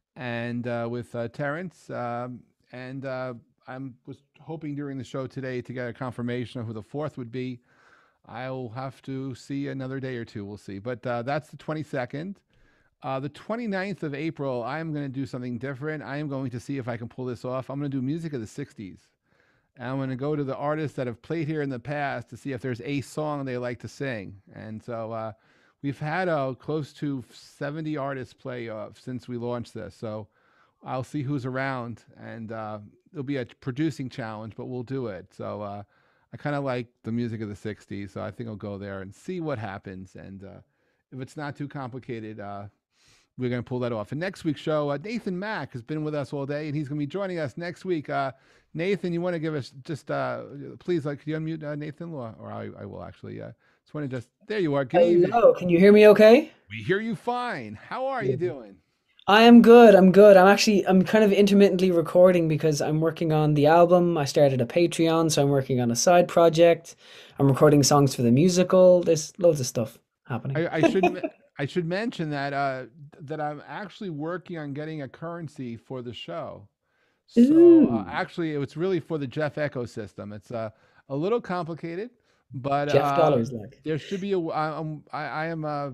S3: and uh, with uh, Terrence. Um, and uh, I was hoping during the show today to get a confirmation of who the fourth would be. I'll have to see another day or two. We'll see. But uh, that's the twenty-second. Uh, the twenty-ninth of April, I am going to do something different. I am going to see if I can pull this off. I'm going to do music of the sixties. And I'm going to go to the artists that have played here in the past to see if there's a song they like to sing. And so uh, we've had uh, close to seventy artists play uh, since we launched this. So I'll see who's around. And uh, it'll be a producing challenge, but we'll do it. So uh, I kind of like the music of the sixties. So I think I'll go there and see what happens. And uh, if it's not too complicated, uh, we're going to pull that off. And next week's show, uh, Nathan Mack has been with us all day, and he's going to be joining us next week. Uh, Nathan, you want to give us just, uh, please, like, could you unmute uh, Nathan? Or, or I, I will actually. Uh, just want to just, there you are. Good evening.
S14: Hello, can you hear me okay?
S3: We hear you fine. How are you doing?
S14: I am good, I'm good. I'm actually, I'm kind of intermittently recording because I'm working on the album. I started a Patreon, so I'm working on a side project. I'm recording songs for the musical. There's loads of stuff happening.
S3: I, I should I should mention that uh, that I'm actually working on getting a currency for the show. So uh, actually, it's really for the Jeff ecosystem. It's uh, a little complicated, but
S14: Jeff
S3: uh,
S14: dollars, like.
S3: there should be a. I, I'm I, I am uh,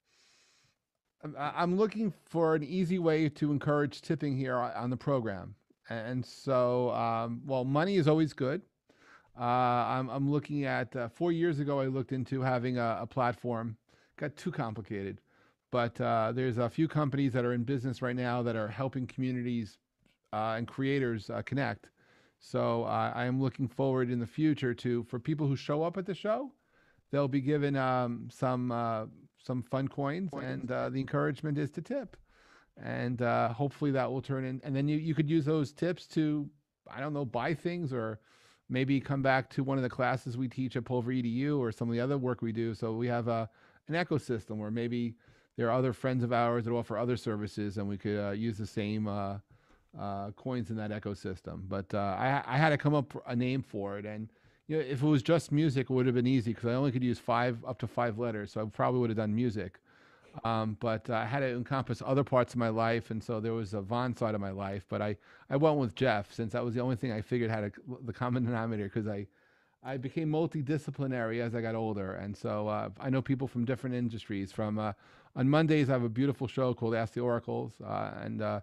S3: I'm- I'm looking for an easy way to encourage tipping here on on the program, and so um, well, money is always good. Uh, I'm I'm looking at uh, four years ago. I looked into having a, a platform. Got too complicated, but uh, there's a few companies that are in business right now that are helping communities uh, and creators uh, connect. So uh, I am looking forward in the future to for people who show up at the show, they'll be given um, some uh, some fun coins, and uh, the encouragement is to tip, and uh, hopefully that will turn in. And then you you could use those tips to, I don't know, buy things or maybe come back to one of the classes we teach at Pulver E D U or some of the other work we do. So we have a an ecosystem where maybe there are other friends of ours that offer other services, and we could uh, use the same uh, uh, coins in that ecosystem. But uh, I, I had to come up a name for it, and you know, if it was just music, it would have been easy because I only could use five up to five letters, so I probably would have done music. Um, but uh, I had to encompass other parts of my life, and so there was a Vaughn side of my life. But I, I went with Jeff since that was the only thing I figured had a, the common denominator because I. I became multidisciplinary as I got older, and so uh, I know people from different industries. From uh, on Mondays, I have a beautiful show called Ask the Oracles, uh, and uh,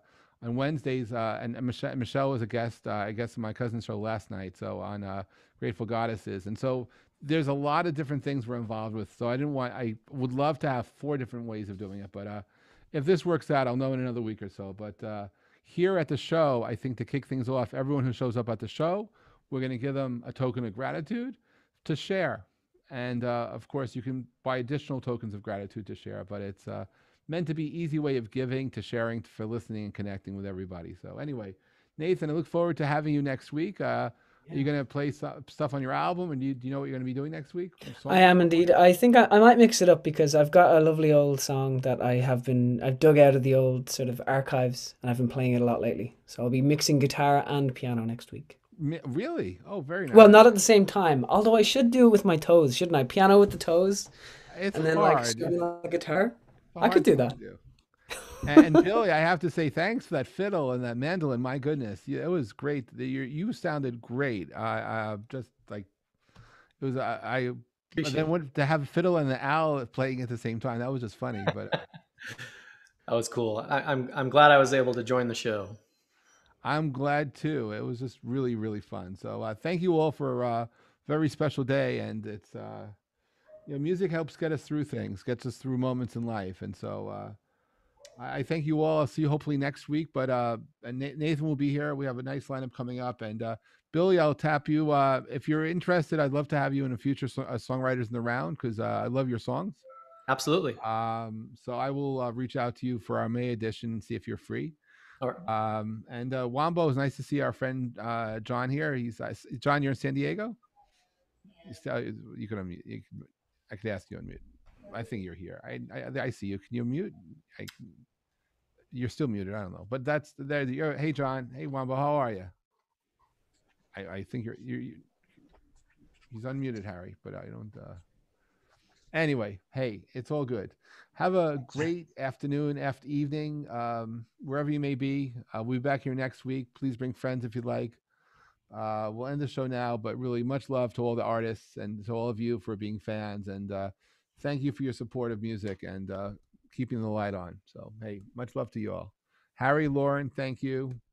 S3: on Wednesdays, uh, and, and Michelle, Michelle was a guest, uh, I guess, in my cousin's show last night. So on uh, Grateful Goddesses, and so there's a lot of different things we're involved with. So I didn't want, I would love to have four different ways of doing it, but uh, if this works out, I'll know in another week or so. But uh, here at the show, I think to kick things off, everyone who shows up at the show, we're going to give them a token of gratitude to share. And uh, of course, you can buy additional tokens of gratitude to share, but it's uh, meant to be easy way of giving, to sharing, for listening and connecting with everybody. So anyway, Nathan, I look forward to having you next week. Uh, yeah. Are you going to play so- stuff on your album? And do you, do you know what you're going to be doing next week?
S14: I am indeed. I think I, I might mix it up because I've got a lovely old song that I have been, I've dug out of the old sort of archives, and I've been playing it a lot lately. So I'll be mixing guitar and piano next week.
S3: Really? Oh, very nice.
S14: Well, not at the same time. Although I should do it with my toes, shouldn't I? Piano with the toes,
S3: it's
S14: and then
S3: hard.
S14: like strumming on the guitar. I could do that.
S3: Do. and, and Billy, I have to say thanks for that fiddle and that mandolin. My goodness, it was great. You you sounded great. I uh, just like it was. I, I then went to have a fiddle and the owl playing at the same time. That was just funny. But
S7: that was cool. I, I'm I'm glad I was able to join the show.
S3: I'm glad too. It was just really really fun. So uh, thank you all for a very special day. And it's uh, you know, music helps get us through things, gets us through moments in life, and so. Uh, I thank you all. I'll see you hopefully next week. But uh, Nathan will be here. We have a nice lineup coming up. And uh, Billy, I'll tap you. Uh, if you're interested, I'd love to have you in a future so- uh, Songwriters in the Round, because uh, I love your songs.
S7: Absolutely.
S3: Um, so I will uh, reach out to you for our May edition and see if you're free.
S7: All right.
S3: Um, and uh, Wombo, it's nice to see our friend uh, John here. He's uh, John, you're in San Diego? Yeah. You can unmute. You can, I could ask you to unmute. I think you're here. I, I I see you. Can you mute? I, you're still muted. I don't know, but that's there. You're, hey John. Hey Wombo. How are you? I, I think you're you're. You, he's unmuted, Harry, but I don't. Uh... Anyway, hey, it's all good. Have a great afternoon, after evening, um, wherever you may be. Uh, we'll be back here next week. Please bring friends if you'd like. Uh, we'll end the show now, but really much love to all the artists and to all of you for being fans, and uh, thank you for your support of music and uh, keeping the light on. So, hey, much love to you all. Harry, Lauren, thank you.